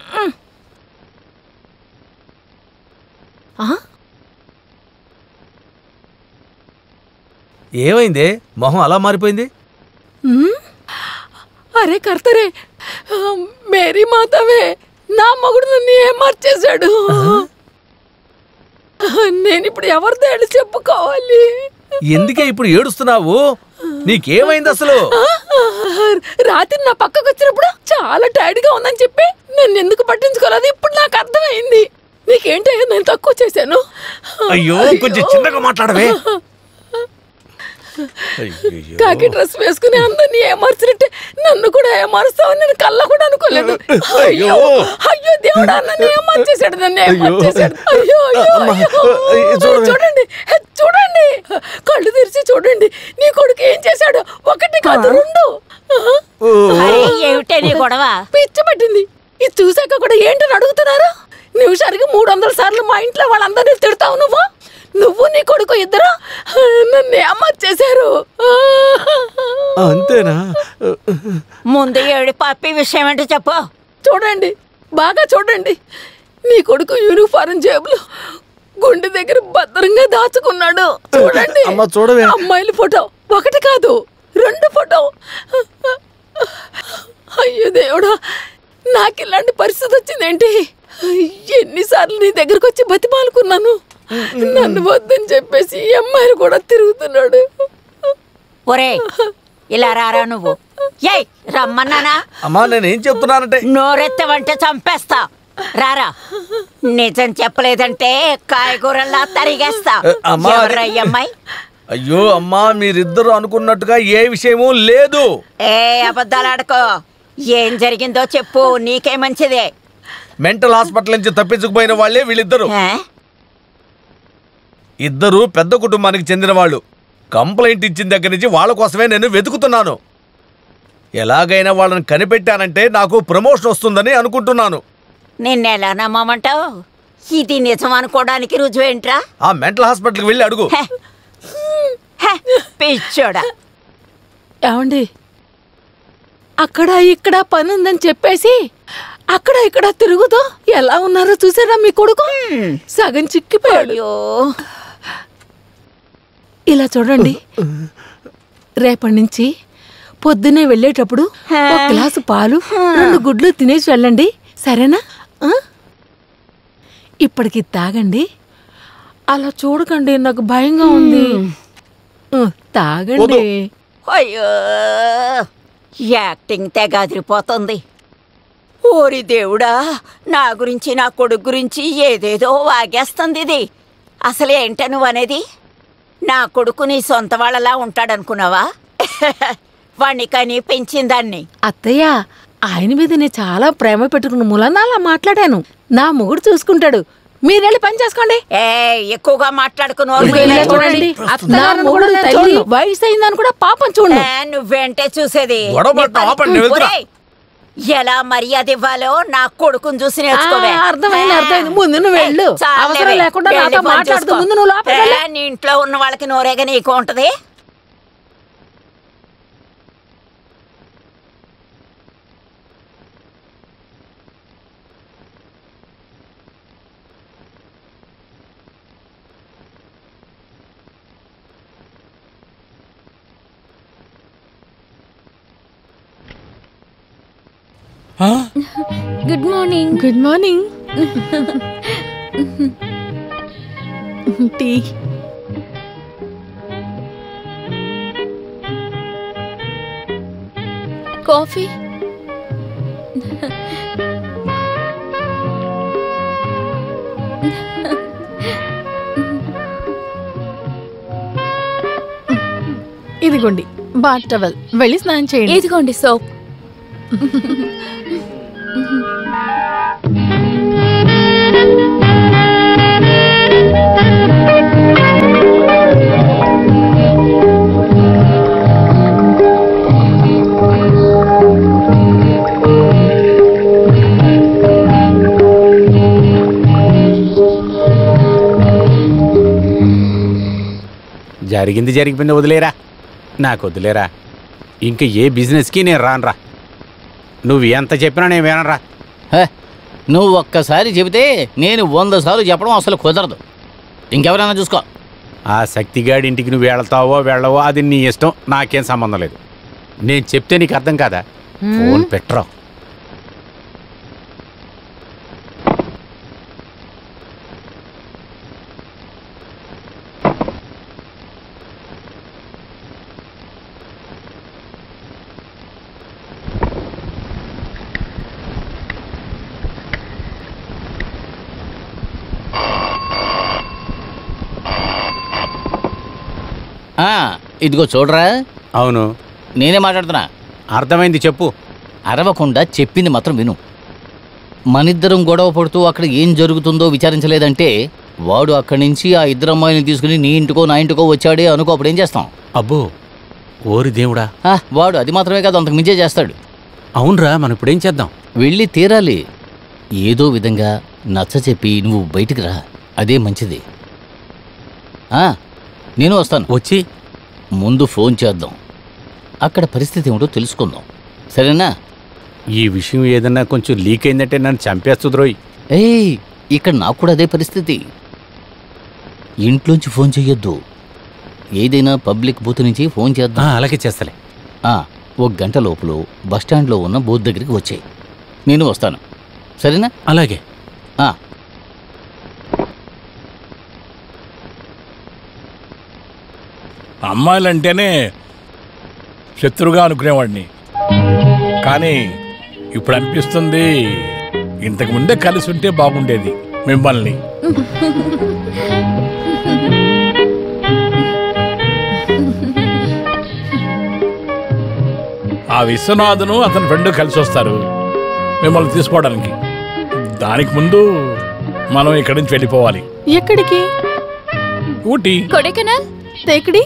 ఏమైందే మొహం అలా మారిపోయింది? అరే కర్తరే, మేరీ మాతవే, నా మగుడు నన్ను ఏం మార్చేశాడు. నేను ఇప్పుడు ఎవరితో వెళ్ళి చెప్పుకోవాలి? ఎందుకే ఇప్పుడు ఏడుస్తున్నావు? నీకేమైంది అసలు? రాత్రి నా పక్కకు వచ్చినప్పుడు చాలా టైర్డ్ గా ఉందని చెప్పి నన్ను ఎందుకు పట్టించుకోలేదు ఇప్పుడు నాకు అర్థమైంది. నీకేంటే నేను తక్కువ చేశాను? అయ్యో కొంచెం చిన్నగా మాట్లాడవే. కాకి డ్రెస్ వేసుకుని అందరినీ ఏమార్చినట్టే నన్ను కూడా ఏమారుస్తావని నేను కళ్ళ కూడా అనుకోలేదు. అయ్యో అయ్యో దేవుడా, నన్ను ఏమార్చేశాడు, నన్ను ఏమార్చేశాడు. అయ్యో అయ్యో, చూడండి చూడండి, కళ్ళు తెరిచి చూడండి, నీ కొడుకు ఏం చేశాడు? ఒకటి కాదు రెండు. ఏమిటే నీ గొడవ? పిచ్చి పట్టింది. ఇది చూసాక కూడా ఏంటని అడుగుతున్నారు? నిమిషానికి మూడు వందల సార్లు మా ఇంట్లో వాళ్ళందరినీ తిడతావు నువ్వు. నువ్వు నీ కొడుకు ఇద్దరు నన్ను ఏమర్చేశారు. అంతేనా? ముందు ఏడు పప్పి విషయం ఏంటో చెప్పు. చూడండి, బాగా చూడండి. నీ కొడుకు యూనిఫారం జేబులో గుండె దగ్గర భద్రంగా దాచుకున్నాడు. చూడండి, చూడవే. అమ్మాయిల ఫోటో ఒకటి కాదు రెండు ఫోటో. అయ్యో దేవుడా, నాకు ఇలాంటి పరిస్థితి వచ్చిందేంటి? ఎన్నిసార్లు నీ దగ్గరకు వచ్చి బతిమాలుకున్నాను. నన్ను వద్దని చెప్పేసి ఈ అమ్మాయిలు కూడా తిరుగుతున్నాడు. ఒరే ఇలా రారా నువ్వు. ఏయ్ రమ్మన్నానా? అమ్మా నేనేం చెప్తున్నానంటే. నోరెత్తవంటే చంపేస్తా. రారా, నిజం చెప్పలేదంటే కాయగూరల్లా తరిగేస్తా. అమ్మా, అమ్మాయి? అయ్యో అమ్మా, మీరిద్దరు అనుకున్నట్టుగా ఏ విషయమూ లేదు. ఏ అబద్ధాలు ఆడుకో. ఏం జరిగిందో చెప్పు, నీకే మంచిదే. మెంటల్ హాస్పిటల్ నుంచి తప్పించుకుపోయిన వాళ్ళే వీళ్ళిద్దరు. ఇద్దరు పెద్ద కుటుంబానికి చెందిన వాళ్ళు. కంప్లైంట్ ఇచ్చిన దగ్గర నుంచి వాళ్ళ కోసమే నేను వెతుకుతున్నాను. ఎలాగైనా వాళ్ళని కనిపెట్టానంటే నాకు ప్రమోషన్ వస్తుందని అనుకుంటున్నాను. నిన్నెలా నమ్మమంటావు? ఇది నిజం అనుకోవడానికి రుజువేంట్రా? ఆ మెంటల్ హాస్పిటల్కి వెళ్ళి అడుగు. పిచ్చోడా. ఏమండి, అక్కడ ఇక్కడ పని ఉందని చెప్పేసి అక్కడ ఇక్కడ తిరుగుతూ ఎలా ఉన్నారో చూసారా మీ కొడుకు? సగం చిక్కిపోయాడు. ఇలా చూడండి, రేపటి నుంచి పొద్దున్నే వెళ్ళేటప్పుడు ఒక గ్లాసు పాలు రెండు గుడ్లు తినేసి వెళ్ళండి, సరేనా? ఇప్పటికి తాగండి. అలా చూడకండి, నాకు భయంగా ఉంది. తాగండి. అయ్యో, యాక్టింగ్ తెగాదిరిపోతుంది. ఓరి దేవుడా, నా గురించి నా కొడుకు గురించి ఏదేదో వాగేస్తుంది ఇది. అసలు ఏంట నువ్వు అనేది? నా కొడుకు నీ సొంత వాళ్ళలా ఉంటాడనుకున్నావా? వాణ్ణి కని పెంచిందాన్ని. అత్తయ్య, ఆయన మీద నేను చాలా ప్రేమ పెట్టుకున్న మూలన అలా మాట్లాడాను. నా మొగుడు చూసుకుంటాడు, మీరెళ్ళి పని చేసుకోండి. ఏ ఎక్కువగా మాట్లాడుకుని వయసు అయిందని కూడా పాపం చూడండి. నువ్వేంటే చూసేది? ఎలా మర్యాద ఇవ్వాలో నా కొడుకుని చూసి నేర్చుకోవే. అర్థమైంది అర్థమైంది ముందు నువ్వు వెళ్ళు. అవసరం లేకుండా నాతో మాట్లాడుతూ ముందు నువ్వు లోపలికి. నీ ఇంట్లో ఉన్న వాళ్ళకి నోరేగా నీకు ఉంటది. Good morning. Good morning. Tea. Coffee. ఇదిగోండి బాత్ టవల్, వెళ్ళి స్నానం చేయండి. ఇదిగోండి సోప్. జరిగింది జరిగిపోయింది, వదిలేరా. నాకు వదిలేరా. ఇంకా ఏ బిజినెస్కి నేను రానురా. నువ్వు ఎంత చెప్పినా నేను వినరా. నువ్వు ఒక్కసారి చెబితే నేను వంద సార్లు చెప్పడం అసలు కుదరదు. ఇంకెవరైనా చూసుకో. ఆ శక్తిగాడి ఇంటికి నువ్వు వెళ్తావో వెళ్ళవో అది నీ ఇష్టం, నాకేం సంబంధం లేదు. నేను చెప్తే నీకు అర్థం కాదా? ఫోన్ పెట్టరా. ఇదిగో చూడరా. అవును, నేనే మాట్లాడుతున్నా. అర్థమైంది, చెప్పు. అరవకుండా చెప్పింది మాత్రం విను. మనిద్దరం గొడవ పడుతూ అక్కడ ఏం జరుగుతుందో విచారించలేదంటే వాడు అక్కడి నుంచి ఆ ఇద్దరు అమ్మాయిని తీసుకుని నీ ఇంటికో నా ఇంటికో వచ్చాడే అనుకో, అప్పుడు ఏం చేస్తాం? అబ్బో, ఓరి దేవుడా. వాడు అది మాత్రమే కాదు, అంతకు మించే చేస్తాడు. అవునరా, మనం ఇప్పుడేం చేద్దాం? వెళ్ళి తీరాలి. ఏదో విధంగా నచ్చ చెప్పి నువ్వు బయటికి రా, అదే మంచిది. నేను వస్తాను. వచ్చి ముందు ఫోన్ చేద్దాం, అక్కడ పరిస్థితి ఏమిటో తెలుసుకుందాం, సరేనా? ఈ విషయం ఏదన్నా కొంచెం లీక్ అయిందంటే నన్ను చంపేస్తుంది రోయ్. ఏయ్, ఇక్కడ నాకు కూడా అదే పరిస్థితి. ఇంట్లోంచి ఫోన్ చెయ్యొద్దు, ఏదైనా పబ్లిక్ బూత్ నుంచి ఫోన్ చేద్దాం. అలాగే చేస్తలే. ఒక గంట లోపల బస్టాండ్లో ఉన్న బూత్ దగ్గరికి వచ్చాయి, నేను వస్తాను, సరేనా? అలాగే. అమ్మాయిలంటేనే శత్రుగా అనుకునేవాడిని, కానీ ఇప్పుడు అనిపిస్తుంది ఇంతకు ముందే కలిసి ఉంటే బాగుండేది మిమ్మల్ని. ఆ విశ్వనాథను అతని ఫ్రెండ్ కలిసి వస్తారు మిమ్మల్ని తీసుకోవడానికి. దానికి ముందు మనం ఇక్కడి నుంచి వెళ్ళిపోవాలి. ఎక్కడికి? Ooty. Kodaikanal? Thekkady?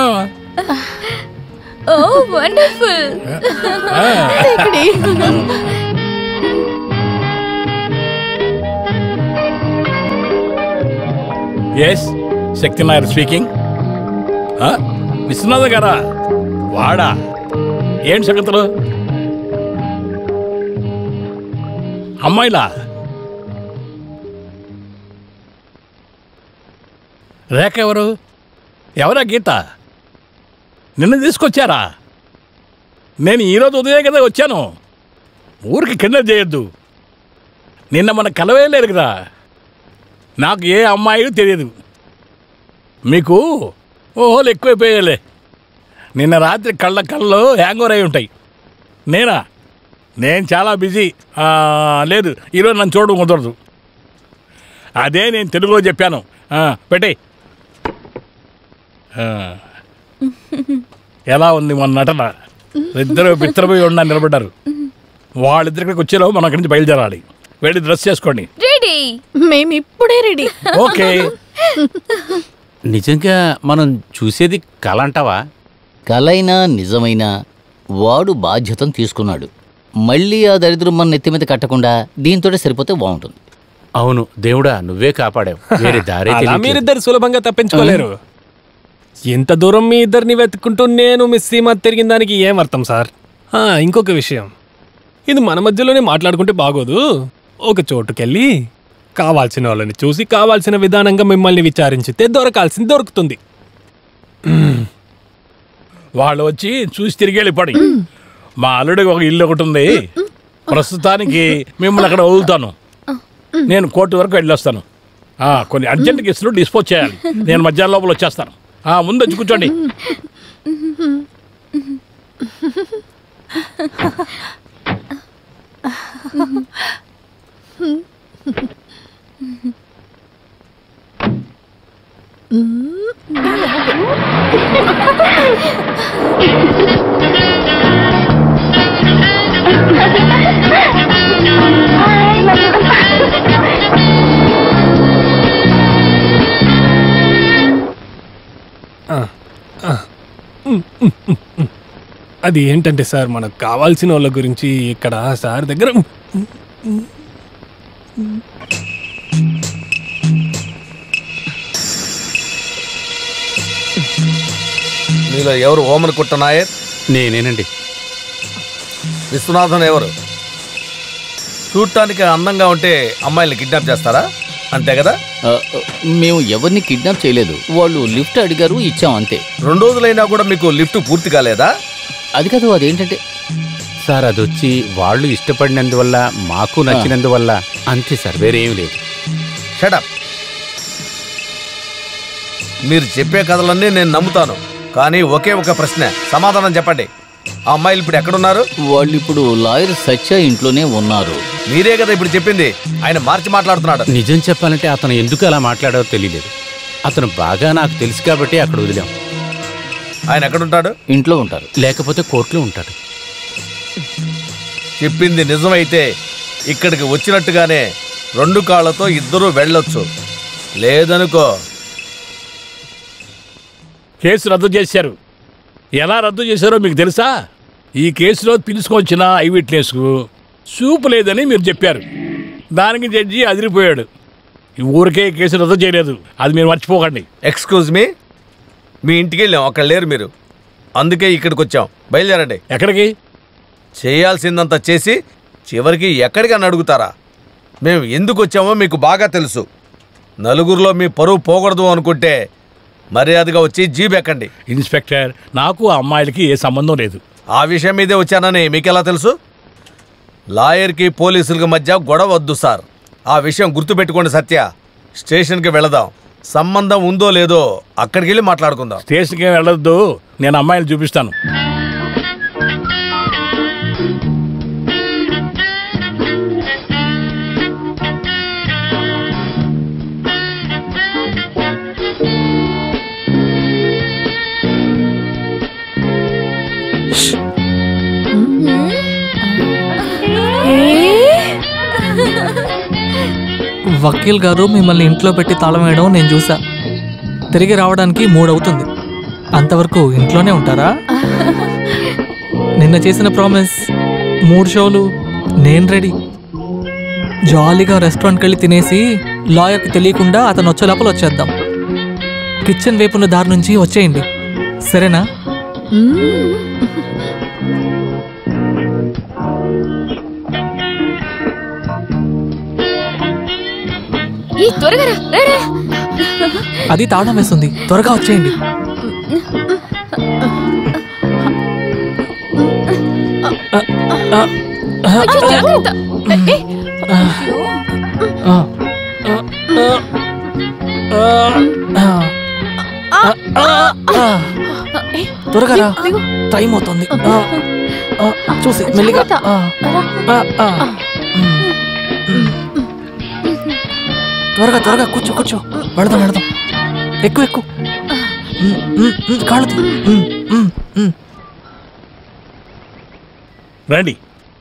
Oh wonderful. Thekkady. Yes, Shakti Nair speaking. Vishwanatha గారా? వాడా? ఏంటి సంగతులు? అమ్మాయిలా? రేఖ ఎవరు? ఎవరా గీత? నిన్న తీసుకొచ్చారా? నేను ఈరోజు ఉదయం కదా వచ్చాను. ఊరికి కింద చేయొద్దు. నిన్న మన కలవే లేరు కదా. నాకు ఏ అమ్మాయి తెలియదు. మీకు ఓహోలు ఎక్కువైపోయాలే. నిన్న రాత్రి కళ్ళ కళ్ళలో హ్యాంగ్ ఓవర్ అయి ఉంటాయి. నేనా? నేను చాలా బిజీ. లేదు, ఈరోజు నన్ను చూడడం కుదరదు. అదే నేను తెలుగులో చెప్పాను. పెట్టే. ఎలా ఉంది మన నటన? ఇద్దరు పిత్రపోయి ఉండ నిలబడ్డారు. వాళ్ళిద్దరికి వచ్చేలో మనం అక్కడి నుంచి బయలుదేరాలి. వెళ్ళి డ్రెస్ చేసుకోండి. రెడీ. మేము ఇప్పుడే రెడీ. ఓకే. నిజంగా మనం చూసేది కళ అంటావా? కలైనా నిజమైనా వాడు బాధ్యతను తీసుకున్నాడు. మళ్ళీ ఆ దరిద్రం మన నెత్తి మీద కట్టకుండా దీంతో సరిపోతే బాగుంటుంది. అవును దేవుడా, నువ్వే కాపాడావు. వేరే దారి అలా మీరిద్దరు సులభంగా తప్పించుకోలేరు. ఎంత దూరం మీ ఇద్దరిని వెతుక్కుంటూ నేను మిస్ సీమ తిరిగిన దానికి ఏం అర్థం సార్? ఇంకొక విషయం, ఇది మన మధ్యలోనే మాట్లాడుకుంటే బాగోదు. ఒక చోటుకెళ్ళి కావాల్సిన వాళ్ళని చూసి కావాల్సిన విధానంగా మిమ్మల్ని విచారించితే దొరకాల్సింది దొరుకుతుంది. వాళ్ళు వచ్చి చూసి తిరిగి వెళ్ళిపడి. మా అల్లుడికి ఒక ఇల్లు ఒకటి ఉంది. ప్రస్తుతానికి మిమ్మల్ని అక్కడ వదులుతాను. నేను కోర్టు వరకు వెళ్ళొస్తాను. కొన్ని అర్జెంట్ కేసులు డిస్పోజ్ చేయాలి. నేను మధ్యాహ్నం లోపల వచ్చేస్తాను. ముందు వచ్చి కూర్చోండి. అది ఏంటంటే సార్, మనకు కావాల్సిన వాళ్ళ గురించి ఇక్కడ సార్ దగ్గర మీలో ఎవరు ఓమన్ కుట్ట నాయర్? నేనేనండి. విశ్వనాథన్ ఎవరు? చూడటానికి అందంగా ఉంటే అమ్మాయిల్ని కిడ్నాప్ చేస్తారా? అంతే కదా? మేము ఎవరిని కిడ్నాప్ చేయలేదు. వాళ్ళు లిఫ్ట్ అడిగారు, ఇచ్చాం అంతే. రెండు రోజులైనా కూడా మీకు లిఫ్ట్ పూర్తి కాలేదా? అది కాదు, అదేంటంటే సార్ అది వచ్చి వాళ్ళు ఇష్టపడినందువల్ల, మాకు నచ్చినందువల్ల అంతే సార్, వేరేం లేదు. షటప్. మీరు చెప్పే కథలన్నీ నేను నమ్ముతాను, కానీ ఒకే ఒక ప్రశ్న, సమాధానం చెప్పండి. ఆ అమ్మాయిలు ఇప్పుడు ఎక్కడున్నారు? వాళ్ళు ఇప్పుడు లాయర్ సత్య ఇంట్లోనే ఉన్నారు. మీరే కదా ఇప్పుడు చెప్పింది. ఆయన మార్చి మాట్లాడుతున్నాడు. నిజం చెప్పాలంటే అతను ఎందుకు అలా మాట్లాడారో తెలియలేదు. అతను బాగా నాకు తెలుసు కాబట్టి అక్కడ వదిలాం. ఆయన ఎక్కడుంటాడు? ఇంట్లో ఉంటారు, లేకపోతే కోర్టులో ఉంటాడు. చెప్పింది నిజమైతే ఇక్కడికి వచ్చినట్టుగానే రెండు కాళ్ళతో ఇద్దరూ వెళ్ళొచ్చు. లేదనుకో కేసు రద్దు చేశారు. ఎలా రద్దు చేశారో మీకు తెలుసా? ఈ కేసులో పిలుచుకొచ్చిన ఐ విట్నెస్కు చూపు లేదని మీరు చెప్పారు. దానికి జడ్జి అదిరిపోయాడు. ఈ ఊరికే కేసు రద్దు చేయలేదు, అది మీరు మర్చిపోకండి. ఎక్స్క్యూజ్ మీ, మీ ఇంటికి వెళ్ళాం, అక్కడ లేరు మీరు, అందుకే ఇక్కడికి వచ్చాం. బయలుదేరండి. ఎక్కడికి? చేయాల్సిందంతా చేసి చివరికి ఎక్కడికి అని అడుగుతారా? మేము ఎందుకు వచ్చామో మీకు బాగా తెలుసు. నలుగురిలో మీ పరువు పోకూడదు అనుకుంటే మర్యాదగా వచ్చి జీప్ ఎక్కండి. ఇన్స్పెక్టర్, నాకు ఆ అమ్మాయిలకి ఏ సంబంధం లేదు. ఆ విషయం మీదే వచ్చానని మీకెలా తెలుసు? లాయర్కి పోలీసులకి మధ్య గొడవ వద్దు సార్. ఆ విషయం గుర్తుపెట్టుకోండి సత్య. స్టేషన్కి వెళదాం. సంబంధం ఉందో లేదో అక్కడికి వెళ్ళి మాట్లాడుకుందాం. స్టేషన్కి వెళ్ళొద్దు, నేను అమ్మాయిని చూపిస్తాను. వకీల్ గారు మిమ్మల్ని ఇంట్లో పెట్టి తాళం వేయడం నేను చూసా. తిరిగి రావడానికి మూడవుతుంది. అంతవరకు ఇంట్లోనే ఉంటారా? నిన్న చేసిన ప్రామిస్ మూడు షోలు నేను రెడీ. జాలీగా రెస్టారెంట్కి వెళ్ళి తినేసి లాయర్కి తెలియకుండా అతను వచ్చే లోపల వచ్చేద్దాం. కిచెన్ వైపున్న దారి నుంచి వచ్చేయండి, సరేనా? అది తాళం వేస్తుంది, త్వరగా వచ్చేయండి. త్వరగా రా, టైం అవుతుంది. చూసి మెల్లిగా. త్వరగా త్వరగా కూర్చో కూర్చో. వెళదాం వెళదాం. ఎక్కువ ఎక్కువ కాళ్ళు. రండి.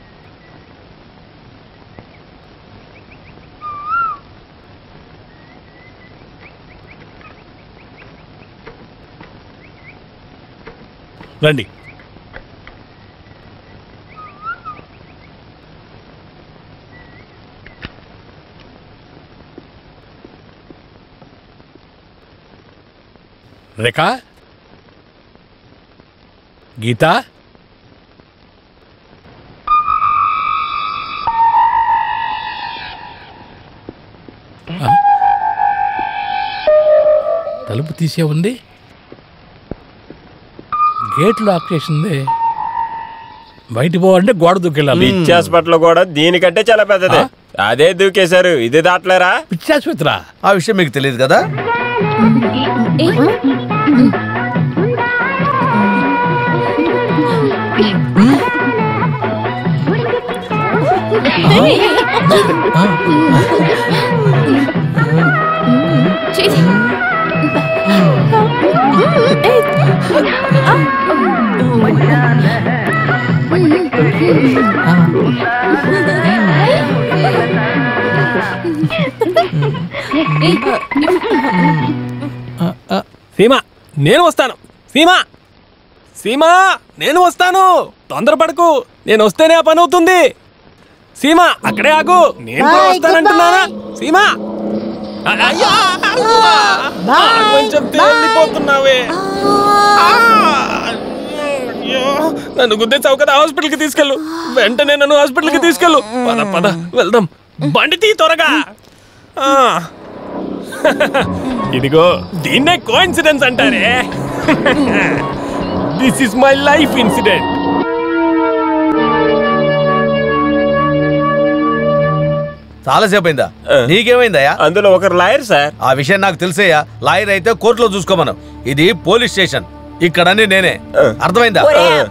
రండి. రేఖా, గీతా, తలుపు తీసే ఉంది, గేట్ లాక్ చేసింది. బయట పోవాలంటే గోడ దూకెళ్ళాలి. పిచ్చి హాస్పిటల్ కూడా దీనికంటే చాలా పెద్దది. అదే దూకేశారు, ఇది దాట్లేరా? పిచ్చి ఆసుపత్రి ఆ విషయం మీకు తెలియదు కదా? సీమా, నేను వస్తాను. సీమా, సీమా, నేను వస్తాను. తొందరపడకు, నేను వస్తేనే ఆ పని అవుతుంది. సీమా, అక్కడే ఆగు, నేను కూడా వస్తానంటున్నానా? సీమా, కొంచెం తేలిపోతున్నావే. నన్ను గుద్దేసావు కదా, హాస్పిటల్కి తీసుకెళ్ళు. వెంటనే నన్ను హాస్పిటల్కి తీసుకెళ్ళు. పద పద వెళ్దాం. బండి తీ త్వరగా. ఇదిగో దీన్నే కోఇన్సిడెన్స్ అంటారే. This is my life incident. చాలాసేపు అయిందా? నీకేమైందయ్యా? అందులో ఒకరు లాయర్ సార్. ఆ విషయం నాకు తెలిసేయా. లాయర్ అయితే కోర్టులో చూసుకోమను. ఇది పోలీస్ స్టేషన్, ఇక్కడని నేనే. అర్థమైందా?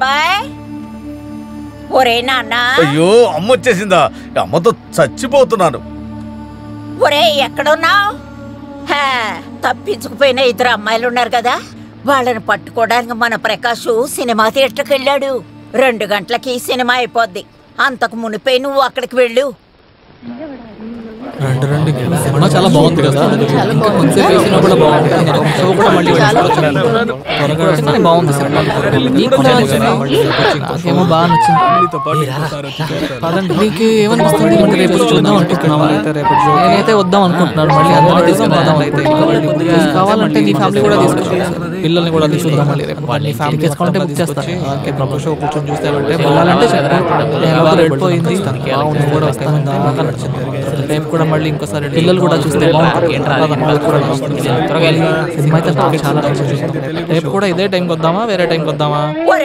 అయ్యో, అమ్మ వచ్చేసిందా? అమ్మతో చచ్చిపోతున్నాను. ఒరే, ఎక్కడున్నావు? తప్పించుకుపోయిన ఇద్దరు అమ్మాయిలు ఉన్నారు కదా, వాళ్ళని పట్టుకోవడానికి మన ప్రకాష్ సినిమా థియేటర్కి వెళ్ళాడు. రెండు గంటలకి సినిమా అయిపోద్ది. అంతకు మునిపై నువ్వు అక్కడికి వెళ్ళు. రెండు రెండు సినిమా చాలా బాగుంది కదా. ఇంకా కొంచెం వేసినా కూడా బాగుంది. షో కూడా మళ్ళీ త్వరగా వస్తుంది. బాగుంది సినిమా. నీకు కూడా నాకేమో బాగా నచ్చింది. పదండి. నీకు ఏమనిపిస్తుంది? మళ్ళీ రేపు చూద్దాం అనుకుంటున్నావా? అయితే రేపు నేనైతే వద్దాం అనుకుంటున్నాను. మళ్ళీ అందరూ తీసుకుందాం. అయితే కావాలంటే నీ ఫ్యామిలీ కూడా తీసుకుంటాను, పిల్లల్ని కూడా తీసుకుందాం. మళ్ళీ రేపు నీ ఫ్యామిలీ తీసుకోవాలంటే బుక్ చేస్తాను. ఓకే, ప్రొఫెష్ షో కూర్చొని చూస్తే వెళ్ళాలంటే చెప్పాను. వెళ్ళిపోయింది కూడా వస్తాను. బాగా నచ్చింది. రేపు కూడా మళ్ళీ ఇంకోసారి పిల్లలు కూడా చూస్తే సినిమా అయితే చాలా రేపు కూడా ఇదే టైంకి వద్దామా, వేరే టైంకి వద్దామా?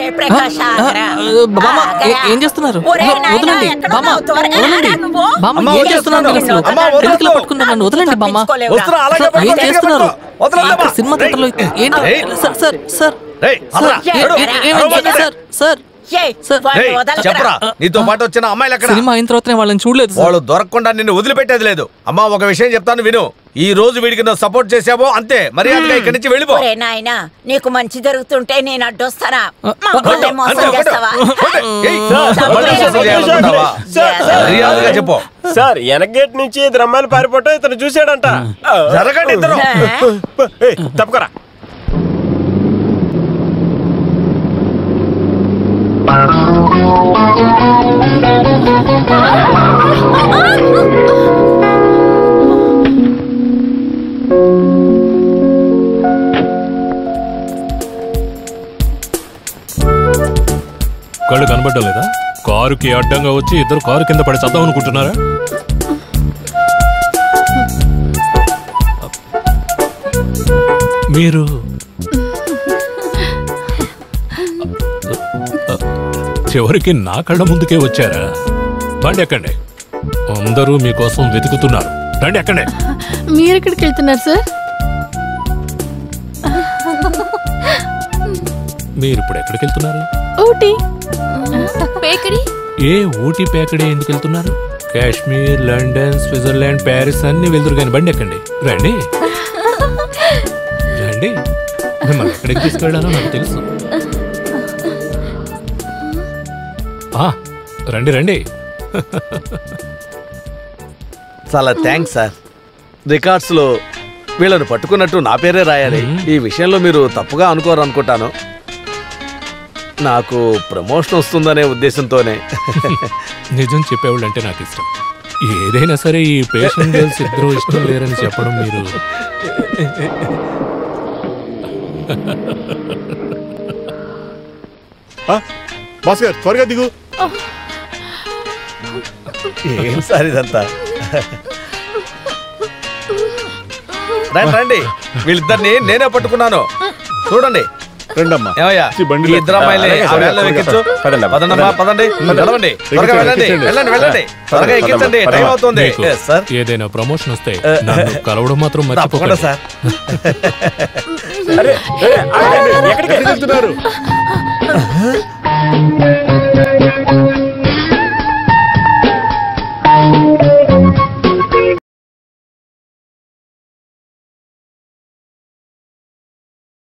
బామ్మ ఏం చేస్తున్నారు? వదలండి బామ్మ, వదలండి బామ్మ, ఏం చేస్తున్నారు? అసలు ఎందుకులా పట్టుకున్నారు నన్ను? వదలండి బామ్మ, ఏం చేస్తున్నారు? సినిమా థియేటర్లో ఏంటి sir? Sir sir sir sir ఏయ్, వాడిని ఏయ్, వదలకురా. చెప్పరా నీతో పాటు వచ్చిన అమ్మాయిలు ఎక్కడ? సినిమా అయిన తర్వాత నేను వాళ్ళని చూడలేదు సార్. వాళ్ళు దొరకకుండా నిన్ను వదిలిపెట్టేది లేదు. అమ్మా ఒక విషయం చెప్తాను విను. ఈ రోజు వీడికి నువ్వు సపోర్ట్ చేసావో అంతే, మర్యాదగా ఇక్కడి నుంచి వెళ్ళిపో. ఒరే నాయనా, నీకు మంచి జరుగుతుంటే నేను అడ్డొస్తానా? మమ్మల్ని మోసం చేస్తావా? మర్యాదగా చెప్పు. సార్ వెనక గేట్ నుంచి ఇద్దరు అమ్మాయిలు పారిపోవటం ఇతను చూసాడంట. జరగండి ఇద్దరు. తప్పకరా. కళ్ళు కనబడ్డం లేదా? కారుకి అడ్డంగా వచ్చి ఇద్దరు కారు కింద పడి చద్దాం అనుకుంటున్నారా? మీరు చివరికి నా కళ్ళ ముందుకే వచ్చారా? రండి ఎక్కండి, అందరూ మీకోసం వెతుకుతున్నారు. రండి ఎక్కండి. మీరెక్కడికి వెళ్తున్నారు సార్? మీరు ఇప్పుడు ఎక్కడికి వెళ్తున్నారు? ఊటీ. పేకడి? ఏ ఊటీ పేకడి ఎందుకు వెళ్తున్నారు? కాశ్మీర్, లండన్, స్విట్జర్లాండ్, ప్యారిస్ అన్ని వెళ్తురు కానీ బండి ఎక్కండి. రండి రండి, మిమ్మల్ని ఎక్కడికి తీసుకెళ్ళానో నాకు తెలుసు. ఆ, రండి రండి. చాలా థ్యాంక్స్ సార్. రికార్డ్స్ లో వీళ్ళని పట్టుకున్నట్టు నా పేరే రాయాలి. ఈ విషయంలో మీరు తప్పుగా అనుకోరు అనుకుంటాను. నాకు ప్రమోషన్ వస్తుందనే ఉద్దేశంతోనే. నిజం చెప్పేవాళ్ళు అంటే నాకు ఇష్టం. ఏదైనా సరే ఈ పేషెంట్ గర్ల్స్ ఇద్దరు ఇష్టం లేరని చెప్పడం మీరు బాస్ గారు త్వరగా దిగు. ఏం సార్ ఇదంతా? రండి రండి, వీళ్ళిద్దరిని నేనే పట్టుకున్నాను. చూడండి. రండమ్మా. ఏమయ్యా, ఈ ఇద్దరు అమ్మాయిని ఆ వేళలో ఎక్కించు. పదండమ్మా, పదండి. నడవండి, త్వరగా వెళ్ళండి. వెళ్ళండి వెళ్ళండి, త్వరగా ఎక్కించండి, టైం అవుతుంది. సార్ ఏదైనా ప్రమోషన్ వస్తే నన్ను కలవడం మాత్రం తప్పకుండా మర్చిపోకండి సార్. ఎక్కడికి వెళ్తున్నారు?